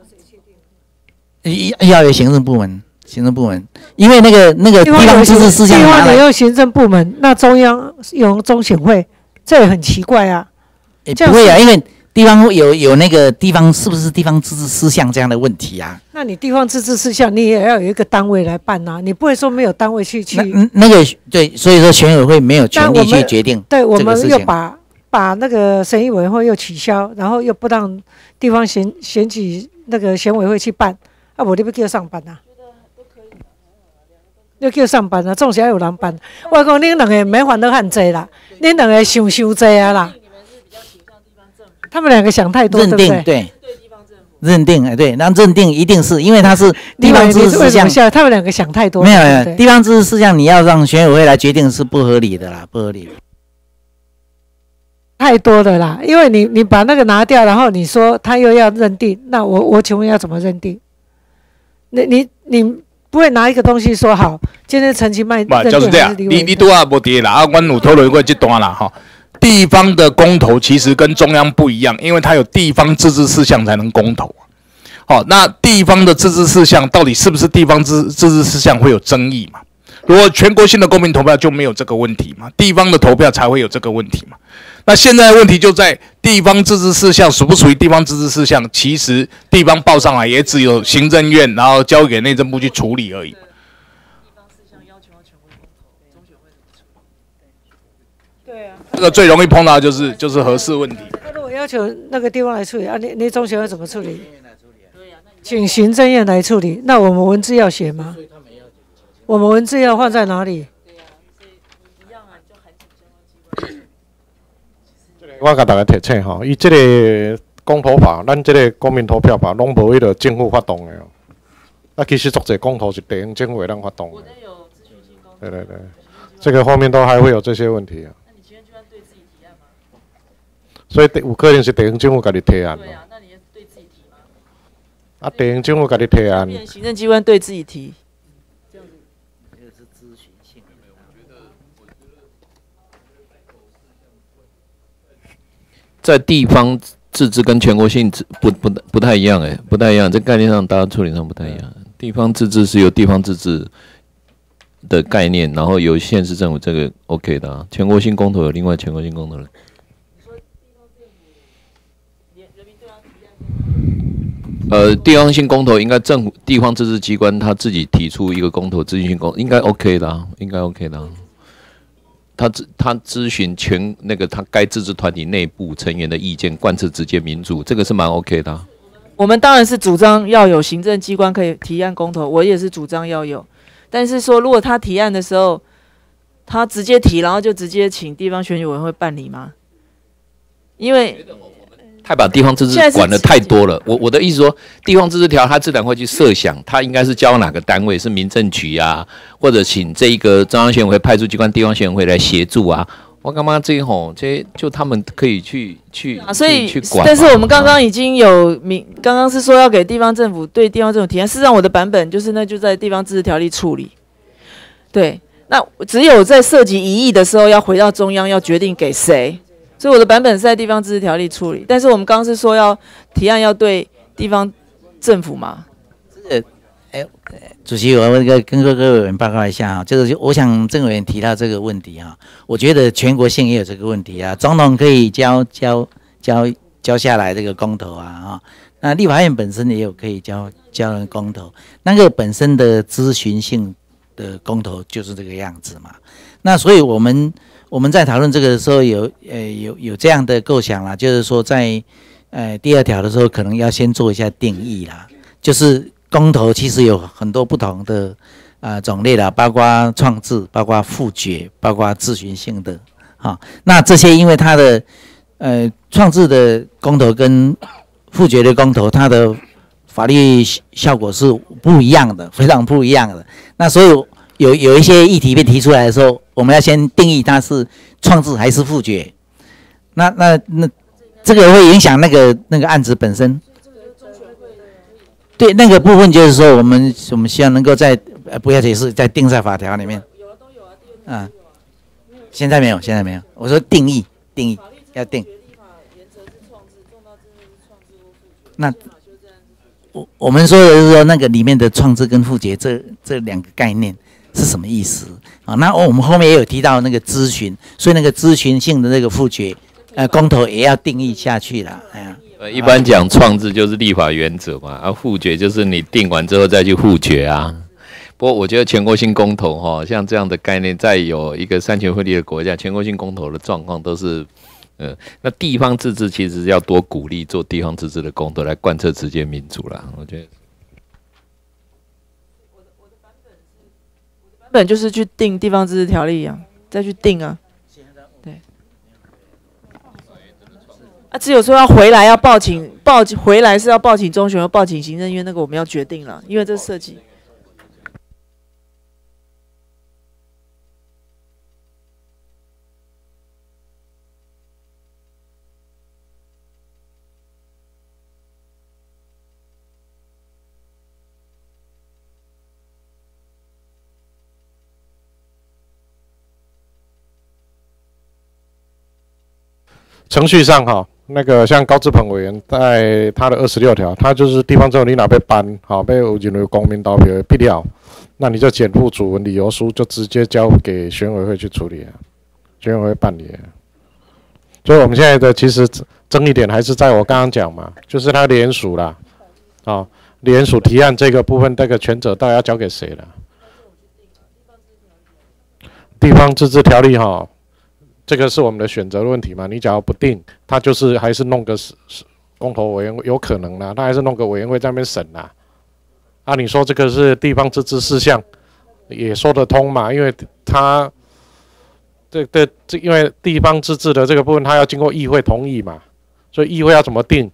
要有行政部门。行政部门，因为那个那个地方自治事项拿来， 地方你用行政部门，那中央用中选会，这也很奇怪啊。 也不会啊，因为地方有有那个地方是不是地方自治事项这样的问题啊？ 那你地方自治事项，你也要有一个单位来办啊，你不会说没有单位去去。 那那个对，所以说选委会没有权利去决定。 对，我们又把把那个审议委员会又取消，然后又不让地方选选举那个选委会去办，啊，我你不叫上班啊？你叫上班啊，总是要有人办。我讲恁两个没烦恼很济啦，恁两个想伤济啊啦。他们两个想太多， 认定对，认定哎对，那认定一定是因为他是地方自治事项， 他们两个想太多。 没有没有，地方自治事项你要让选委会来决定是不合理的啦，不合理。 太多的啦，因为你你把那个拿掉，然后你说他又要认定，那我我请问要怎么认定？你你你。不会拿一个东西说好，今天陈其迈认定就是这样，你你都啊无对啦，啊，阮有讨论过这段啦哈。地方的公投其实跟中央不一样，因为它有地方自治事项才能公投。好，那地方的自治事项到底是不是地方自自治事项会有争议嘛？如果全国性的公民投票就没有这个问题嘛，地方的投票才会有这个问题嘛。那现在的问题就在地方自治事项属不属于地方自治事项，其实地方报上来也只有行政院，然后交给内政部去处理而已。 对啊， 这个最容易碰到的就是就是核四问题。 那如果要求那个地方来处理啊，你你中选会怎么处理？请行政院来处理。那我们文字要写吗？我们文字要放在哪里？ 我甲大家提醒吼，伊这个公投法，咱这个公民投票法，拢无迄个政府发动的哦。那其实作者公投是地方政府会当发动的。对对对，这个后面都还会有这些问题啊。那你行政机关对自己提案吗？所以有可能是地方政府家己提案。对啊，那你要对自己提吗？啊，地方政府家己提案。 行政机关对自己提。 在地方自治跟全国性不不不太一样哎，不太一样，在概念上大家处理上不太一样。地方自治是由地方自治的概念，然后由县市政府这个 OK 的、啊，全国性公投有另外全国性公投的。呃，地方性公投应该政府地方自治机关他自己提出一个公投，咨询性公应该 OK 的、啊，应该 OK 的、啊。他咨他咨询全那个他该自治团体内部成员的意见，贯彻直接民主，这个是蛮 OK 的、啊。 我们当然是主张要有行政机关可以提案公投，我也是主张要有。但是说，如果他提案的时候，他直接提，然后就直接请地方选举委员会办理吗？因为太把地方自治管得太多了。我我的意思说，地方自治条他自然会去设想，他应该是交哪个单位，是民政局啊，或者请这一个中央选委会派出机关地方选委会来协助啊。我干嘛这一吼，这就他们可以去去啊，所以去管。 但是我们刚刚已经有明，刚刚是说要给地方政府对地方政府提案，事实上我的版本就是那就在地方自治条例处理。对，那只有在涉及疑义的时候，要回到中央要决定给谁。所以我的版本是在地方自治条例处理，但是我们刚刚是说要提案要对地方政府嘛。 这个，哎，主席，我跟跟各位委员报告一下哈，就是我想郑委员提到这个问题哈，我觉得全国性也有这个问题啊，总统可以交交交交下来这个公投啊哈，那立法院本身也有可以交交人公投，那个本身的咨询性的公投就是这个样子嘛，那所以我们。我们在讨论这个的时候有，呃，有有这样的构想啦，就是说在，呃，第二条的时候，可能要先做一下定义啦。就是公投其实有很多不同的啊、呃、种类啦，包括创制，包括复决，包括咨询性的，哈。那这些因为它的，呃，创制的公投跟复决的公投，它的法律效果是不一样的，非常不一样的。那所以有有一些议题被提出来的时候，我们要先定义它是创制还是复决。那那那这个会影响那个那个案子本身。对，那个部分就是说，我们我们希望能够在呃不要解释，在定在法条里面。嗯，现在没有，现在没有。我说定义，定义要定。那我我们说的是说那个里面的创制跟复决这这两个概念是什么意思啊？那我们后面也有提到那个咨询，所以那个咨询性的那个复决，呃，公投也要定义下去了。哎呀， 呃，一般讲创制就是立法原则嘛，啊，复决就是你定完之后再去复决啊。不过我觉得全国性公投哈，像这样的概念，在有一个三权分立的国家，全国性公投的状况都是。呃，那地方自治其实要多鼓励做地方自治的公投，来贯彻直接民主啦。我觉得， 版本就是去定地方自治条例啊，再去定啊。对。啊，只有说要回来要报请报回来是要报请中选或报请行政院，那个我们要决定了，因为这涉及。 程序上哈，那个像高志鹏委员在他的二十六条，他就是地方政府你哪被搬好被有认为公民投票必了，那你就简附主文理由书，就直接交给选委会去处理啊，选委会办理啊。所以我们现在的其实争议点还是在我刚刚讲嘛，就是他联署啦，啊、哦，联署提案这个部分，这个权责到底要交给谁了？地方自治条例哈。这个是我们的选择的问题嘛？你假如不定，他就是还是弄个公投委员会，有可能啦，他还是弄个委员会在那边审啦。啊，你说这个是地方自治事项，也说得通嘛？因为他这这这，因为地方自治的这个部分，他要经过议会同意嘛，所以议会要怎么定？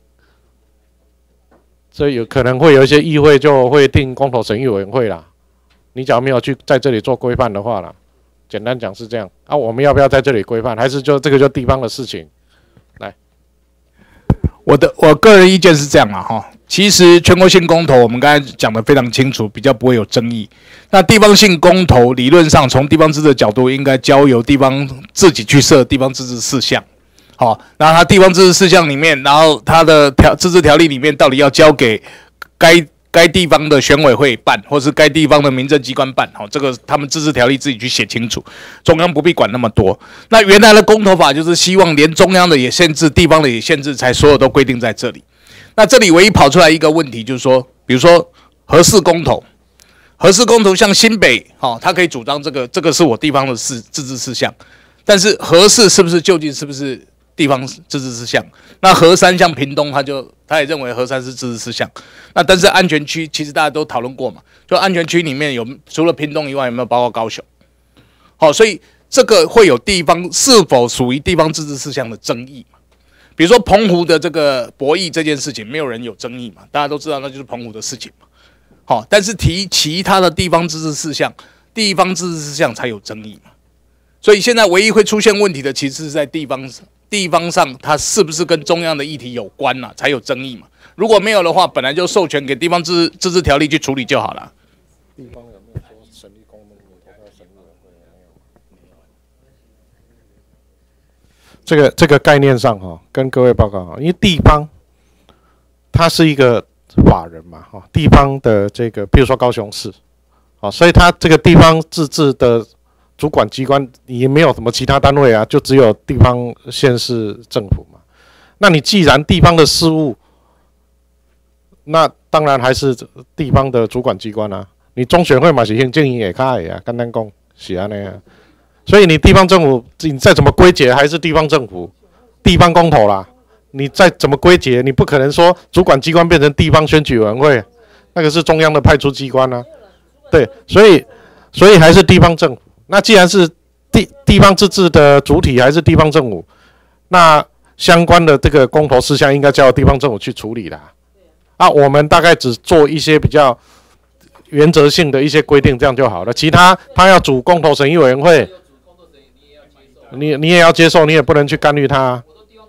所以有可能会有一些议会就会定公投审议委员会啦。你假如没有去在这里做规范的话啦。简单讲是这样啊，我们要不要在这里规范？还是就这个就地方的事情？来， 我的我个人意见是这样啊哈。其实全国性公投我们刚才讲的非常清楚，比较不会有争议。那地方性公投理论上从地方自治的角度，应该交由地方自己去设地方自治事项。好，然后它地方自治事项里面，然后它的条自治条例里面到底要交给该。该地方的选委会办，或是该地方的民政机关办，好，这个他们自治条例自己去写清楚，中央不必管那么多。那原来的公投法就是希望连中央的也限制，地方的也限制，才所有都规定在这里。那这里唯一跑出来一个问题，就是说，比如说核四公投，核四公投像新北，好，他可以主张这个，这个是我地方的事自治事项，但是核四是不是究竟是不是？地方自治事项，那核三像屏东，他就他也认为核三是自治事项。那但是安全区其实大家都讨论过嘛，就安全区里面有除了屏东以外，有没有包括高雄？好，所以这个会有地方是否属于地方自治事项的争议嘛？比如说澎湖的这个博弈这件事情，没有人有争议嘛，大家都知道那就是澎湖的事情嘛。好，但是提其他的地方自治事项，地方自治事项才有争议嘛。所以现在唯一会出现问题的，其实是在地方地方上，它是不是跟中央的议题有关呐、啊，才有争议嘛。如果没有的话，本来就授权给地方自自治条例去处理就好了。地方有没有说审理公民投票审议委员会？ 这个这个概念上哈、哦，跟各位报告哈，因为地方它是一个法人嘛哈，地方的这个，比如说高雄市，啊，所以它这个地方自治的主管机关也没有什么其他单位啊，就只有地方县市政府嘛。那你既然地方的事务，那当然还是地方的主管机关啊。你中选会嘛是行政院也开啊，简单讲是安尼啊。所以你地方政府，你再怎么归结还是地方政府，地方公投啦。你再怎么归结，你不可能说主管机关变成地方选举委员会，那个是中央的派出机关啊。对，所以所以还是地方政府。那既然是地地方自治的主体还是地方政府，那相关的这个公投事项应该交由地方政府去处理啦。啊，我们大概只做一些比较原则性的一些规定，这样就好了。其他他要组公投审议委员会，你你也要接受，你也不能去干预他。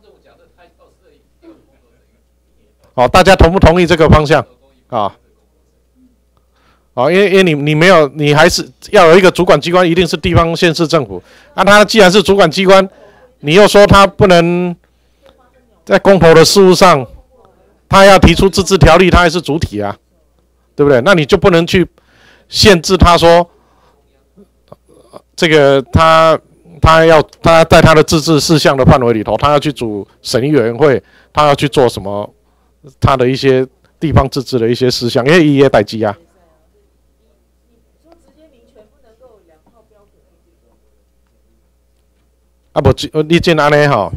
哦，大家同不同意这个方向？啊？哦，因为因为你你没有，你还是要有一个主管机关，一定是地方县市政府。那、啊、他既然是主管机关，你又说他不能在公投的事务上，他要提出自治条例，他还是主体啊，对不对？那你就不能去限制他说，这个他他要他在他的自治事项的范围里头，他要去组审议委员会，他要去做什么他的一些地方自治的一些事项，因为伊也代志啊。啊不，你见安尼吼。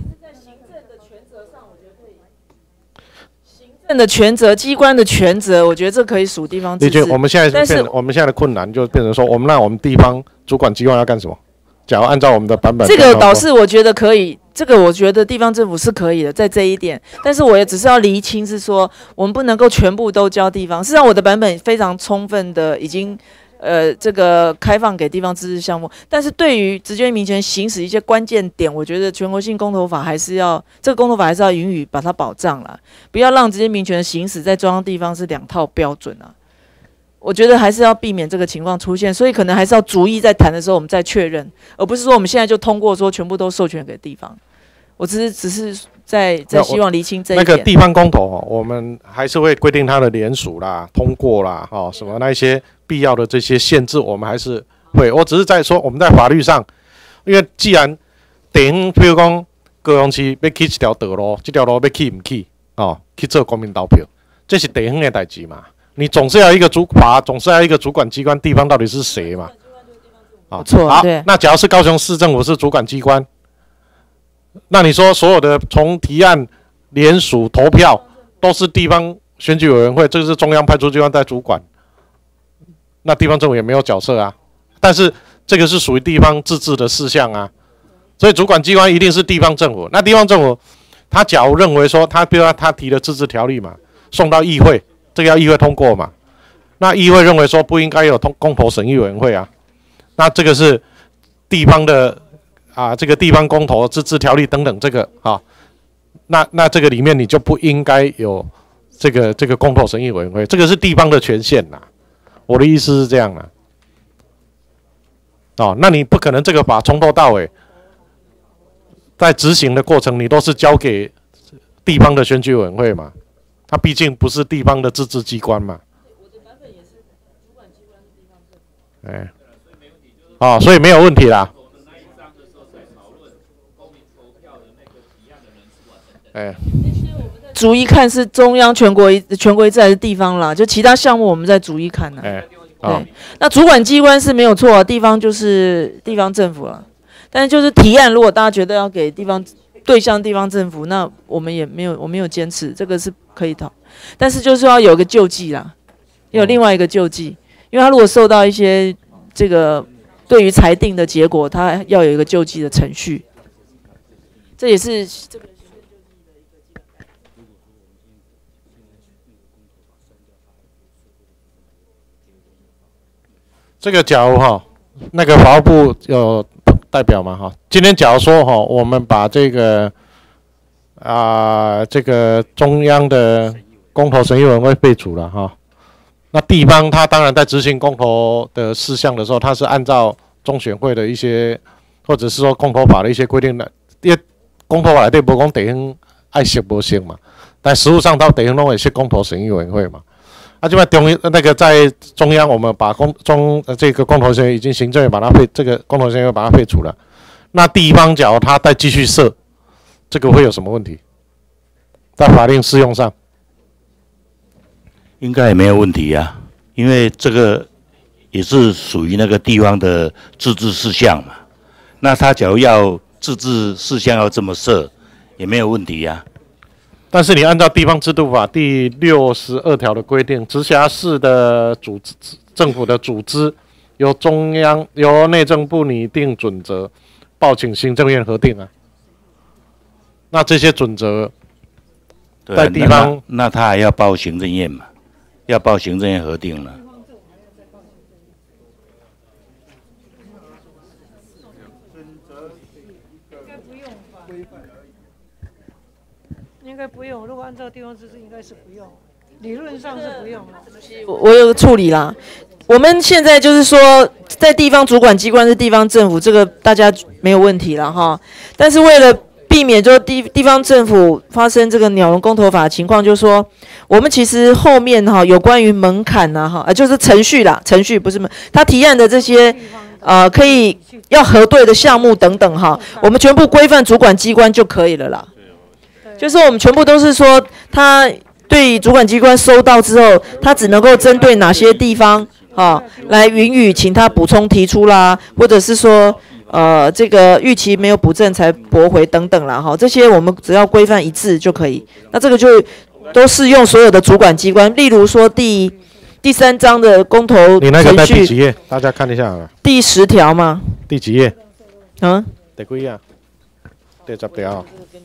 行政的权责，机关的权责，我觉得这可以属地方自治。 我们现在变，我们现在的困难就变成说，我们让我们地方主管机关要干什么？假如按照我们的版本， 这个倒是我觉得可以，这个我觉得地方政府是可以的，在这一点。但是我也只是要厘清，是说我们不能够全部都交地方。事实上，我的版本非常充分的已经。呃，这个开放给地方自治项目，但是对于直接民权行使一些关键点，我觉得全国性公投法还是要这个公投法还是要允许把它保障啦，不要让直接民权的行使在中央地方是两套标准啊。我觉得还是要避免这个情况出现，所以可能还是要逐一在谈的时候我们再确认，而不是说我们现在就通过说全部都授权给地方。我只是只是在在希望厘清这一点。 那个地方公投哦，我们还是会规定它的联署啦、通过啦，哦什么那一些必要的这些限制，我们还是会。我只是在说我们在法律上，因为既然等，比如讲高雄市要起一条道路，这条路要起唔起哦，去做公民投票，这是地方的代志嘛。你总是要一个主法，总是要一个主管机关，地方到底是谁嘛？ 啊，错， 好， 对。 那假如是高雄市政府是主管机关。那你说所有的从提案、联署、投票都是地方选举委员会，这个是中央派出机关在主管，那地方政府也没有角色啊。但是这个是属于地方自治的事项啊，所以主管机关一定是地方政府。那地方政府他假如认为说他，比如说他提了自治条例嘛，送到议会，这个要议会通过嘛，那议会认为说不应该有通公投审议委员会啊，那这个是地方的。啊，这个地方公投、自治条例等等，这个啊，那那这个里面你就不应该有这个这个公投审议委员会，这个是地方的权限呐。我的意思是这样啦。哦，那你不可能这个法从头到尾在执行的过程，你都是交给地方的选举委员会嘛？它毕竟不是地方的自治机关嘛。哎，哦，所以没有问题啦。哎， 逐一看是中央全国一全国一致还是地方啦？就其他项目我们再逐一看呢。 哎， 对，那主管机关是没有错啊，地方就是地方政府了。但是就是提案，如果大家觉得要给地方对象地方政府，那我们也没有我没有坚持，这个是可以讨。但是就是要有一个救济啦，有另外一个救济，因为他如果受到一些这个对于裁定的结果，他要有一个救济的程序，这也是这个。 这个假如哈，那个法务部有代表嘛哈？今天假如说哈，我们把这个啊、呃、这个中央的公投审议委员会废除了哈，那地方他当然在执行公投的事项的时候，他是按照中选会的一些或者是说公投法的一些规定的，因为公投法内底无讲地方爱设无设嘛，但实务上到地方拢会设公投审议委员会嘛。啊，就把中那个在中央，我们把公中呃这个公投审议已经行政院把它废，这个公投审议把它废除了。那地方假如他再继续设，这个会有什么问题？在法令适用上， 应该也没有问题呀、啊，因为这个也是属于那个地方的自治事项嘛。那他假如要自治事项要这么设，也没有问题呀、啊。 但是你按照地方制度法第六十二条的规定，直辖市的组织政府的组织由中央由内政部拟定准则，报请行政院核定啊。那这些准则在地方， 那, 那他还要报行政院嘛？要报行政院核定了。 应该不用，如果按照地方自治，应该是不用，理论上是不用了。 我我有个处理啦。我们现在就是说，在地方主管机关是地方政府，这个大家没有问题了哈。但是为了避免就地地方政府发生这个鸟笼公投法的情况，就是说，我们其实后面哈有关于门槛呐哈，呃就是程序啦，程序不是门，他提案的这些呃可以要核对的项目等等哈，我们全部规范主管机关就可以了啦。就是我们全部都是说，他对主管机关收到之后，他只能够针对哪些地方啊来允许请他补充提出啦，或者是说。呃，这个逾期没有补正才驳回等等啦，哈，这些我们只要规范一致就可以。那这个就都适用所有的主管机关，例如说第第三章的公投程序。 你那个在第几页？大家看一下啊。 第十条吗？ 第几页？ 啊？ 第几页？第十条。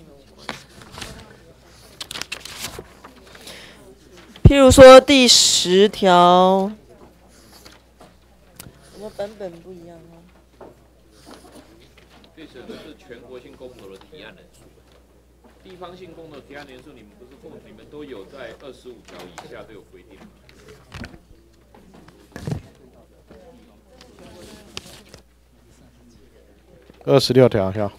譬如说第十条，什么版本不一样？ 是全国性公投的提案人数，地方性公投提案人数，你们不是共，你们都有在二十五条以下都有规定吗？ 二十六条，要。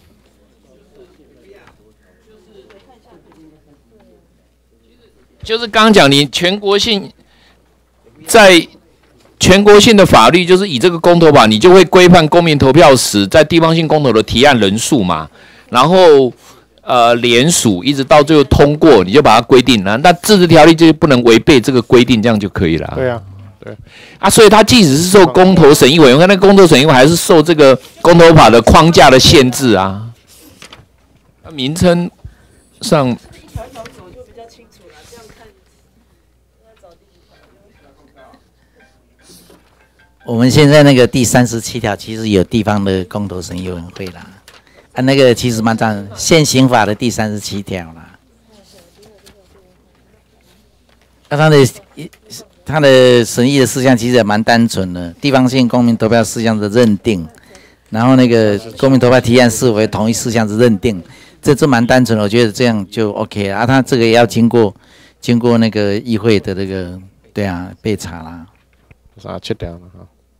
就是刚刚讲，你全国性在。全国性的法律就是以这个公投法，你就会规范公民投票时在地方性公投的提案人数嘛，然后呃联署一直到最后通过，你就把它规定了。那自治条例就不能违背这个规定，这样就可以了。 对啊，对啊，所以它即使是受公投审议委员会，那公投审议委员会还是受这个公投法的框架的限制啊。名称上。 我们现在那个第三十七条其实有地方的公投审议委员会啦，啊，那个其实蛮赞，现行法的第三十七条啦，那、啊、它的它的审议的事项其实也蛮单纯的，地方性公民投票事项的认定，然后那个公民投票提案是否同一事项的认定，这这蛮单纯的，我觉得这样就 OK 了啊，它这个也要经过经过那个议会的那个对啊备查啦， 啥七条了哈。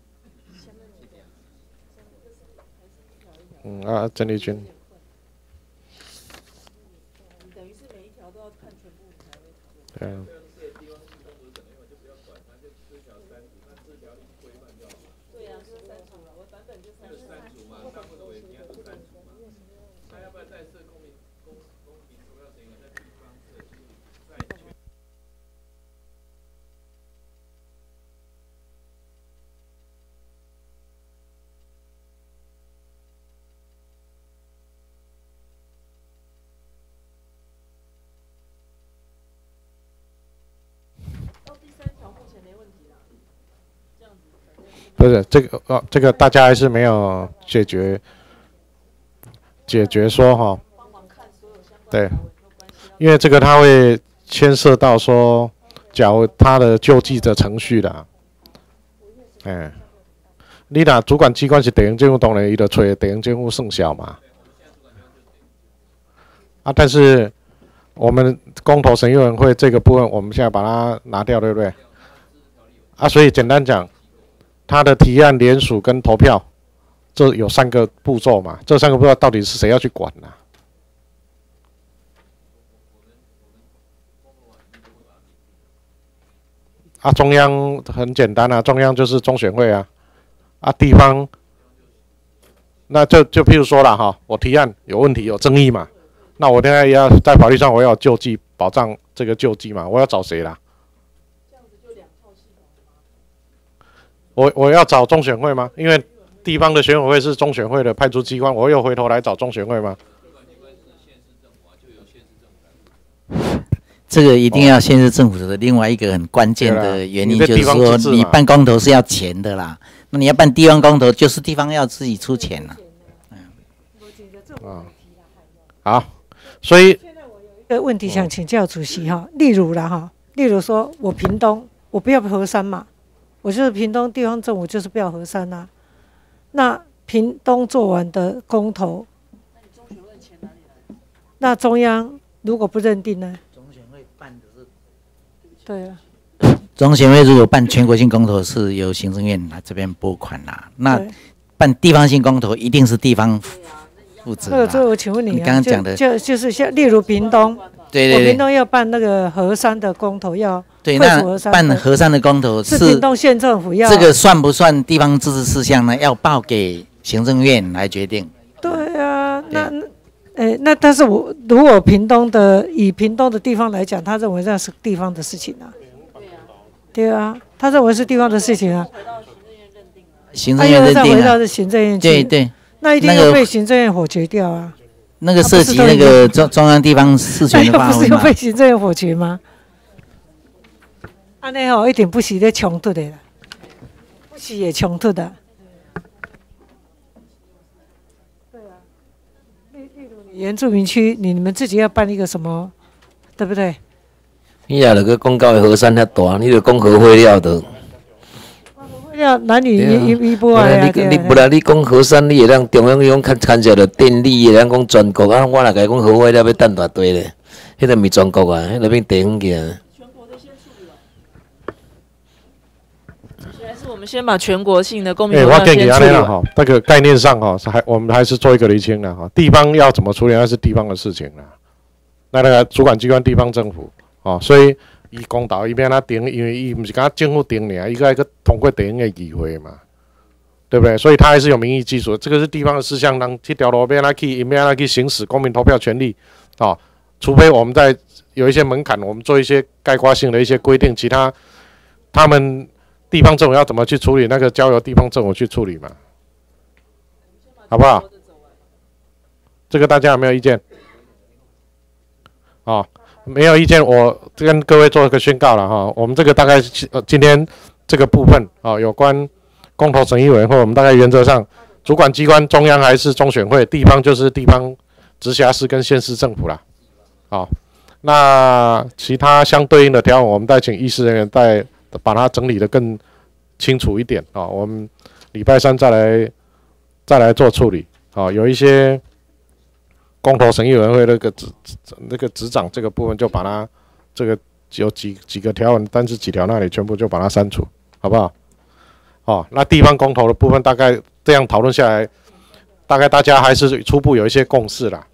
嗯啊，郑丽君。对啊。不是这个哦，这个大家还是没有解决解决说哈，对，因为这个它会牵涉到说，假如他的救济的程序啦，哎，你若主管机关是地方政府，当然伊就找地方政府算小嘛，啊，但是我们公投审议委员会这个部分，我们现在把它拿掉，对不对？啊，所以简单讲。他的提案、联署跟投票，这有三个步骤嘛？这三个步骤到底是谁要去管呢、啊？啊，中央很简单啊，中央就是中选会啊，啊，地方，那就就譬如说了哈，我提案有问题、有争议嘛，那我现在要在法律上我要救济保障这个救济嘛，我要找谁啦？我我要找中选会吗？因为地方的选委会是中选会的派出机关，我又回头来找中选会吗？ 这个一定要县市政府的另外一个很关键的原因就是说，你办公投是要钱的啦。那你要办地方公投，就是地方要自己出钱啦。 啊，好，所以一个问题想请教主席哈，例如啦哈，例如说我屏东，我不要核三嘛。我就是屏东地方政府，就是不要核三啊。那屏东做完的公投，那中央如果不认定呢？中选会办的是，对啊。 中选会如果办全国性公投，是由行政院来这边拨款啦。那办地方性公投，一定是地方负责。 这个，这个我请问你、啊， 你刚刚讲的， 就就就是像例如屏东， 对对对， 我屏东要办那个河山的公投，要对，那办河山的公投是屏东县政府要这个算不算地方自治事项呢？要报给行政院来决定。 对啊，那那，诶，那但是我如果屏东的以屏东的地方来讲，他认为那是地方的事情啊。对啊，他认为是地方的事情啊。 行政院认定啊。 再回到是行政院去。 对对。 那一定要被行政院否决掉啊。 那个涉及那个中中央地方事权的发挥嘛。 不是要被行政院否决吗？安尼吼一定不是咧冲突的啦，不是也冲突的。对啊，例例如你原住民区，你你们自己要办一个什么，对不对？ 你也著去讲到河山遐大，你著讲河会了的。 会了，男女一一一波啊！ 你你不然你讲河山，你会当中央用牵牵涉着电力，会当讲全国啊！我若甲伊讲河会了要等大堆咧，迄个毋是全国啊，迄个变地方去啊。 还是我们先把全国性的公民投票先处理完。 哎，我建议安尼啦哈，这个概念上哈，还我们还是做一个厘清啦哈。地方要怎么处理，那是地方的事情啦。那那个主管机关地方政府哦，所以伊公投伊要哪定，因为伊不是敢政府定尔，伊个个通过地方的议会嘛，对不对？所以他还是有民意基础，这个是地方的事项，让这条路要哪去，伊要哪去行使公民投票权利哦。除非我们在有一些门槛，我们做一些概括性的一些规定，其他他们地方政府要怎么去处理，那个交由地方政府去处理嘛，好不好？这个大家有没有意见？啊、哦，没有意见，我跟各位做一个宣告了哈。我们这个大概呃今天这个部分啊、哦，有关公投审议委员会，我们大概原则上主管机关中央还是中选会，地方就是地方直辖市跟县市政府啦。好、哦，那其他相对应的条文，我们再请议事人员再把它整理得更清楚一点啊、哦。我们礼拜三再来再来做处理啊、哦。有一些。公投审议委员会那个执那个执掌这个部分，就把它这个有几几个条文，但是几条那里全部就把它删除，好不好？哦，那地方公投的部分，大概这样讨论下来，大概大家还是初步有一些共识啦。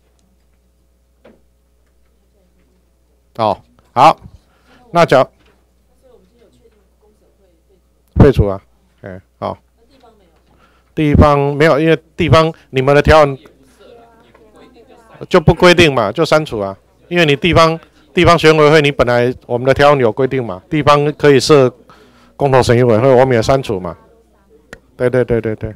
哦，好，那讲废除啊，哎，好，地方没有，因为地方你们的条文。就不规定嘛，就删除啊。因为你地方地方选委会，你本来我们的条文有规定嘛，地方可以设公投审议委员会，我们也删除嘛。对对对对对。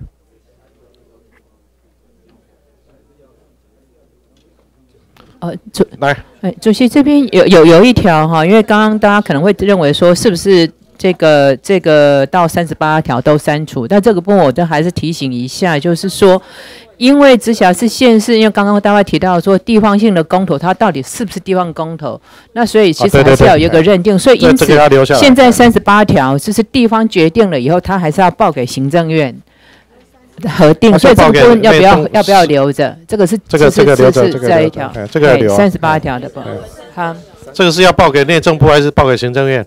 呃，主来， 哎，主席这边有有有一条哈，因为刚刚大家可能会认为说是不是这个这个到三十八条都删除，但这个部分我都还是提醒一下，就是说。因为直辖市、县市，因为刚刚大概提到说地方性的公投，它到底是不是地方公投？那所以其实还是要有一个认定。所以因此，现在三十八条就是地方决定了以后，它还是要报给行政院核定。所以这个部分要不要要不要留着？这个是这个这个留着， 这一条， 这个留三十八条的部分。好， 这个是要报给内政部还是报给行政院？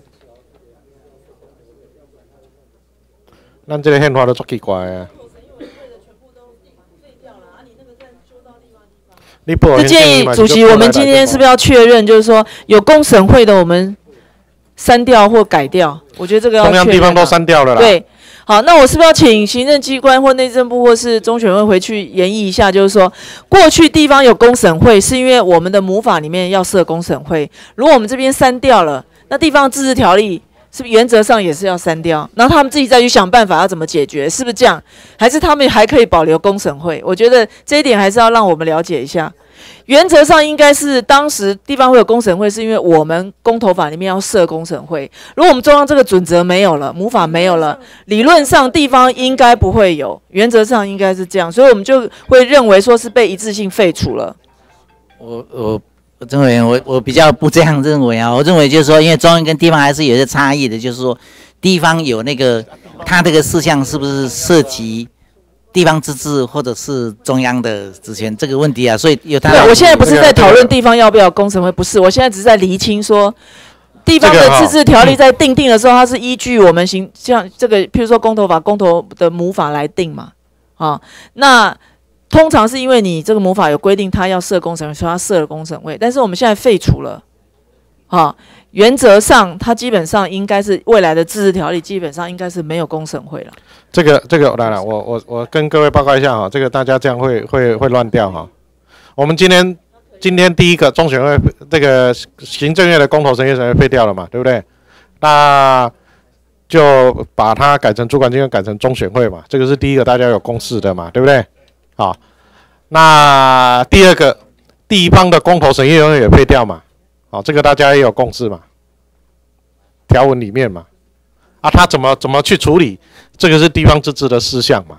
咱这个宪法都足奇怪啊！ 就建议主席，我们今天是不是要确认，就是说有公审会的我们删掉或改掉？我觉得这个要确认。 中央地方都删掉了啦。 对，好，那我是不是要请行政机关或内政部或是中选会回去研议一下？就是说，过去地方有公审会，是因为我们的母法里面要设公审会，如果我们这边删掉了，那地方自治条例是不是原则上也是要删掉？然后他们自己再去想办法要怎么解决，是不是这样？还是他们还可以保留公审会？我觉得这一点还是要让我们了解一下。原则上应该是当时地方会有公审会，是因为我们公投法里面要设公审会。如果我们中央这个准则没有了，母法没有了，理论上地方应该不会有，原则上应该是这样，所以我们就会认为说是被一致性废除了。 我我我郑委员，我我比较不这样认为啊，我认为就是说，因为中央跟地方还是有些差异的，就是说地方有那个它这个事项是不是涉及地方自治或者是中央的职权这个问题啊，所以有他。 对，我现在不是在讨论地方要不要工审会，不是，我现在只是在厘清说，地方的自治条例在定定的时候，它是依据我们行像这个，譬如说公投法、公投的母法来定嘛，啊，那通常是因为你这个母法有规定，它要设公审会，所以它设了公审会，但是我们现在废除了，啊，原则上它基本上应该是未来的自治条例基本上应该是没有公审会了。 这个这个来了，我我我跟各位报告一下哈，这个大家这样会会会乱掉哈。我们今天今天第一个中选会这个行政院的公投审议审议废掉了嘛，对不对？那就把它改成主管机关改成中选会嘛，这个是第一个大家有共识的嘛，对不对？好，那第二个地方的公投审议委员会也废掉嘛，好，这个大家也有共识嘛，条文里面嘛。啊，他怎么怎么去处理？这个是地方自治的事项嘛。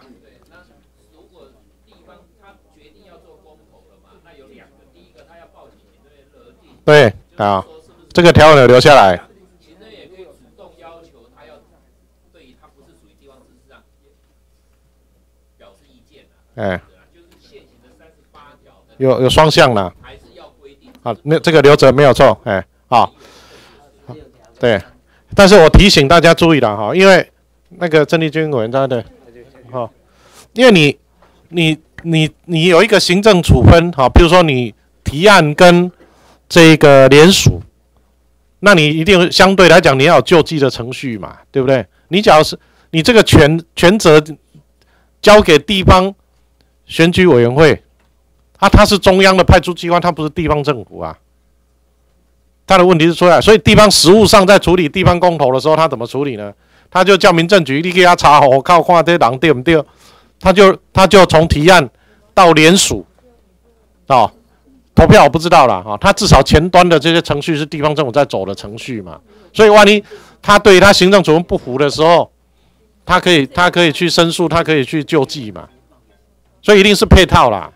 对啊，这个条文有留下来。 行政也可以主动要求他要对于他不是属于地方自治上表示意见啊。 哎， 就是现行的三十八条有有双向啦。 还是要规定。 啊，那这个留着没有错，哎，好，对。但是我提醒大家注意了哈，因为那个郑丽君委员在的，哈，因为你你你你有一个行政处分哈，比如说你提案跟这个联署，那你一定相对来讲你要有救济的程序嘛，对不对？你假如是你这个权权责交给地方选举委员会，啊，它是中央的派出机关，它不是地方政府啊。他的问题是出来，所以地方实务上在处理地方公投的时候，他怎么处理呢？他就叫民政局你给他查好，靠看这人对不对？他就他就从提案到联署，哦，投票我不知道了啊、哦。他至少前端的这些程序是地方政府在走的程序嘛，所以万一他对他行政处分不服的时候，他可以他可以去申诉，他可以去救济嘛，所以一定是配套啦。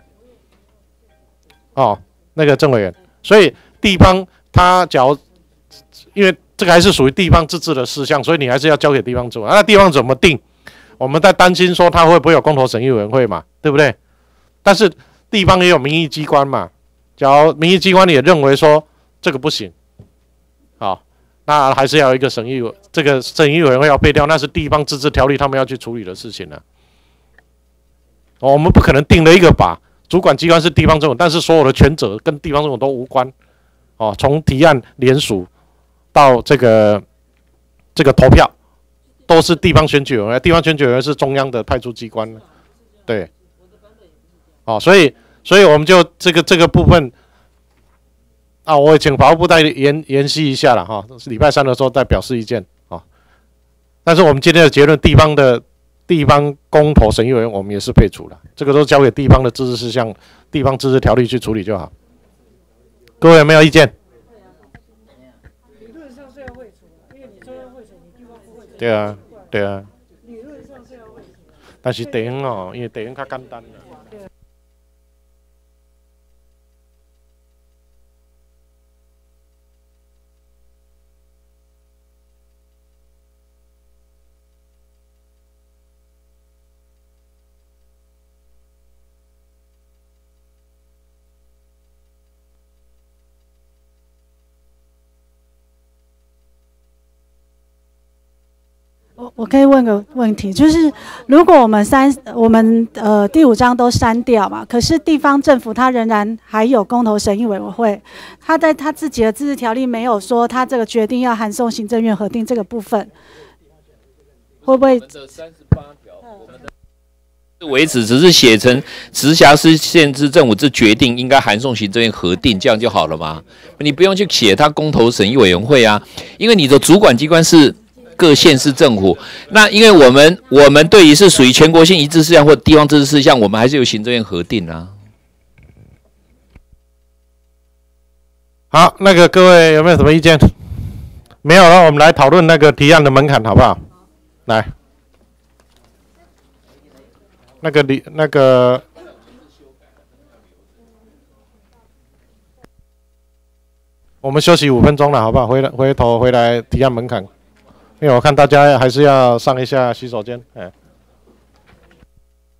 哦，那个郑委员，所以地方。他假如因为这个还是属于地方自治的事项，所以你还是要交给地方做。那地方怎么定？我们在担心说他会不会有公投审议委员会嘛，对不对？但是地方也有民意机关嘛，假如民意机关也认为说这个不行，好，那还是要有一个审议这个审议委员会要废掉，那是地方自治条例他们要去处理的事情了、啊。我们不可能定了一个法，主管机关是地方政府，但是所有的权责跟地方政府都无关。哦，从提案联署到这个这个投票，都是地方选举委员会，地方选举委员会是中央的派出机关，对。哦，所以所以我们就这个这个部分啊，我也请法务部再研研析一下了哈，礼拜三的时候再表示意见啊、哦。但是我们今天的结论，地方的地方公投审议委员我们也是废除了，这个都交给地方的自治事项、地方自治条例去处理就好。各位有没有意见？ 理论上是要废除，因为你中央会审，你地方不会审。 对啊，对啊。 理论上是要废除。 但是地方哦，因为地方较简单啦。 我我可以问个问题，就是如果我们三我们呃第五章都删掉嘛，可是地方政府它仍然还有公投审议委员会，他在他自己的自治条例没有说他这个决定要函送行政院核定这个部分，会不会？ 为止只是写成直辖市县市政府之决定应该函送行政院核定，这样就好了吗？你不用去写他公投审议委员会啊，因为你的主管机关是各县市政府。那因为我们我们对于是属于全国性一致事项或地方自治事项，我们还是由行政院核定啊。 好，那个各位有没有什么意见？没有了，我们来讨论那个提案的门槛，好不好？来。那个你那个，我们休息五分钟了，好不好？回来回头回来提案门槛，因为我看大家还是要上一下洗手间，哎。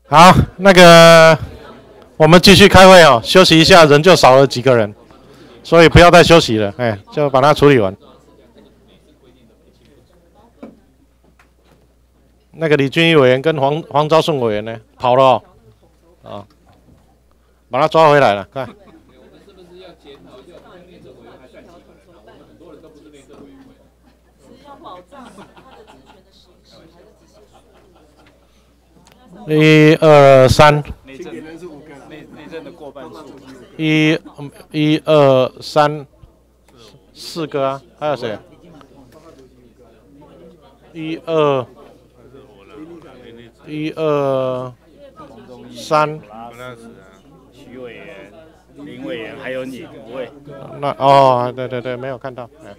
好，那个我们继续开会哦，休息一下，人就少了几个人，所以不要再休息了，哎，就把它处理完。那个李俊毅委员跟黄黄昭顺委员呢，跑了哦，啊，把他抓回来了，看。一二三，一一二三，四个啊，还有谁？一二一二三， 徐委员、林委员还有你五位。 那哦，对对对，没有看到。哎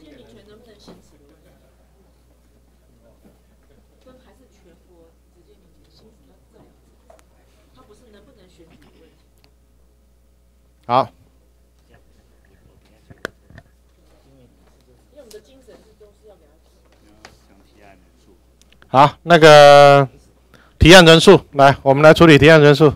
好，好，那个提案人数，来，我们来处理提案人数。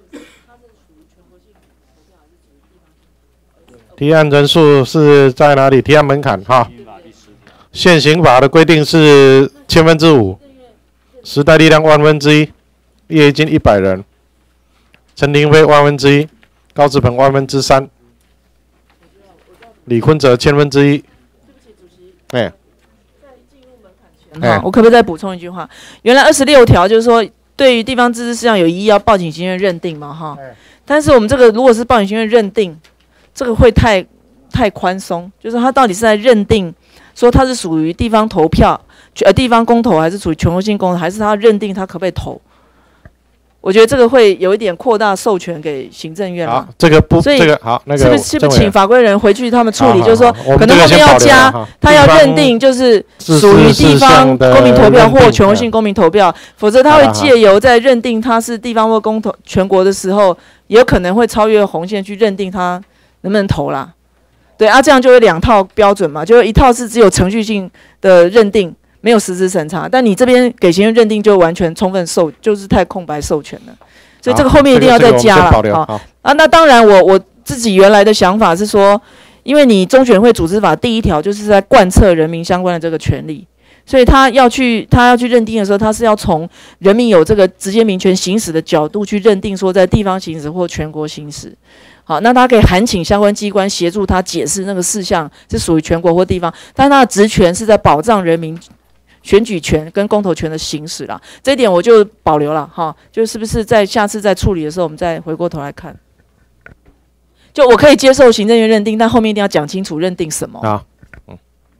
提案人数是在哪里？提案门槛哈，现行法的规定是千分之五，时代力量万分之一，叶一金一百人，陈廷飞万分之一。高志鹏万分之三，李坤哲千分之一。哎， 好，我可不可以再补充一句话？原来二十六条就是说，对于地方自治事项有异议要报请行政院认定嘛，哈。但是我们这个如果是报请行政院认定，这个会太太宽松，就是他到底是在认定说它是属于地方投票，呃地方公投，还是属于全国性公投，还是他认定他可不可以投？我觉得这个会有一点扩大授权给行政院嘛。 好，这个不， 所以这个好，那个是不是是不是请法规人回去他们处理， 好就是说好好可能后面要加，他要认定就是属于地方公民投票或全国性公民投票，否则他会借由在认定他是地方或公投全国的时候，也有可能会超越红线去认定他能不能投啦。对啊，这样就有两套标准嘛，就一套是只有程序性的认定，没有实质审查，但你这边给行政认定就完全充分授，就是太空白授权了，所以这个后面一定要再加了。好、这个这个、啊，那当然我我自己原来的想法是说，因为你中选会组织法第一条就是在贯彻人民相关的这个权利，所以他要去他要去认定的时候，他是要从人民有这个直接民权行使的角度去认定说在地方行使或全国行使。好，那他可以函请相关机关协助他解释那个事项是属于全国或地方，但他的职权是在保障人民选举权跟公投权的行使啦，这一点我就保留了哈，就是不是在下次再处理的时候，我们再回过头来看。就我可以接受行政院认定，但后面一定要讲清楚认定什么。 啊，嗯，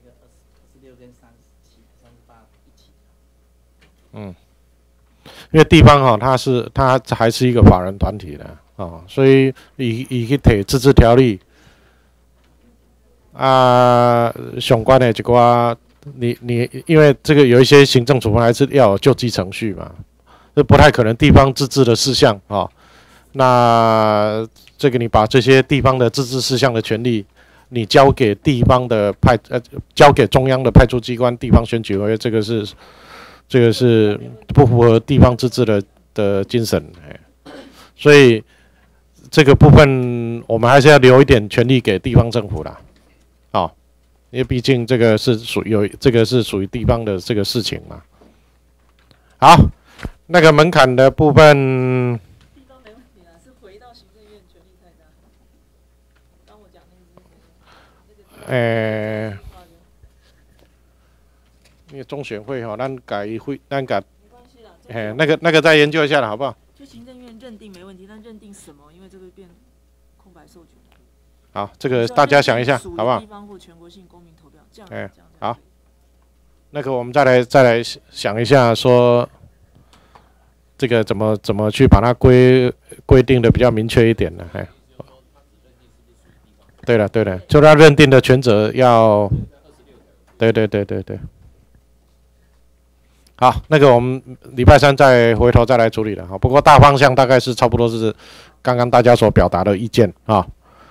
嗯，因为地方哈、哦，它是它还是一个法人团体的。哦，所以以以去提自治条例啊，相关的一寡，你你因为这个有一些行政处分还是要有救济程序嘛，这不太可能地方自治的事项啊、哦。那这个你把这些地方的自治事项的权利，你交给地方的派呃，交给中央的派出机关、地方选举委，这个是这个是不符合地方自治的的精神，哎，所以。这个部分我们还是要留一点权利给地方政府啦，哦，因为毕竟这个是属有这个是属于地方的这个事情嘛。好，那个门槛的部分，地方没问题啦，是回到行政院权力太大。刚我讲那个，呃，那个中选会哈、哦，咱改会，咱改，哎，那个那个再研究一下了，好不好？ 就行政院认定没问题，但认定什么？因为这个变空白授权。 好，这个大家想一下，好不好？ 地方或全国性公民投票，这样。 哎，好，那个我们再来再来想一下，说这个怎么怎么去把它规规定的比较明确一点呢？哎，对了对了，就他认定的权责要，对对对对对。好，那个我们礼拜三再回头再来处理了哈。不过大方向大概是差不多是刚刚大家所表达的意见啊。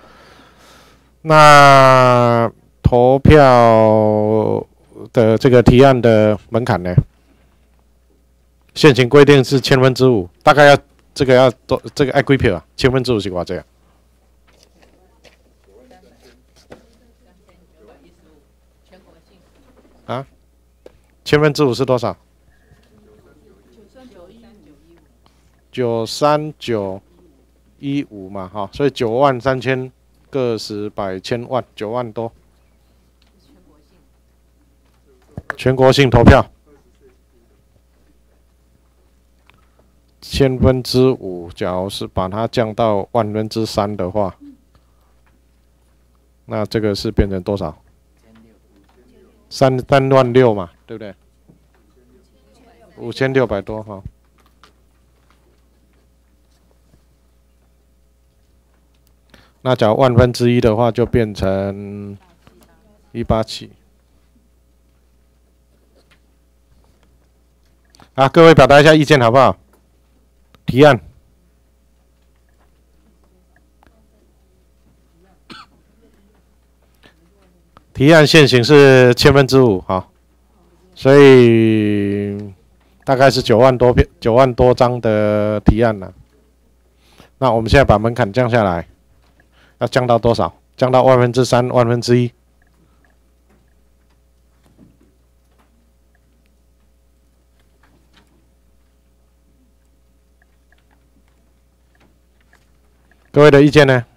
那投票的这个提案的门槛呢？现行规定是千分之五，大概要这个要多，这个爱几票啊？千分之五是偌济啊？啊？千分之五是多少？九三九一五嘛，哈，所以九万三千个十百千万，九万多。全国性投票，千分之五，假如是把它降到万分之三的话，那这个是变成多少？三三万六嘛，对不对？五千六百多哈。那假如万分之一的话，就变成一八七。啊，各位表达一下意见好不好？提案。提案现行是千分之五，好，所以大概是九万多篇、九万多张的提案了。那我们现在把门槛降下来，要降到多少？降到万分之三、万分之一。各位的意见呢？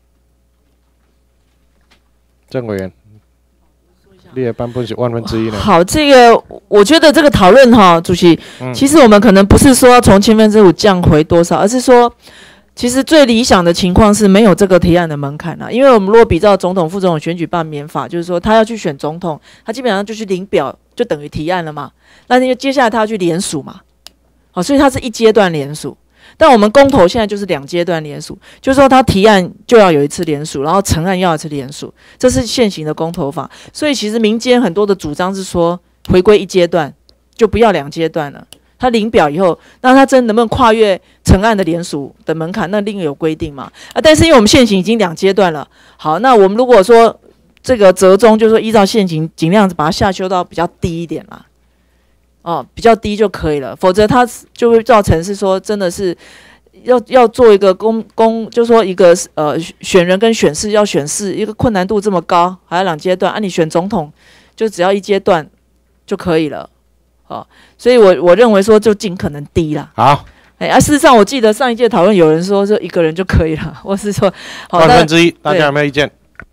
郑委员。你也颁布是万分之一呢？ 好，这个我觉得这个讨论哈，主席，嗯、其实我们可能不是说从千分之五降回多少，而是说，其实最理想的情况是没有这个提案的门槛啊。因为我们如果比照总统、副总统选举罢免法，就是说他要去选总统，他基本上就去领表，就等于提案了嘛。那就接下来他要去联署嘛，好，所以他是一阶段联署。但我们公投现在就是两阶段联署，就是说他提案就要有一次联署，然后成案要一次联署，这是现行的公投法。所以其实民间很多的主张是说回归一阶段，就不要两阶段了。他领表以后，那他真能不能跨越成案的联署的门槛，那另有规定嘛？啊，但是因为我们现行已经两阶段了，好，那我们如果说这个折中，就是说依照现行尽量把它下修到比较低一点啦。哦，比较低就可以了，否则它就会造成是说，真的是要要做一个公公，就是说一个呃选人跟选市要选市，一个困难度这么高，还要两阶段啊，你选总统就只要一阶段就可以了，哦，所以我我认为说就尽可能低啦。 好， 哎啊，事实上我记得上一届讨论有人说就一个人就可以了，我是说万分之一，大家有没有意见？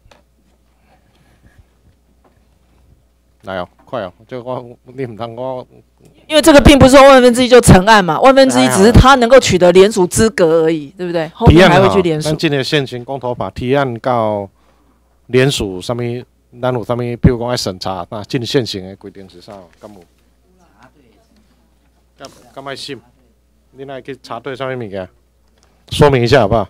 来哦。快哦，就我你唔通我， 因为这个并不是说万分之一就成案嘛，万分之一只是他能够取得联署资格而已，对不对？后面还会去联署。 咱今年现行公投法提案到联署上面，咱有啥物？譬如讲爱审查，那进现行的规定是啥？敢有？敢敢爱信？你来去查对上面物件，说明一下好不好？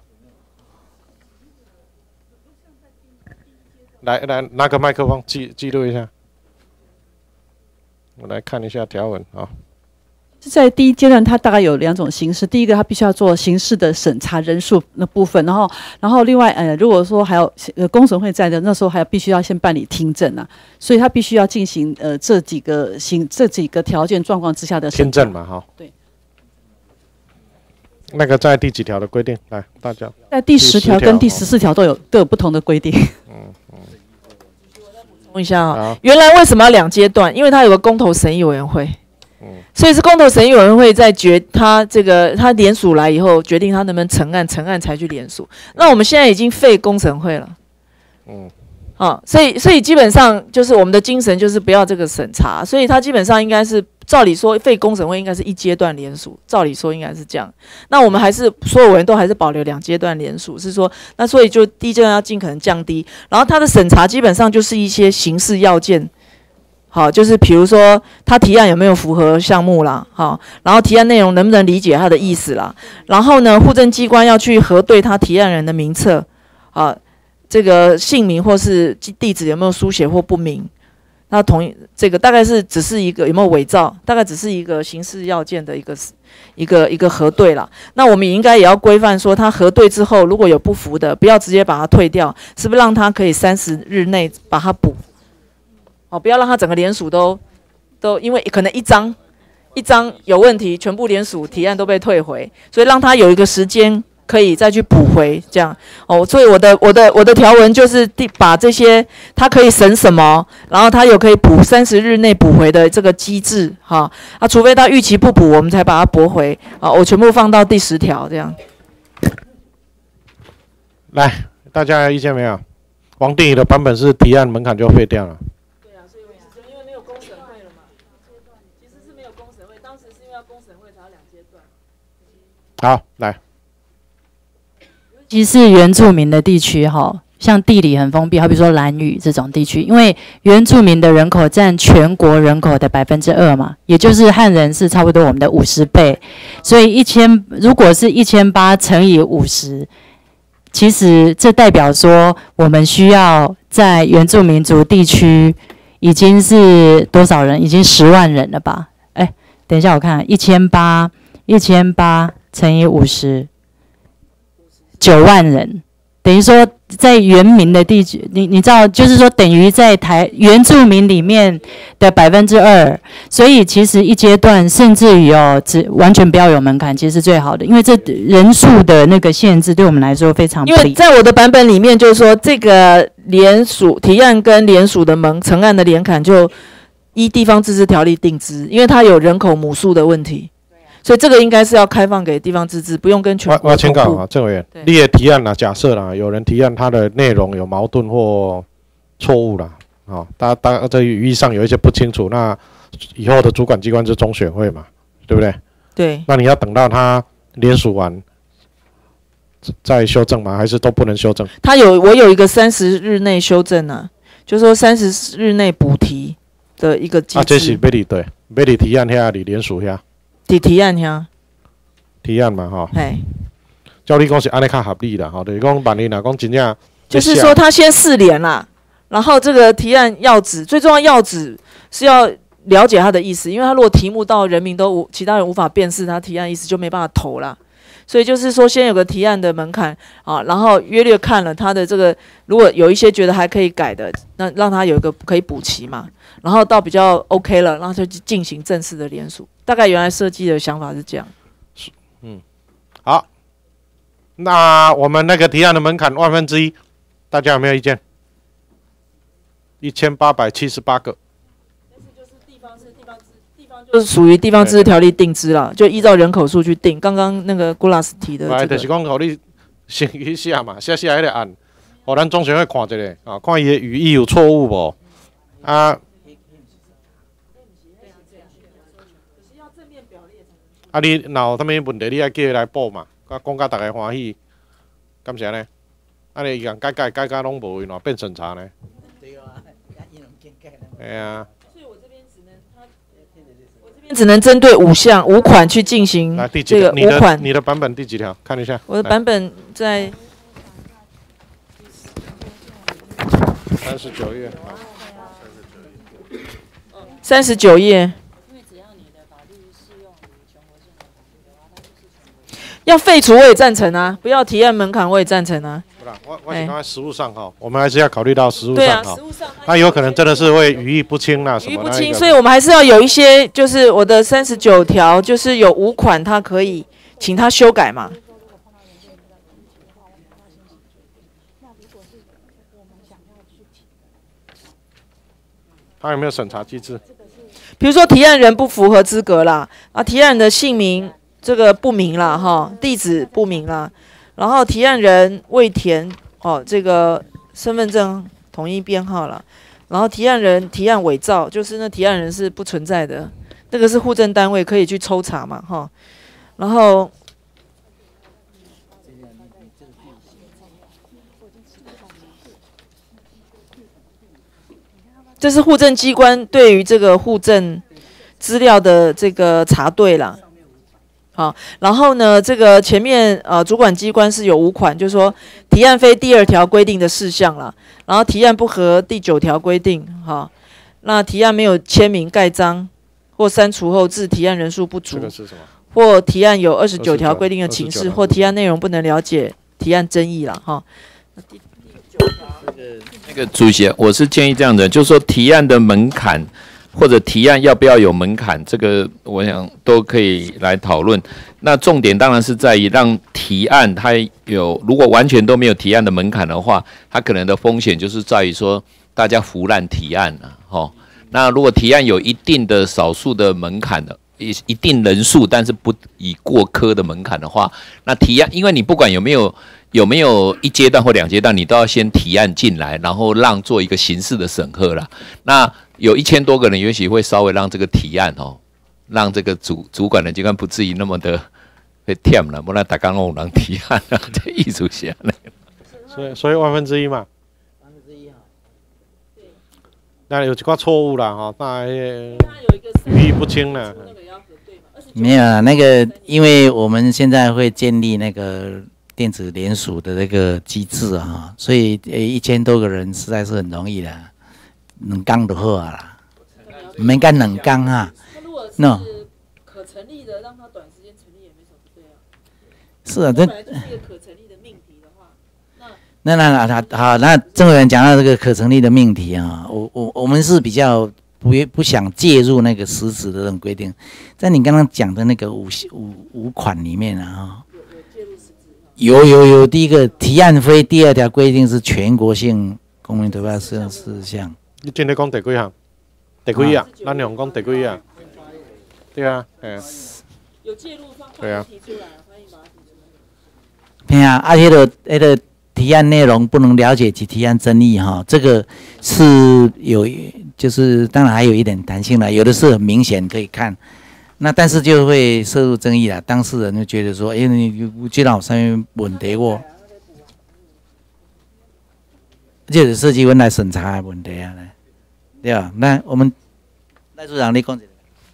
来来，拿个麦克风记记录一下。我来看一下条文啊。 在第一阶段，它大概有两种形式。第一个，它必须要做刑事的审查人数那部分，然后，然后另外，呃，如果说还有呃公审会在的，那时候还有必须要先办理听证啊，所以它必须要进行呃这几个行这几个条件状况之下的听证嘛，哈。 对。那个在第几条的规定？来，大家。 在第十条跟第十四条都有都有不同的规定。 嗯嗯。 问一下啊，原来为什么要两阶段？因为它有个公投审议委员会，嗯，所以是公投审议委员会在决他这个他联署来以后，决定他能不能成案，成案才去联署。那我们现在已经废公审会了，嗯，啊，所以所以基本上就是我们的精神就是不要这个审查，所以他基本上应该是照理说废公审会应该是一阶段联署，照理说应该是这样。那我们还是所有人都还是保留两阶段联署，是说那所以就第一阶段要尽可能降低，然后他的审查基本上就是一些刑事要件。好，就是比如说他提案有没有符合项目啦，好，然后提案内容能不能理解他的意思啦，然后呢，户政机关要去核对他提案人的名册，啊，这个姓名或是地址有没有书写或不明，那同意这个大概是只是一个有没有伪造，大概只是一个刑事要件的一个一个一个核对啦。那我们也应该也要规范说，他核对之后如果有不符的，不要直接把它退掉，是不是让他可以三十日内把它补？哦，不要让他整个联署都都，因为可能一张一张有问题，全部联署提案都被退回，所以让他有一个时间可以再去补回，这样哦。所以我的我的我的条文就是第把这些他可以审什么，然后他有可以补三十日内补回的这个机制哈啊，除非他逾期不补，我们才把它驳回啊。我全部放到第十条这样。 来，大家有意见没有？王定宇的版本是提案门槛就废掉了。 对啊，所以因为没有公审会了嘛，其实是没有公审会，当时是因为要公审会才有两阶段。 好，来。 尤其是原住民的地区哈，像地理很封闭，好比说兰屿这种地区，因为原住民的人口占全国人口的百分之二嘛，也就是汉人是差不多我们的五十倍，所以一千如果是一千八乘以五十。其实这代表说，我们需要在原住民族地区已经是多少人？已经十万人了吧？哎，等一下我看，一千八，一千八乘以五十，九万人。等于说，在原民的地区，你你知道，就是说，等于在台原住民里面的百分之二，所以其实一阶段甚至于哦，只完全不要有门槛，其实是最好的，因为这人数的那个限制对我们来说非常不利。 因为在我的版本里面，就是说这个联署提案跟联署的门成案的联坎就依地方自治条例定之，因为它有人口母数的问题。所以这个应该是要开放给地方自治，不用跟全国。 我我请教啊，郑委员，你的提案啦，假设啦，有人提案他的内容有矛盾或错误啦，啊、哦，大大这语义上有一些不清楚，那以后的主管机关是中选会嘛，对不对？ 对。 那你要等到他联署完再修正吗？还是都不能修正？ 他有，我有一个三十日内修正啊，就说三十日内补提的一个机制。 啊，这是要你对，要你提案遐，你联署遐。 提提案呀， 提案嘛，哈， 哎， 照你讲是安尼较合理啦，吼，就是讲万一若讲真正， 就是说他先四联啦，然后这个提案要旨，最重要要旨是要了解他的意思，因为他如果题目到人民都无其他人无法辨识他提案意思，就没办法投啦。所以就是说，先有个提案的门槛啊，然后约略看了他的这个，如果有一些觉得还可以改的，那让他有一个可以补齐嘛，然后到比较 OK 了，然后就进行正式的联署。大概原来设计的想法是这样。 嗯，好，那我们那个提案的门槛万分之一，大家有没有意见？一千八百七十八个。 就是属于地方自治条例定之啦，就依照人口数去定。刚刚那个古拉斯提的、这个， 就是讲，互你审一下嘛，写写迄个案，互咱总选会看一下啊，看伊的语义有错误无？啊，啊，你若有啥物问题，你爱叫伊来报嘛，甲讲甲大家欢喜，敢是安尼？安尼伊人改改改改拢无，喏变审查呢？对啊，哎呀。 只能针对五项五款去进行这个五款。 你的版本第几条？看一下。 我的版本在三十九页。 三十九页。要废除我也赞成啊，不要提案门槛我也赞成啊。 不啦，我我是刚才实务上哈，我们还是要考虑到实务上哈。那有可能真的是会语义不清啦，什么语义不清，所以我们还是要有一些，就是我的三十九条，就是有五款，它可以请他修改嘛。 他有没有审查机制？ 比如说提案人不符合资格啦，啊，提案人的姓名这个不明啦，哈，地址不明啦，然后提案人未填哦这个身份证统一编号啦，然后提案人提案伪造，就是那提案人是不存在的，那个是户政单位可以去抽查嘛，哈，然后。这是户政机关对于这个户政资料的这个查对啦，好，然后呢，这个前面呃主管机关是有五款，就是说提案非第二条规定的事项啦，然后提案不合第九条规定，哈，那提案没有签名盖章或删除后致提案人数不足，或提案有二十九条规定的情事，或提案内容不能了解提案争议啦，哈。第九条。 那个主席，我是建议这样的，就是说提案的门槛， 或者提案要不要有门槛，这个我想都可以来讨论。那重点当然是在于让提案它有，如果完全都没有提案的门槛的话，它可能的风险就是在于说大家胡乱提案啊，吼。那如果提案有一定的少数的门槛的，一一定人数，但是不以过苛的门槛的话，那提案，因为你不管有没有有没有一阶段或两阶段，你都要先提案进来，然后让做一个形式的审核啦。那有一千多个人，也许会稍微让这个提案哦，让这个主主管的机关不至于那么的会忝了，不然大家都有人提案啊，这艺术下来。 所以所以万分之一嘛。那有一块错误啦，哈，那语义不清了。 没有啊，那个，因为我们现在会建立那个电子联署的那个机制啊，所以呃一千多个人实在是很容易的，两天就好啦，没干两天啊。那可成立的，让它短时间成立也没什么不对啊。 是啊，这本来就是一个可成立的命题的话， 那那那他好，那郑委员讲到这个可成立的命题啊，我我我们是比较不不想介入那个实质的这种规定，在你刚刚讲的那个五五五款里面啊，有有有，第一个提案非第二条规定是全国性公民投票适用事项。 你今天讲第几项？第几啊？咱用讲第几啊？对啊，哎。 有介入方对啊。 提出来，欢迎把它提出来。 对啊，啊，那个那个提案内容不能了解其提案争议哈，这个是有，就是当然还有一点弹性了，有的是很明显可以看，那但是就会涉入争议了，当事人就觉得说，哎、欸，你这道上面问题我，这是设计问来审查的问题啊，对吧？那我们赖处长你讲一下。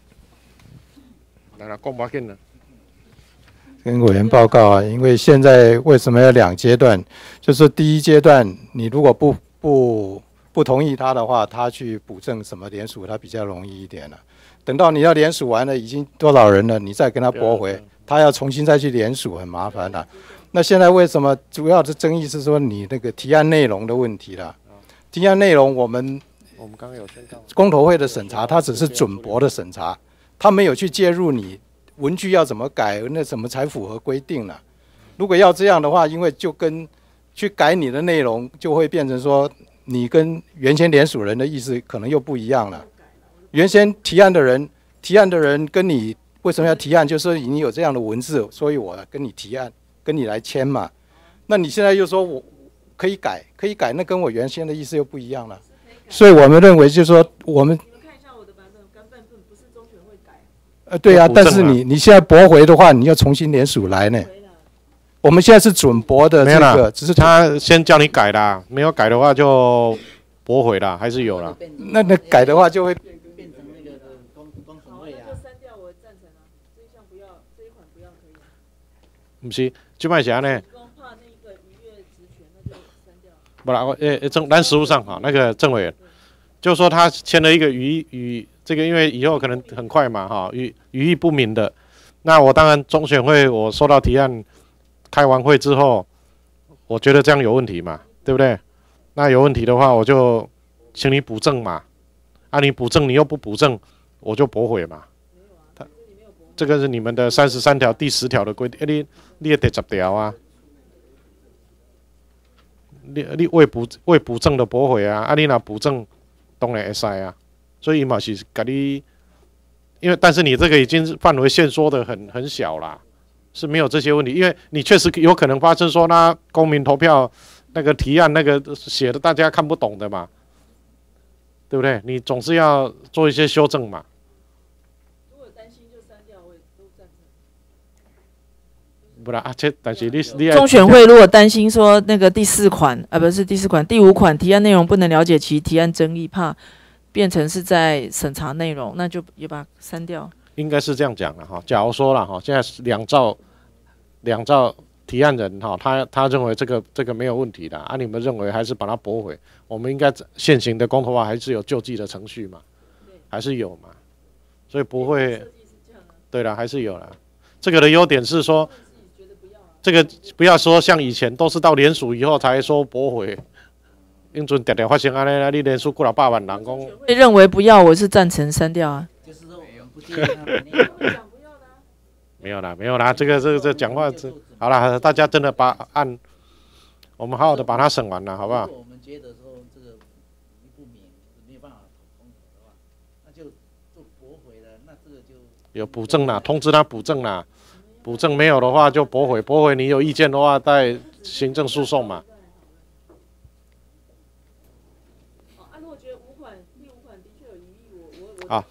来了，讲不要紧了。 跟委员报告啊，因为现在为什么要两阶段？就是第一阶段，你如果不不不同意他的话，他去补正什么联署，他比较容易一点了。等到你要联署完了，已经多少人了，你再跟他驳回，他要重新再去联署，很麻烦的。那现在为什么主要的争议是说你那个提案内容的问题了？提案内容我们我们刚刚有宣告， 公投会的审查，它只是准驳的审查，他没有去介入你文具要怎么改，那怎么才符合规定呢？如果要这样的话，因为就跟去改你的内容，就会变成说你跟原先联署人的意思可能又不一样了。原先提案的人，提案的人跟你为什么要提案？就是你有这样的文字，所以我跟你提案，跟你来签嘛。那你现在又说我可以改，可以改，那跟我原先的意思又不一样了。所以我们认为就是说我们。呃，对啊，但是你你现在驳回的话，你要重新联署来呢。我们现在是准驳的这个，只是他先叫你改啦，没有改的话就驳回啦，还是有啦。 那那改的话就会变成那个公公审会啊。 删掉，我赞成啊，这一项不要，这一款不要可以。 不是，这摆啥呢？ 怕那个逾越职权，那就删掉。 不啦，我诶政咱实务上哈，那个郑委员，就说他签了一个语语。这个因为以后可能很快嘛，哈，语语义不明的，那我当然中选会我收到提案，开完会之后，我觉得这样有问题嘛，对不对？那有问题的话，我就请你补正嘛，啊，你补正你又不补正，我就驳回嘛。他这个是你们的三十三条第十条的规定，你你也得十条啊，你你未补未补正的驳回啊，啊，你若补正，当然会使啊。所以嘛是给你，因为但是你这个已经范围限缩的很很小啦，是没有这些问题，因为你确实有可能发生说那公民投票那个提案那个写的大家看不懂的嘛，对不对？你总是要做一些修正嘛。 如果担心就删掉，我也都赞成。 不然啊，这但是你你中选会如果担心说那个第四款啊，不是第四款，第五款提案内容不能了解其提案争议，怕变成是在审查内容，那就也把它删掉。 应该是这样讲的哈。假如说了哈，现在两兆两兆提案人哈，他他认为这个这个没有问题的啊，你们认为还是把它驳回？我们应该现行的公投法还是有救济的程序嘛，还是有嘛，所以不会。对了，还是有了。这个的优点是说，这个不要说像以前都是到联署以后才说驳回， 因阵常常发生安尼啦，你连续过了百万人讲。 会认为不要，我是赞成删掉啊。 没有啦，没有啦，这个这个这讲话这好了，大家真的把按我们好好的把它审完了，好不好？ 我们觉得说这个不免没有办法通过的话，那就就驳回了，那这个就有补正啦，通知他补正啦，补正没有的话就驳回，驳回你有意见的话带行政诉讼嘛。好。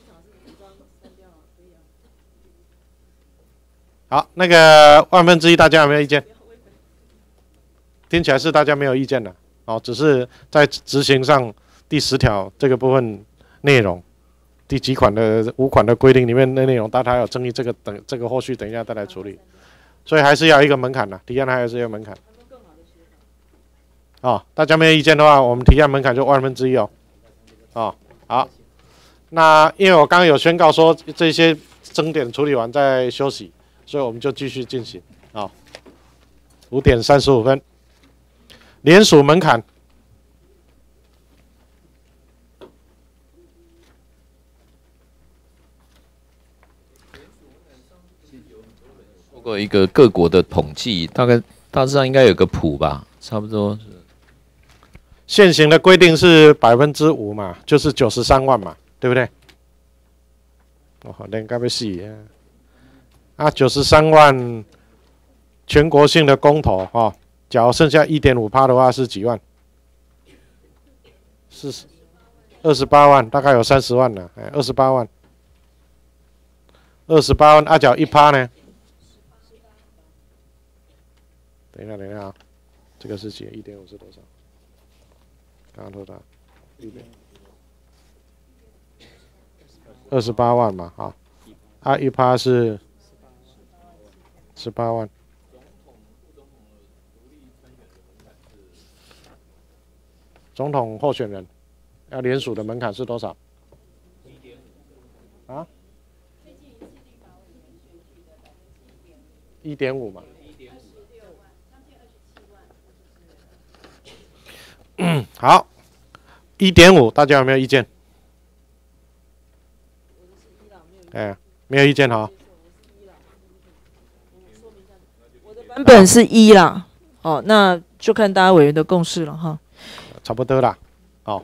好，那个万分之一，大家有没有意见？听起来是大家没有意见的，哦，只是在执行上第十条这个部分内容，第几款的五款的规定里面的内容，大家有争议，这个等这个后续等一下再来处理，所以还是要一个门槛的，提案还是要门槛。哦，大家没有意见的话，我们提案门槛就万分之一哦。哦，好，那因为我刚刚有宣告说这些争点处理完再休息。所以我们就继续进行啊，五点三十五分，联署门槛， 做过一个各国的统计，大概大致上应该有个谱吧，差不多是。 现行的规定是百分之五嘛，就是九十三万嘛，对不对？哦，连该被死啊！啊，九十三万全国性的公投哈、哦，假如剩下一点五趴的话是几万？是二十八万，大概有三十万了，哎，二十八万，二十八万，啊，假如一趴呢？等一下，等一下啊，这个是几？一点五是多少？刚刚多少？一点二十八万嘛，啊，啊，一趴是。十八万，总统候选人要联署的门槛是多少？啊？一点五嘛。嗯，好，一点五，大家有没有意见？哎，没有意见哈。 版本是一啦，哦，那就看大家委员的共识了哈。 差不多啦，哦，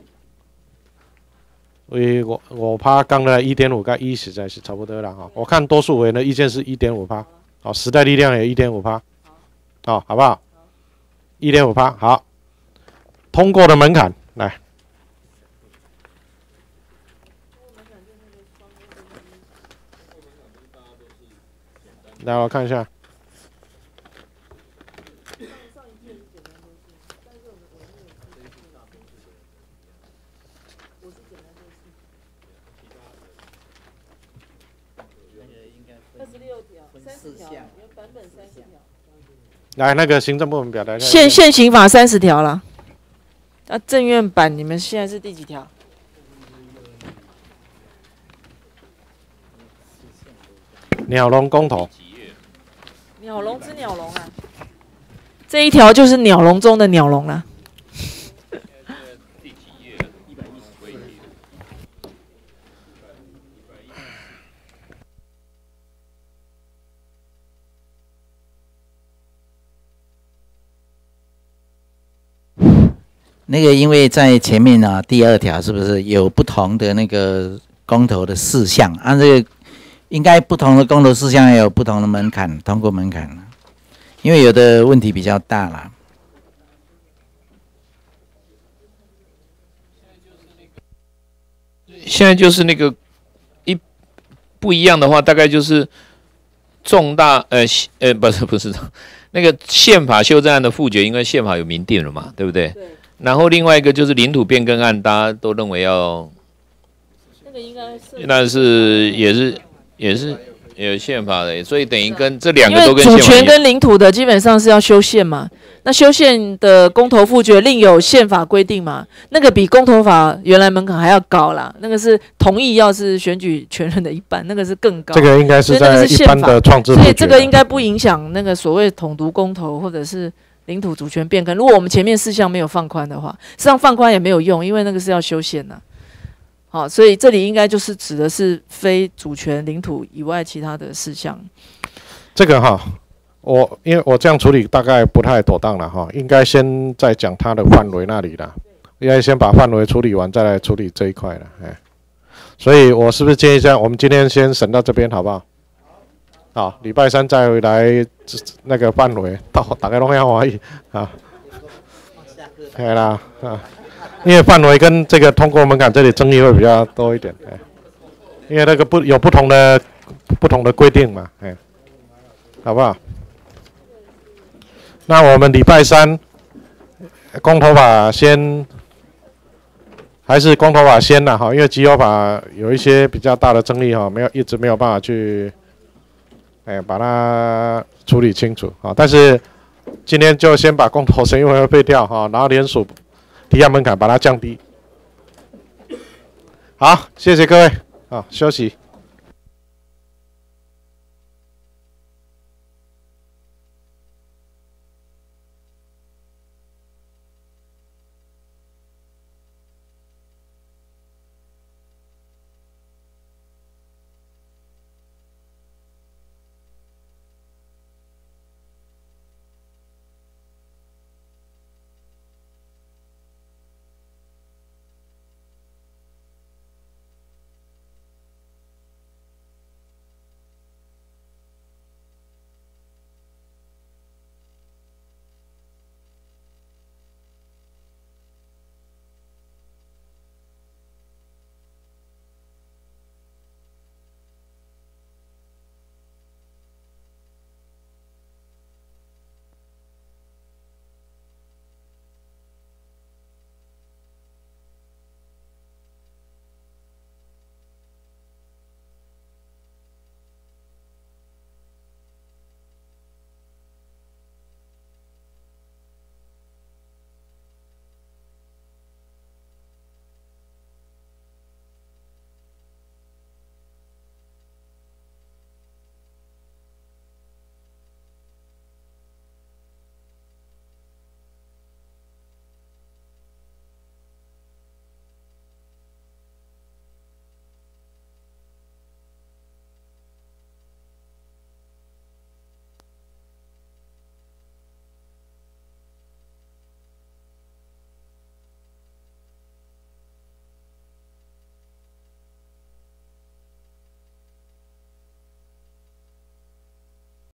为我我怕刚的一点五跟一实在是差不多了哈、哦。我看多数委员的意见是一点五趴，哦，时代力量也一点五趴，哦，好不好？一点五趴，好，通过的门槛来。来，我看一下。来，那个行政部门表达一下。 现现行法三十条了，那、啊、政院版你们现在是第几条？ 鸟笼公投。 鸟笼之鸟笼啊，这一条就是鸟笼中的鸟笼了。 那个，因为在前面啊，第二条是不是有不同的那个公投的事项？按、啊、这个，应该不同的公投事项也有不同的门槛，通过门槛。因为有的问题比较大啦。 现在就是那个一不一样的话，大概就是重大呃呃不是不是那个宪法修正案的复决，因为宪法有明定了嘛，对不对？对。然后另外一个就是领土变更案，大家都认为要，那个应该是，那是也是也是有宪法的，所以等于跟这两个都跟宪法一样。 主权跟领土的基本上是要修宪嘛，那修宪的公投复决另有宪法规定嘛，那个比公投法原来门槛还要高啦，那个是同意要是选举权人的一半，那个是更高。 这个应该是在一般的创制复决， 所以这个应该不影响那个所谓统独公投或者是领土主权变更。如果我们前面四项没有放宽的话，实际上放宽也没有用，因为那个是要修宪呐。好，所以这里应该就是指的是非主权领土以外其他的事项。 这个哈，我因为我这样处理大概不太妥当了哈，应该先再讲它的范围那里啦，应该先把范围处理完，再来处理这一块了，哎。所以我是不是建议这样？我们今天先审到这边，好不好？好，礼拜三再回来那个范围，到大家都要欢喜啊。对啦啊，因为范围跟这个通过门槛这里争议会比较多一点，哎，因为那个不有不同的不同的规定嘛，哎，好不好？那我们礼拜三公投法先。还是公投法先啦哈，因为集邮法有一些比较大的争议哈，没有一直没有办法去，哎，把它处理清楚啊。但是今天就先把公投审议委员会废掉哈，然后联署提案门槛把它降低。好，谢谢各位啊，休息。